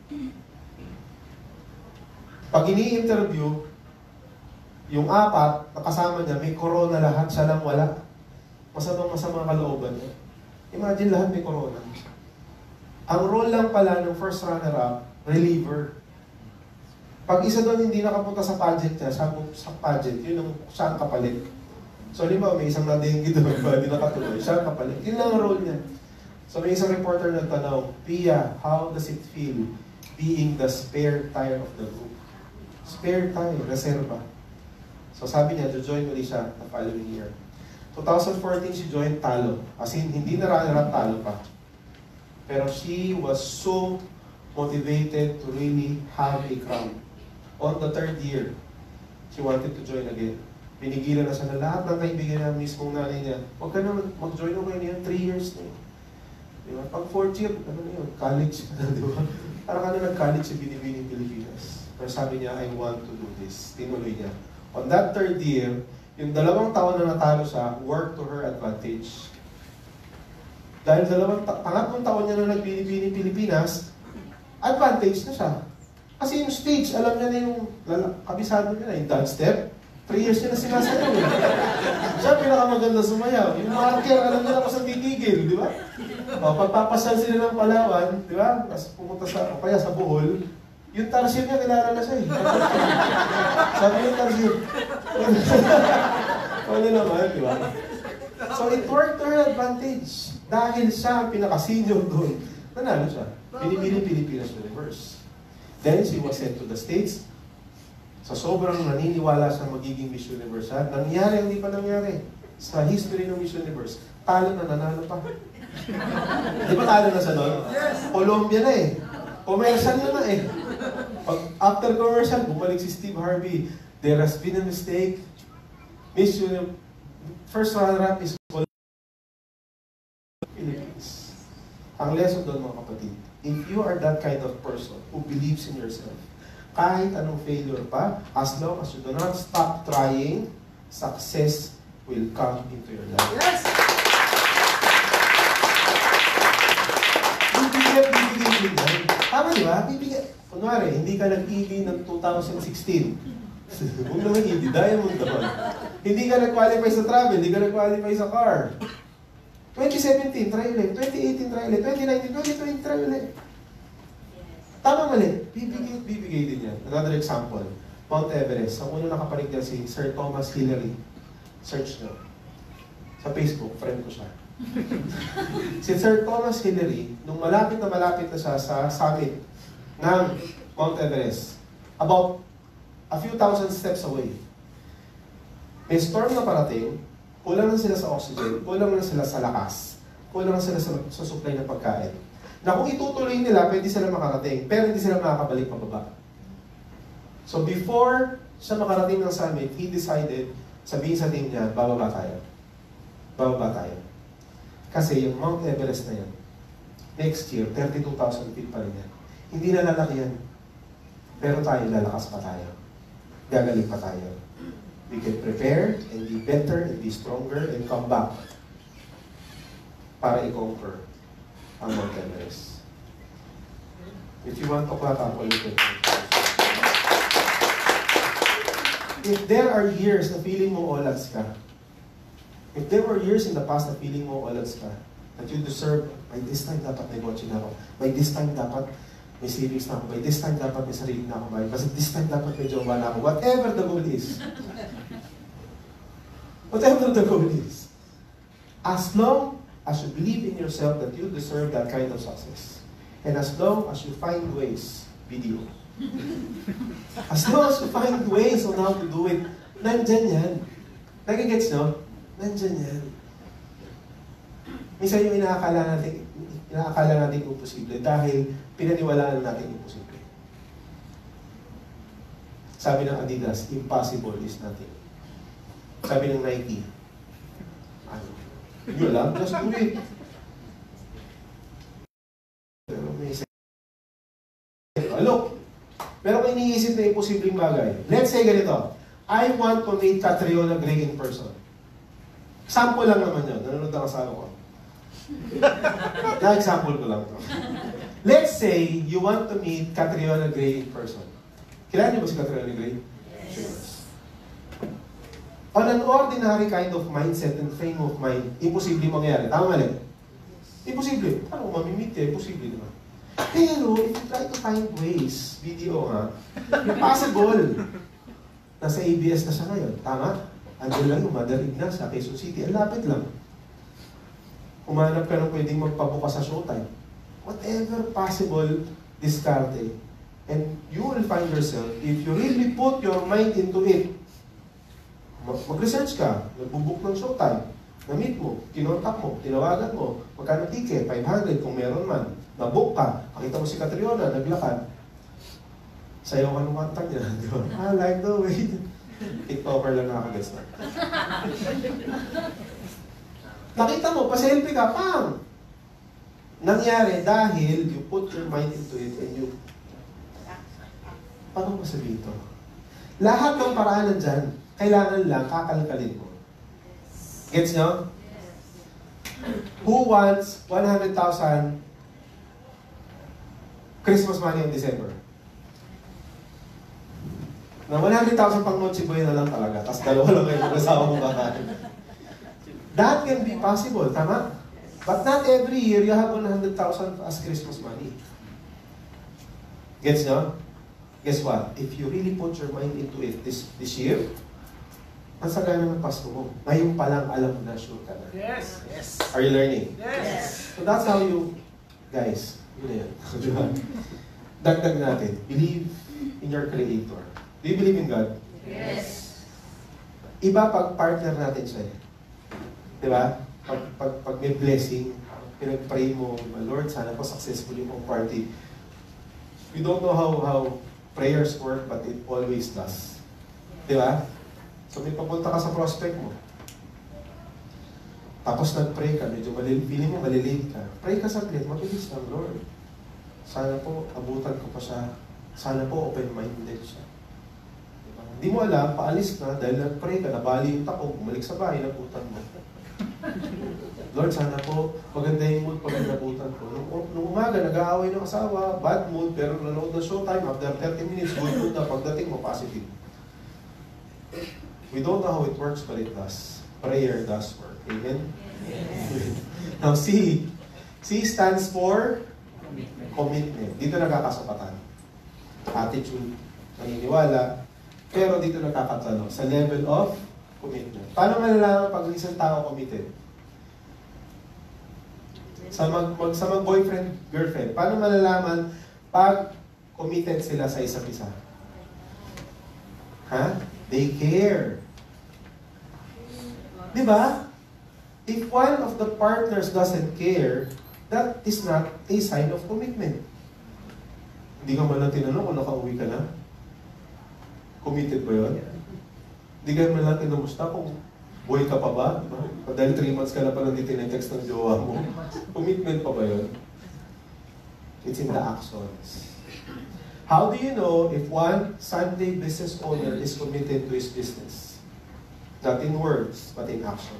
Pag ini-interview, yung apat, nakasama niya, may corona lahat, siya lang wala. Masamang-masamang kalooban niya. Imagine lahat may corona. Ang role lang pala ng first runner-up, reliever. Pag isa doon hindi nakapunta sa pageant niya, sa, sa pageant, yun ang siya ang kapalit. So, limbawa, may isang nadenggi doon, ba, hindi nakatuloy, siya ang kapalit. Yun lang ang role niya. So, may isang reporter nagtanong, Pia, how does it feel being the spare tire of the group? Spare tire, reserva. So, sabi niya, to-join ulit siya the following year. twenty fourteen, she joined talo. As in, hindi na runner-up, talo pa. Pero she was so motivated to really have a crown. On the third year, she wanted to join again. Pinigilan na siya na lahat ng kaibigan niya, mismong nanay niya, huwag ka na mag-join mo kayo niyan, three years na yun. Diba? Pag fourth year, ano na yun, college na, di ba? Parang ka na nag-college sa Binibini Pilipinas. Pero sabi niya, I want to do this. Tinuloy niya. On that third year, yung dalawang taon na natalo siya, work to her advantage. Dahil dalawang ta- pangatlong taon niya na nag-Binibini Pilipinas, advantage na siya. Kasi yung stage, alam niya na yung kabisado niya na, yung dance step. Three years niya na sinasayaw. Eh. Siya pinakamaganda sumayaw. Yung marker, alam niya na kung saan titigil, di ba? O, pagpapasyal sila ng Palawan, di ba? Tapos pumunta sa, o kaya sa Bohol, yung tarsier niya, kilala na siya eh. Sabi yung tarsier. Ano naman, di ba? So it worked to her advantage. Dahil siya ang pinaka-senior doon, nanalo siya. Binibili Pilipinas Universe. Then she was sent to the States. Sa sobrang naniniwala sa magiging Miss Universe, ha? Nangyari, hindi pa nangyari. Sa history ng Miss Universe, talo na, nanalo pa. Di ba talo na sa doon? Yes. Colombia na eh. Commercial na na eh. Pag after commercial, bumalik si Steve Harvey. There has been a mistake. Miss Universe, first runner-up is Philippines. Ang lesson doon mga kapatid, if you are that kind of person who believes in yourself, kahit anong failure pa, as long as you do not stop trying, success will come into your life. Yes. Bibigyan, bibigyan, bibigyan. Tama di ba? Bibigyan. Kunwari, hindi ka nag-E D ng two thousand sixteen. Huwag naman E D, diamond naman. Hindi ka nag-qualify sa travel, hindi ka nag-qualify sa car. twenty seventeen, try ulit. twenty eighteen, try ulit. twenty nineteen, twenty twenty, try ulit. Tama mali. Bibigay, bibigay din yan. Another example, Mount Everest. Ang unang nakapanig niya si Sir Thomas Hillary. Search nyo. Sa Facebook, friend ko siya. Si Sir Thomas Hillary, nung malapit na malapit na siya sa summit ng Mount Everest, about a few thousand steps away, may storm na parating, kulang na sila sa oxygen, kulang na sila sa lakas, kulang na sila sa, sa supply ng pagkain. Na kung itutuloy nila, pwede sila makarating, pero hindi sila makakabalik pababa. So before siya makarating ng summit, he decided, sabihin sa team niya, bababa tayo. Bababa tayo. Kasi yung Mount Everest na yan, next year, thirty-two thousand feet pa rin yan. Hindi na lalaki yan. Pero tayo, lalakas pa tayo. Gagaling pa tayo. We can prepare and be better and be stronger and come back para i-conquer ang Mount Everest. If you want to clap, ako ulit. If there are years na feeling mo olads ka, if there were years in the past na feeling mo olads ka, that you deserve, by this time dapat may kotse na ako, by this time dapat may savings na ako, by this time dapat may sarili na ako, by this time dapat may jowa na ako, whatever the goal is. Whatever the goal is. As long as you believe in yourself that you deserve that kind of success. And as long as you find ways, video. As long as you find ways on how to do it, nandyan yan. Nagigets nyo? Nandyan yan. Minsan yung inaakala natin, inaakala natin imposible dahil pinaniwalaan natin imposible. Sabi ng Adidas, impossible is nothing. Sabi ng Nike, ano? Yun lang, just do it. Look, pero kung iniisip na imposibleng bagay, let's say ganito, I want to meet Catriona Gray in person. Sample lang naman yun. Nanonood ang asawa ko. Na-example ko lang to. Let's say you want to meet Catriona Gray in person. Kilala niyo ba si Catriona Gray? Yes. On an ordinary kind of mindset and frame of mind, imposible mangyari. Tama mali? Imposible. Paano kung mamimit eh? Imposible naman. Pero, if you try to find ways, video ha, possible. Nasa A B S na siya ngayon. Tama? Andun lang yung madalig na sa Quezon City. Ang lapit lang. Umanap ka ng pwedeng magpabuka sa showtime. Whatever possible, diskarte. And you will find yourself, if you really put your mind into it, mag-research ka, nagbubuk ng showtime, na-meet mo, kinontak mo, tinawagan mo, magkano ticket, five hundred kung meron man, na-book ka, pakita mo si Catriona, naglakad, sayaw ka ng kanta niya, di ba? I like the way. TikToker lang nakakagets na. Nakita mo, pa-selfie ka, pam! Nangyari dahil you put your mind into it and you... Paano mo sabihin ito? Lahat ng paraanan dyan, kailangan lang kakalkalin mo. Gets nyo? Who wants one hundred thousand Christmas money in December? Na one hundred thousand pang Noche Buena na lang talaga, tapos dalawa lang kayo mag-asawa mong kakain. That can be possible, tama? But not every year you have one hundred thousand as Christmas money. Gets nyo? Guess what? If you really put your mind into it this this year, ang sagana ng Pasko mo. Ngayon pa lang alam mo na, sure ka na. Yes. Yes. Are you learning? Yes. So that's how you, guys, yun na yan. Dagdag natin, believe in your Creator. Do you believe in God? Yes. Iba pag partner natin siya. Di ba? Pag, pag, pag may blessing, pinag-pray mo, Lord, sana po successful yung party. We don't know how how prayers work, but it always does. Di ba? So may papunta ka sa prospect mo. Tapos nag-pray ka, medyo malilate, feeling mo malilate ka. Pray ka saglit, mabilis lang, Lord. Sana po, abutan ko pa siya. Sana po, open-minded siya. Diba? Hindi mo alam, paalis na, dahil nag-pray ka, nabali yung takog, bumalik sa bahay, nabutan mo. Lord, sana po, maganda yung mood pag nabutan ko. Nung, nung umaga, nag-aaway ng asawa, bad mood, pero nanood na showtime, after thirty minutes, good mood na, pagdating mo, positive. We don't know how it works, but it does. Prayer does work. Amen? Yes. Now, C. C stands for commitment. Dito nagkakasapatan. Attitude, naniniwala, pero dito nagkakatalo sa level of commitment. Paano malalaman pag isang tao committed? Sa mag, mag sa mag boyfriend, girlfriend, paano malalaman pag committed sila sa isa't isa? Ha? They care. Di ba? If one of the partners doesn't care, that is not a sign of commitment. Hindi ka man lang tinanong kung nakauwi ka na. Committed ba yun? Hindi ka man lang tinamusta kung buhay ka pa ba? Diba? Dahil three months ka na pa nandito na-text ng jowa mo. Commitment pa ba yun? It's in the actions. How do you know if one Sante business owner is committed to his business? Not in words, but in action.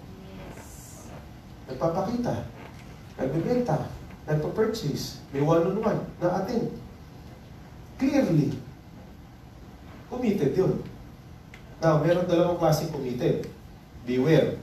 Nagpapakita, nagbibenta, nagpa-purchase, may one-on-one, na-attend. Clearly, committed yun. Now, meron dalawang klaseng committed. Beware.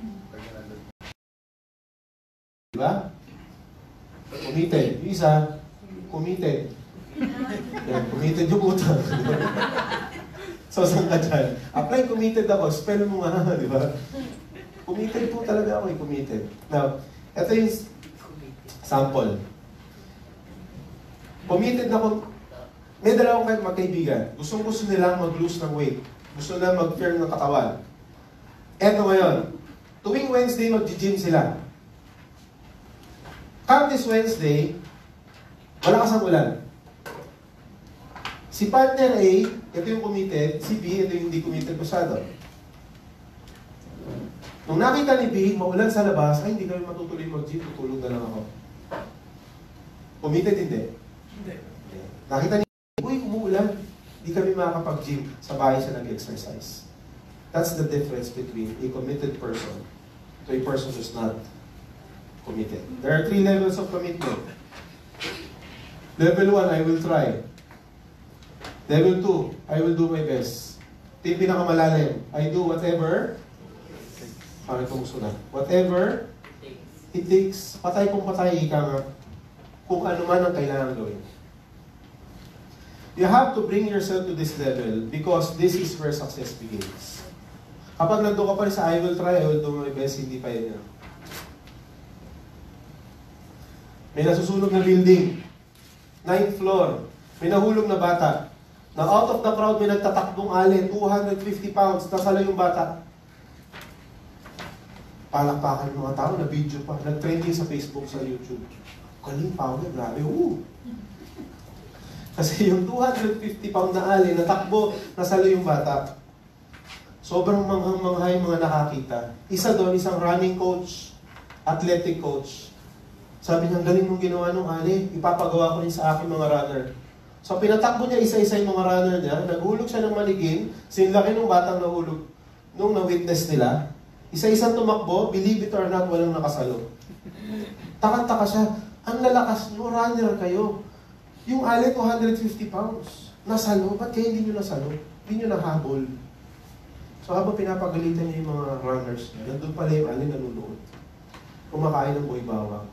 Diba? Committed. Yung isa, committed. Yan, committed yung utang. So, saan ka dyan? Apply committed ako. Spell mo nga, di ba? Committed po talaga ako, committed. Now, ito yung sample. Committed na ako. May dalawang magkaibigan. Gustong gusto nilang mag-lose ng weight. Gusto nilang mag-firm ng katawan. Eto ngayon, tuwing Wednesday, mag-gym sila. Come this Wednesday, malakas ang ulan. Si partner A, ito yung committed. Si B, ito yung hindi committed masyado. Nung nakita ni B, maulan sa labas, ay, hindi kami matutuloy mag-gym, tutulog na lang ako. Committed, hindi? Hindi. Nakita niya, uy, umuulan. Hindi kami makakapag-gym. Sa bahay siya nag-exercise. That's the difference between a committed person to a person who's not committed. There are three levels of commitment. Level one, I will try. Level two, I will do my best. Ito yung pinakamalalim. I do whatever. Parang itong sunod. Whatever it takes. Patay kung patay, ika nga. Kung ano man ang kailangan gawin. You have to bring yourself to this level because this is where success begins. Kapag nandun ka pa rin sa I will try, I will do my best, hindi pa yun. May nasusunog na building. Ninth floor. May nahulog na bata. Na out of the crowd, may nagtatakbong alin, two hundred fifty pounds, nasala yung bata. Palakpakan ng mga tao, na video pa. Nag-trending sa Facebook, sa YouTube. Kaling power, grabe, woo! Kasi yung two hundred fifty pound na alin, natakbo, nasala yung bata. Sobrang manghang-mangha yung mga nakakita. Isa doon, isang running coach, athletic coach. Sabi niya, galing mong ginawa nung ali, ipapagawa ko rin sa aking mga runner. So pinatakbo niya isa-isa yung mga runner niya, naghulog siya ng manigin, sinlaki ng batang nahulog nung na-witness nila. Isa-isa tumakbo, believe it or not, walang nakasalo. Takang-taka siya, ang lalakas nyo, runner kayo. Yung ali, two hundred fifty pounds. Nasalo, ba't kaya hindi nyo nasalo? Hindi nyo nahabol. So habang pinapagalitan niya yung mga runners niya, nandun pala yung ali nanunood. Kumakain ng buhay bawang.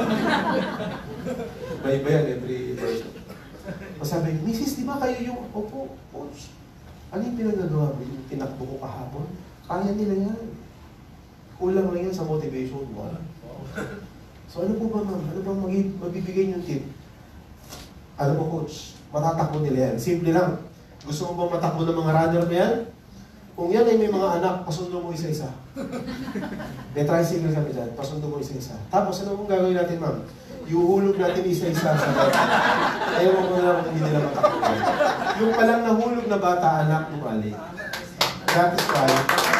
Iba-iba yan, every person. Masabi, Missus, di ba kayo yung, opo, coach, ano yung pinagagawa mo? Yung tinakbo ko kahapon? Kaya nila yan. Kulang lang yan sa motivation. Wow. So ano po ba, ma'am? Ano bang mag- mabibigay niyong tip? Alam mo, coach, matatakbo nila yan. Simple lang. Gusto mo bang matakbo ng mga runner na yan? Kung yan ay may mga anak, pasundo mo isa-isa. May tricycle kami dyan, pasundo mo isa-isa. Tapos, ano mong gagawin natin, ma'am? Iuhulog natin isa-isa sa bata. Ayaw mo lang kung hindi nila matakbo. Yung palang nahulog na bata, anak ng ali. That is why,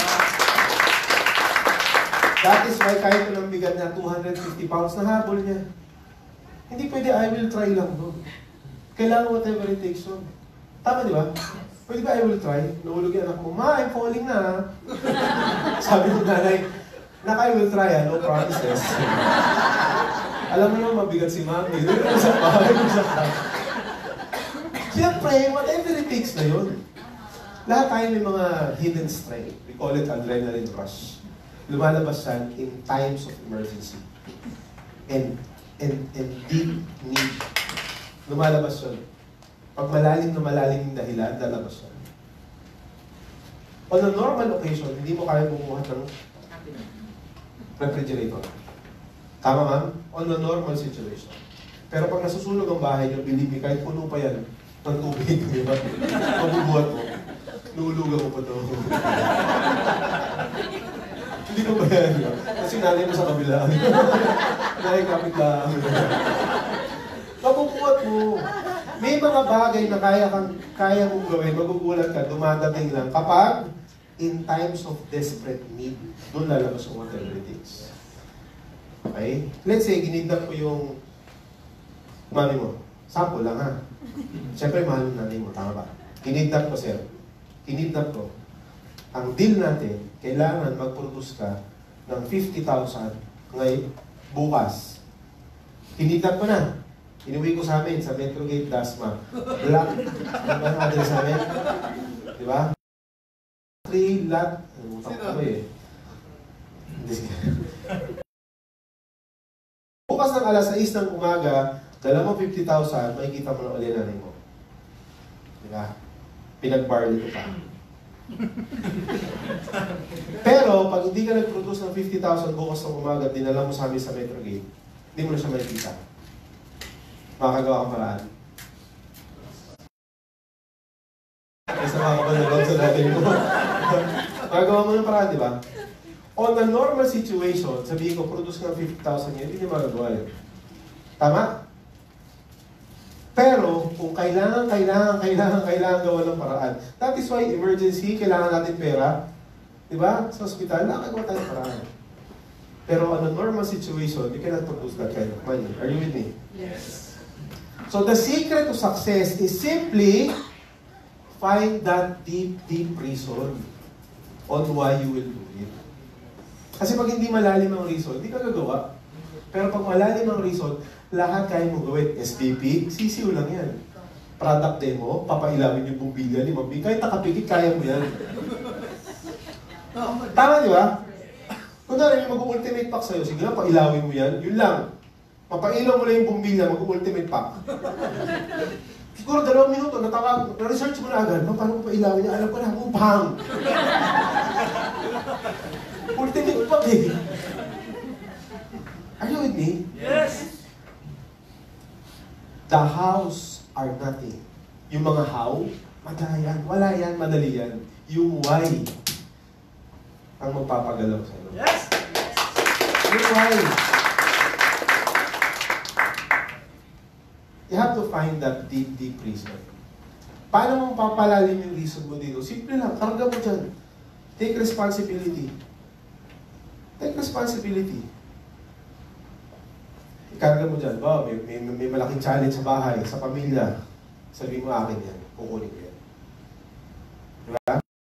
that is why kahit walang bigat na two hundred fifty pounds, nahabol niya. Hindi pwede, I will try lang doon. Kailangan whatever it takes on. Tama, di ba? Pwede ba I will try? Nahulog yung anak mo, Ma, I'm falling na. Sabi ng nanay, Nak, I will try, ha? No promises. Alam mo naman, mabigat si Mami. Doon ka sa bahay mo sa kaya. Siyempre, whatever it takes na yun. Lahat tayo may mga hidden strength. We call it adrenaline rush. Lumalabas yan in times of emergency. And, and, and deep need. Lumalabas yun. Pag malalim na malalim yung dahilan, lalabas yan. On a normal occasion, hindi mo kaya bumuhat ng refrigerator. Tama, ma'am? On a normal situation. Pero pag nasusunog ang bahay niyo, believe me, kahit puno pa yan ng tubig, di ba? Mabubuhat mo. Nulugan mo pa ito. Hindi ko ba yan? Kasi nanay mo sa kabila. Nanay kapit lang. Mabubuhat mo. May mga bagay na kaya kang kaya mong gawin, magugulat ka, dumadating lang kapag in times of desperate need, doon lalabas yung whatever it is. Okay? Let's say, ginigdap ko yung mami mo. Sample lang, ha? Siyempre, mahal ng nanay mo. Tama ba? Ginigdap ko, sir. Ginigdap ko. Ang deal natin, kailangan mag-produce ka ng fifty thousand ngayon, bukas. Ginigdap ko na. Inuwi ko sa amin, sa Metro Gate, Dasma. Black. Diba ang address sa amin? Diba? Three lot. Ano ko eh. Bukas ng alas sais ng umaga, dala mo fifty thousand, makikita mo na ulit nanay mo. Diba? Pinag-barley ko pa. Pero, pag hindi ka nag-produce ng fifty thousand bukas ng umaga, dinala mo sa amin sa Metro Gate, hindi mo na siya makikita. Makakagawa kang paraan. Kasi makakapanood sa natin mo. Makagawa mo ng paraan, di ba? On a normal situation, sabihin ko, produce ng fifty thousand yun, hindi niya magagawa yun. Tama? Pero, kung kailangan, kailangan, kailangan, kailangan gawa ng paraan. That is why emergency, kailangan natin pera. Di ba? Sa ospital, nakagawa tayo ng paraan. Pero on a normal situation, you cannot produce that kind of money. Are you with me? Yes. So the secret to success is simply find that deep, deep reason on why you will do it. Kasi pag hindi malalim ang reason, hindi ka gagawa. Pero pag malalim ang reason, lahat kaya mong gawin. S P P, sisiw lang yan. Product demo, papailawin yung bumbilya, limang big. Kahit nakapikit, kaya mo yan. Tama, di ba? Kung dahil yung mag-ultimate pack sa'yo, sige lang, pailawin mo yan. Yun lang. Papailaw mo lang yung bumbilya, mag-ultimate pack. Siguro dalawang minuto, natawag, na-research mo na agad, no, paano ko pailawin niya? Alam ko na, upang! Ultimate pack eh. Are you with me? Yes! The hows are nothing. Yung mga how, madayan. Wala yan, madali yan. Yung why, ang magpapagalaw sa'yo. Yes! Yung why. You have to find that deep, deep reason. Paano mo papalalim yung reason mo dito? Simple lang, karga mo dyan. Take responsibility. Take responsibility. Ikarga mo dyan. Wow, may, may, may malaking challenge sa bahay, sa pamilya. Sabihin mo akin yan. Kukunin ko yan. Diba?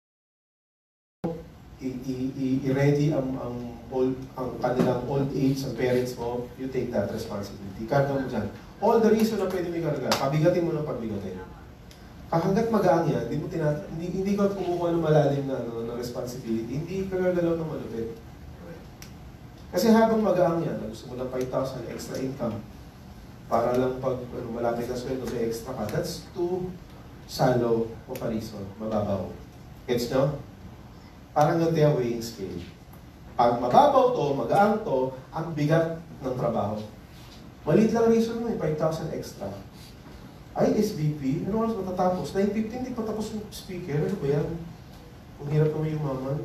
I-ready ang, ang, old, ang kanilang old age, ang parents mo, you take that responsibility. Ikarga mo dyan. All the reason na pwede may karga, pabigatin mo ng pabigatin. Hanggat magaang yan, hindi mo tinat hindi, hindi ka kumukuha ng malalim na, ano, na responsibility, hindi ka gagalaw ng malupit. Kasi habang magaang yan, gusto mo ng five thousand extra income, para lang pag ano, malapit na sweldo, may extra ka. That's too shallow of a reason, mababaw. Gets nyo? Parang ganito yung weighing scale. Pag mababaw to, magaang to, ang bigat ng trabaho. Maliit lang reason mo eh, five thousand extra. Ay, S V P, ano oras matatapos? nine fifteen, hindi pa tapos yung speaker. Ano ba yan? Kung hirap naman yung maman.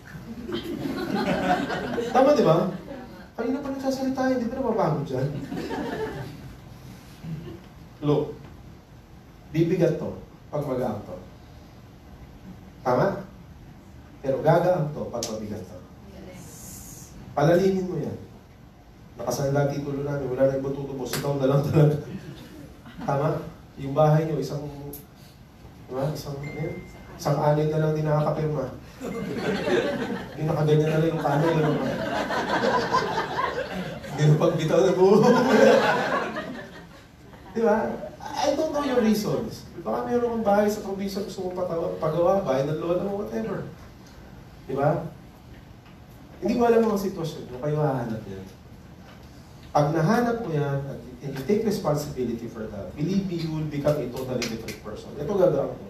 Tama, di ba? Kanina pa nagsasalita, hindi ba napapagod dyan? Look, bibigat to pag magaang to. Tama? Pero gagaang to pag mabigat to. Palalimin mo yan. Nakasanla titulo namin, wala na ibang tutubos, ikaw na lang talaga. Tama? Yung bahay nyo, isang, diba? Isang, eh, isang anay na lang din nakakapirma. Yung nakaganyan na lang yung kanay, yung mga. Hindi na pagbitaw na buo. Diba? I don't know your reasons. Baka mayroon kang bahay sa probinsya gusto mong patawa, pagawa, bahay ng lola mo, whatever. Diba? Hindi ko alam ang sitwasyon nyo, kayo hahanap yan. Pag nahanap mo yan, and you take responsibility for that, believe me, you will become a totally different person. Ito gagawin mo.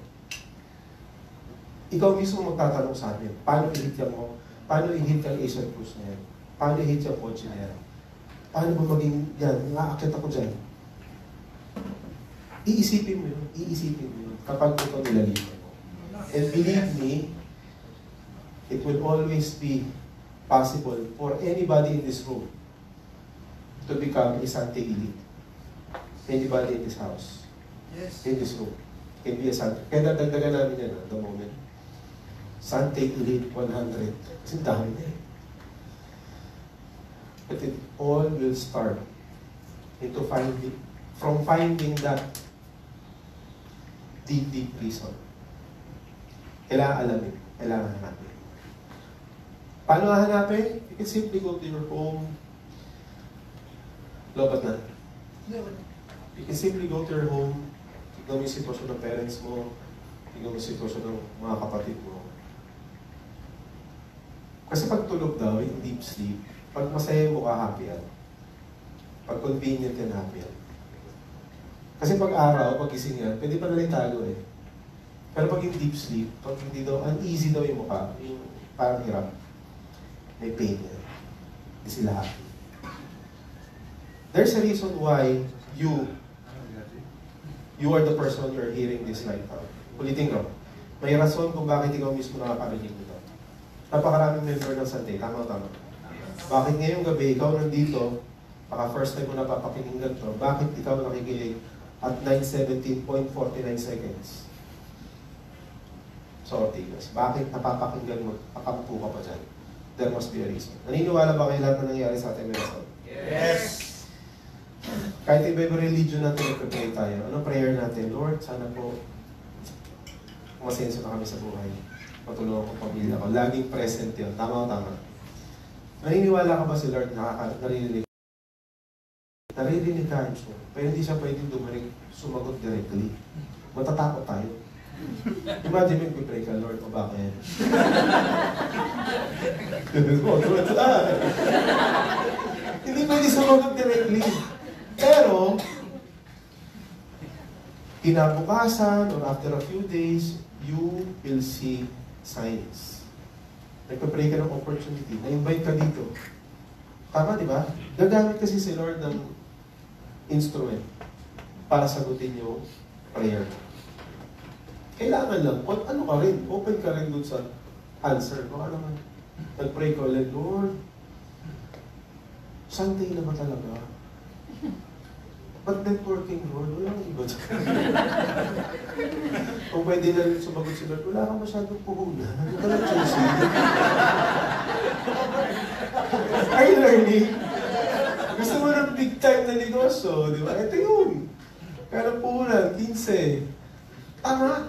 Ikaw mismo magtatanong sa amin, paano i-hit yan mo? Paano i-hit yung Asian Cruise na yan? Paano i-hit yung kotse na yan? Paano ba maging yan? Naakit ako dyan. Iisipin mo yun. Iisipin mo yun kapag ito nilaliman mo. And believe me, it will always be possible for anybody in this room to become a Sante elite. Anybody in this house, Yes. in this room, can be a Sante. Kaya nadagdagan namin yan at the moment. Sante elite one hundred. Kasi dami na eh. But it all will start into finding, from finding that deep, deep reason. Kailangan alamin. Kailangan hanapin. Paano nga hanapin? You can simply go to your home. Lobat na. You can simply go to your home, tignan mo yung sitwasyon ng parents mo, tignan mo yung sitwasyon ng mga kapatid mo. Kasi pag tulog daw, yung deep sleep, pag masaya mo ka, happy yan. Pag convenient yan, happy yan. Kasi pag araw, pag gising yan, pwede pa nalang tago eh. Pero pag yung deep sleep, pag hindi daw, uneasy daw yung mukha, yung parang hirap, may pain yan. Hindi sila happy. There's a reason why you you are the person you're hearing this right now. Ulitin ko. May rason kung bakit ikaw mismo nakakarinig nito. Napakaraming member ng Sante. Tama o tama? Bakit ngayong gabi ikaw nandito, baka first time mo napapakinggan to, bakit ikaw nakikinig at nine seventeen point four nine seconds? So, Ortigas, bakit napapakinggan mo, pakampu ka pa dyan? There must be a reason. Naniniwala ba kayo lahat na nangyari sa atin may rason? Yes. Kahit iba-iba religion natin, nagpapray tayo. Anong prayer natin? Lord, sana po masenso na kami sa buhay. Matulungan ko pamilya ko. Laging present yun. Tama o tama? Naniniwala ka ba si Lord nakaka- naririnig? Naririnig ka siya. Pero hindi siya pwedeng dumaring sumagot directly. Matatakot tayo. Imagine mo pray ka, Lord, o bakit? Hindi pwede sumagot directly. Pero, kinabukasan or after a few days, you will see signs. Nagpa-pray ka ng opportunity, na-invite ka dito. Tama, di ba? Gagamit kasi si Lord ng instrument para sagutin yung prayer. Kailangan lang, ano ka rin, open ka rin dun sa answer. Baka naman, nag-pray ka ulit, Lord, Sante na ba talaga? Ba't networking, Lord? Wala kang iba. Kung pwede na rin sumagot si Lord, wala kang masyadong puhunan. Ano ka lang, Chelsea? Are you learning? Gusto mo ng big time na negosyo, di ba? Ito yun. Kaya ng puhunan, fifteen. Tama.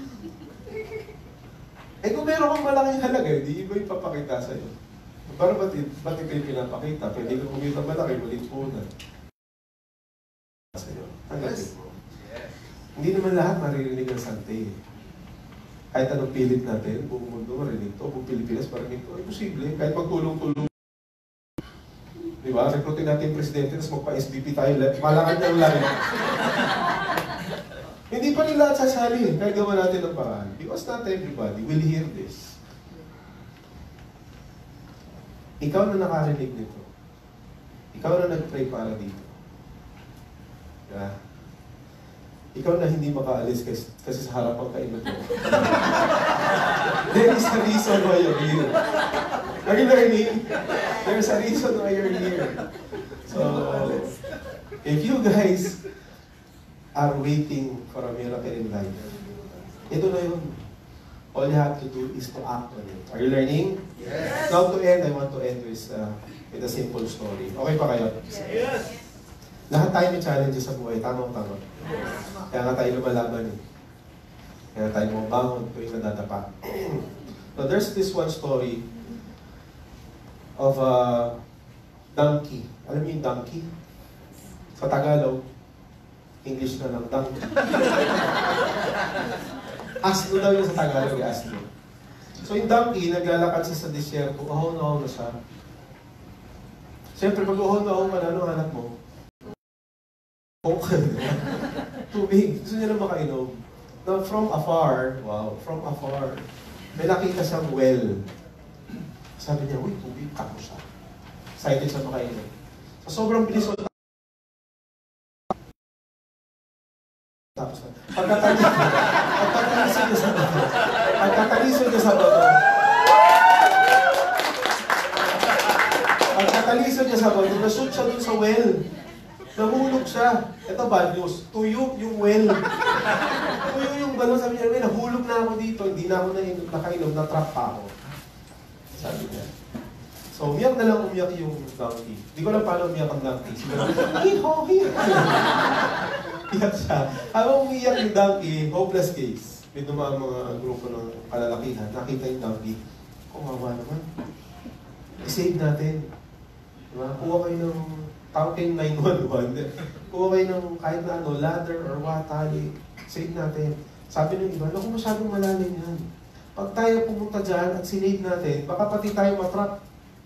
Eh kung meron kang malaking halaga, hindi iba yung papakita sa'yo. Para ba't, ba't ito yung pinapakita? Pwede kang kumita malaki, maliit puhunan. Sa'yo. Tanggapin mo. Yes. Hindi naman lahat maririnig ng Sante. Kahit anong pilit natin, buong mundo marinig to, buong Pilipinas marinig to, ay posible. Kahit magtulong-tulong. Di ba? Rekrutin natin yung presidente, tapos magpa-S B P tayo, malakad ng laki. Hindi pa nila at sasali, kaya gawa natin ng paraan. Because not everybody will hear this. Ikaw na nakarinig nito. Ikaw na nag-pray para dito. Yeah. Ikaw na hindi makaalis kasi, kasi sa harapan ka ina mo. There is a reason why you're here. Are you learning? There's a reason why you're here. So, if you guys are waiting for a miracle in life, ito na yun. All you have to do is to act on it. Are you learning? Yes. Now to end, I want to end with, uh, with a simple story. Okay pa kayo? Yes. Lahat tayo may challenges sa buhay. Tama o tama? Kaya nga tayo lumalaban eh. Kaya tayo bumabangon tuwing nadadapa. Now there's this one story of a donkey. Alam niyo yung donkey? Sa Tagalog, English na lang, donkey. Asno daw yung sa Tagalog, asno. So yung donkey, naglalakad siya sa disyerto, ahon na ahon na siya. Siyempre, pag ahon na ahon ka na, ano hanap mo? Tubig. Gusto niya na makainom. Now, from afar, wow, from afar, may nakita siyang well. Sabi niya, uy, tubig, kako siya. Excited siya makainom. So, sobrang bilis. Tapos, pagkatalisod, pagkatalisod niya sa bato. Pagkatalisod niya sa bato. Pagkatalisod niya sa bato, nashoot siya dun sa well. Nahulog siya. Ito bad news. Tuyo yung well. Tuyo yung balon. Sabi niya, nahulog na ako dito. Hindi na ako na nakainom. Na-trap pa ako. Sabi niya. So, umiyak na lang umiyak yung donkey. Hindi ko lang paano umiyak ang donkey. Siguro, hiho, hiho. Iyak siya. Habang umiyak yung donkey, hopeless case. May dumaan mga grupo ng kalalakihan. Nakita yung donkey. Kumawa naman. I-save natin. Diba? Kuha kayo ng tawagin nine one one. Kuha kayo ng kahit na ano, ladder or what, tali. Save natin. Sabi ng iba, naku masyadong malalim yan. Pag tayo pumunta dyan at sinave natin, baka pati tayo matrap.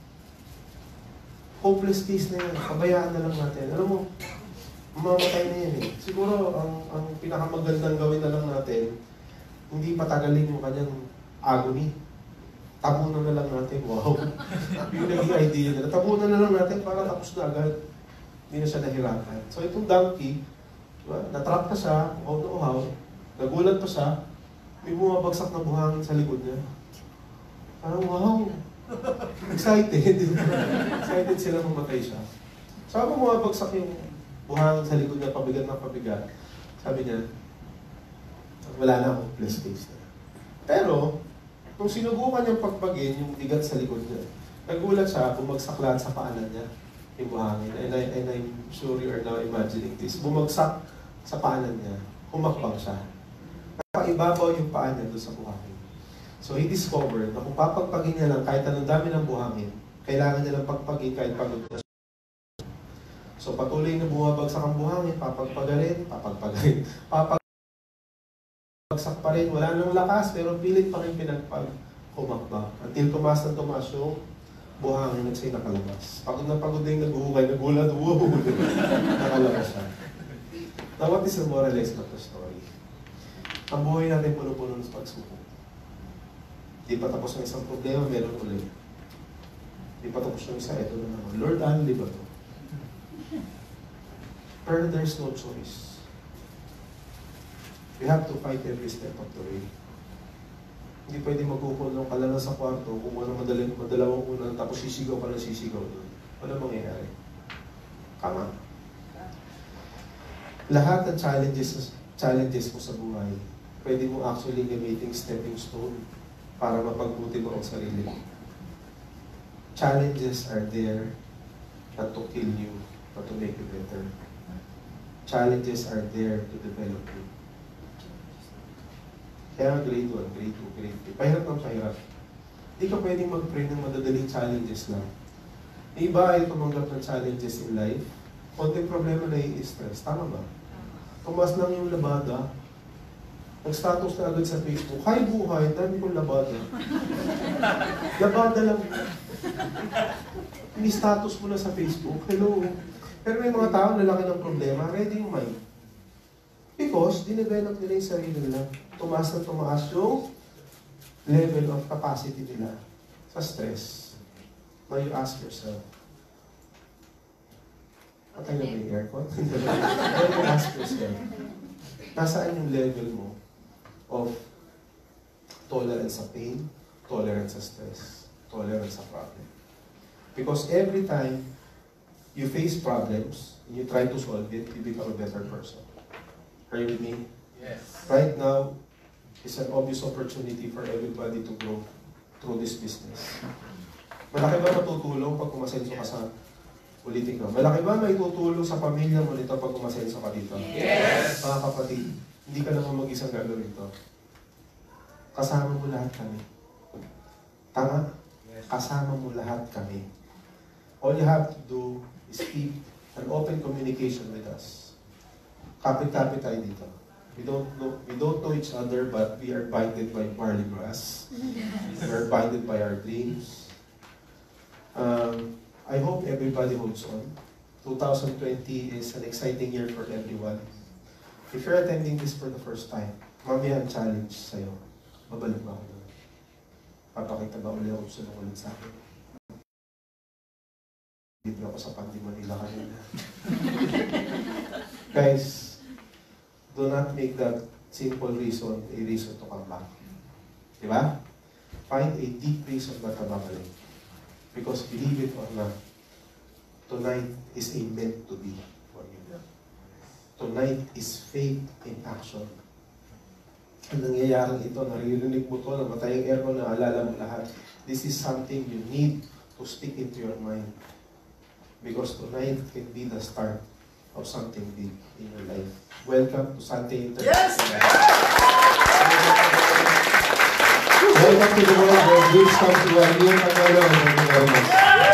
Hopeless case na yan. Pabayaan na lang natin. Alam mo, mamamatay na yan eh. Siguro, ang, ang pinakamagandang gawin na lang natin, hindi patagalin yung kanyang agony. Tabunan na lang natin. Wow. Yung naging idea nila. Tabunan na lang natin para tapos na agad. Hindi na siya nahirapan. So itong donkey, diba? Natrap na siya, uhaw na uhaw, nagulat pa siya, may bumabagsak na buhangin sa likod niya. Parang wow. Excited. Excited sila mamatay siya. So habang bumabagsak yung buhangin sa likod niya, pabigat na pabigat, sabi niya, wala na akong place case na. Pero, kung sinubukan niyang pagpagin yung bigat sa likod niya, nagulat siya, bumagsak lahat sa paanan niya. yung buhangin. And, I, and I'm sure you are now imagining this. Bumagsak sa paanan niya. Humakbang siya. Napaibabaw yung paa niya doon sa buhangin. So he discovered na kung papagpagin niya lang kahit anong dami ng buhangin, kailangan niya lang pagpagin kahit pagod na siya. So patuloy na bumabagsak ang buhangin, papagpagarin, papagpagarin, papagpagsak pa rin, wala nang lakas, pero pilit pa rin pinagpag, humakbang. Until tumaas na tumaas yung buhangin at siya'y nakalabas. Pagod na pagod na yung nag-uhukay, nagulat, wow, nakalabas siya. Now what is the moral lesson of the story? Ang buhay natin puno-puno ng pagsubok. Di pa tapos ng isang problema, meron ulit. Di pa tapos ng isa, ito na naman. Lord, ano di ba ito? Pero there's no choice. We have to fight every step of the way. Hindi pwede magkukulong ka lang sa kwarto kung wala madaling, madalawang unan tapos sisigaw ka lang sisigaw doon. Wala mangyayari. Kama. Lahat ng challenges, challenges mo sa buhay, pwede mo actually gamiting stepping stone para mapagbuti mo ang sarili mo. Challenges are there not to kill you, but to make you better. Challenges are there to develop you. Kaya grade one, grade two, grade three, pahirap ng pahirap. Hindi ka pwedeng mag-pray ng madadaling challenges lang. Yung iba ay tumanggap ng challenges in life, konting problema na i-stress. Tama ba? Tumas lang yung labada, nag-status na agad sa Facebook, hi buhay, dami kong labada. Labada lang. Ini-status mo na sa Facebook, hello. Pero may mga tao na laki ng problema, ready yung mind. Because, dinevelop nila yung sarili nila. Tumaas na tumaas yung level of capacity nila sa stress. Now you ask yourself, patay na ba yung aircon? Now you ask yourself, nasaan yung level mo of tolerance sa pain, tolerance sa stress, tolerance sa problem? Because every time you face problems, and you try to solve it, you become a better person. Are you with me? Yes. Right now, is an obvious opportunity for everybody to grow through this business. Malaki ba matutulong pag umasenso ka sa politika? Malaki ba may tutulong sa pamilya mo nito pag umasenso ka dito? Yes! Mga kapatid, hindi ka naman mag-isang gagawin ito. Kasama mo lahat kami. Tama? Kasama mo lahat kami. All you have to do is keep an open communication with us. Kapit-kapit tayo dito. We don't know, we don't know each other, but we are binded by barley grass. We are binded by our dreams. Um, I hope everybody holds on. twenty twenty is an exciting year for everyone. If you're attending this for the first time, mamaya ang challenge sa'yo. Babalik ba ako doon? Papakita ba ulit ako sa ulit sa akin? Libre ako sa Pandi Manila kanina. Guys, do not make that simple reason a reason to come back. Diba? Find a deep reason ba't ka babalik. Because believe it or not, tonight is a meant to be for you. Tonight is faith in action. Ang nangyayaring ito, naririnig mo to, namatay ang aircon, naalala mo lahat. This is something you need to stick into your mind. Because tonight can be the start of something big in your life. Welcome to Sante International. Yes! Welcome to the world where dreams come to an end. Thank you very much.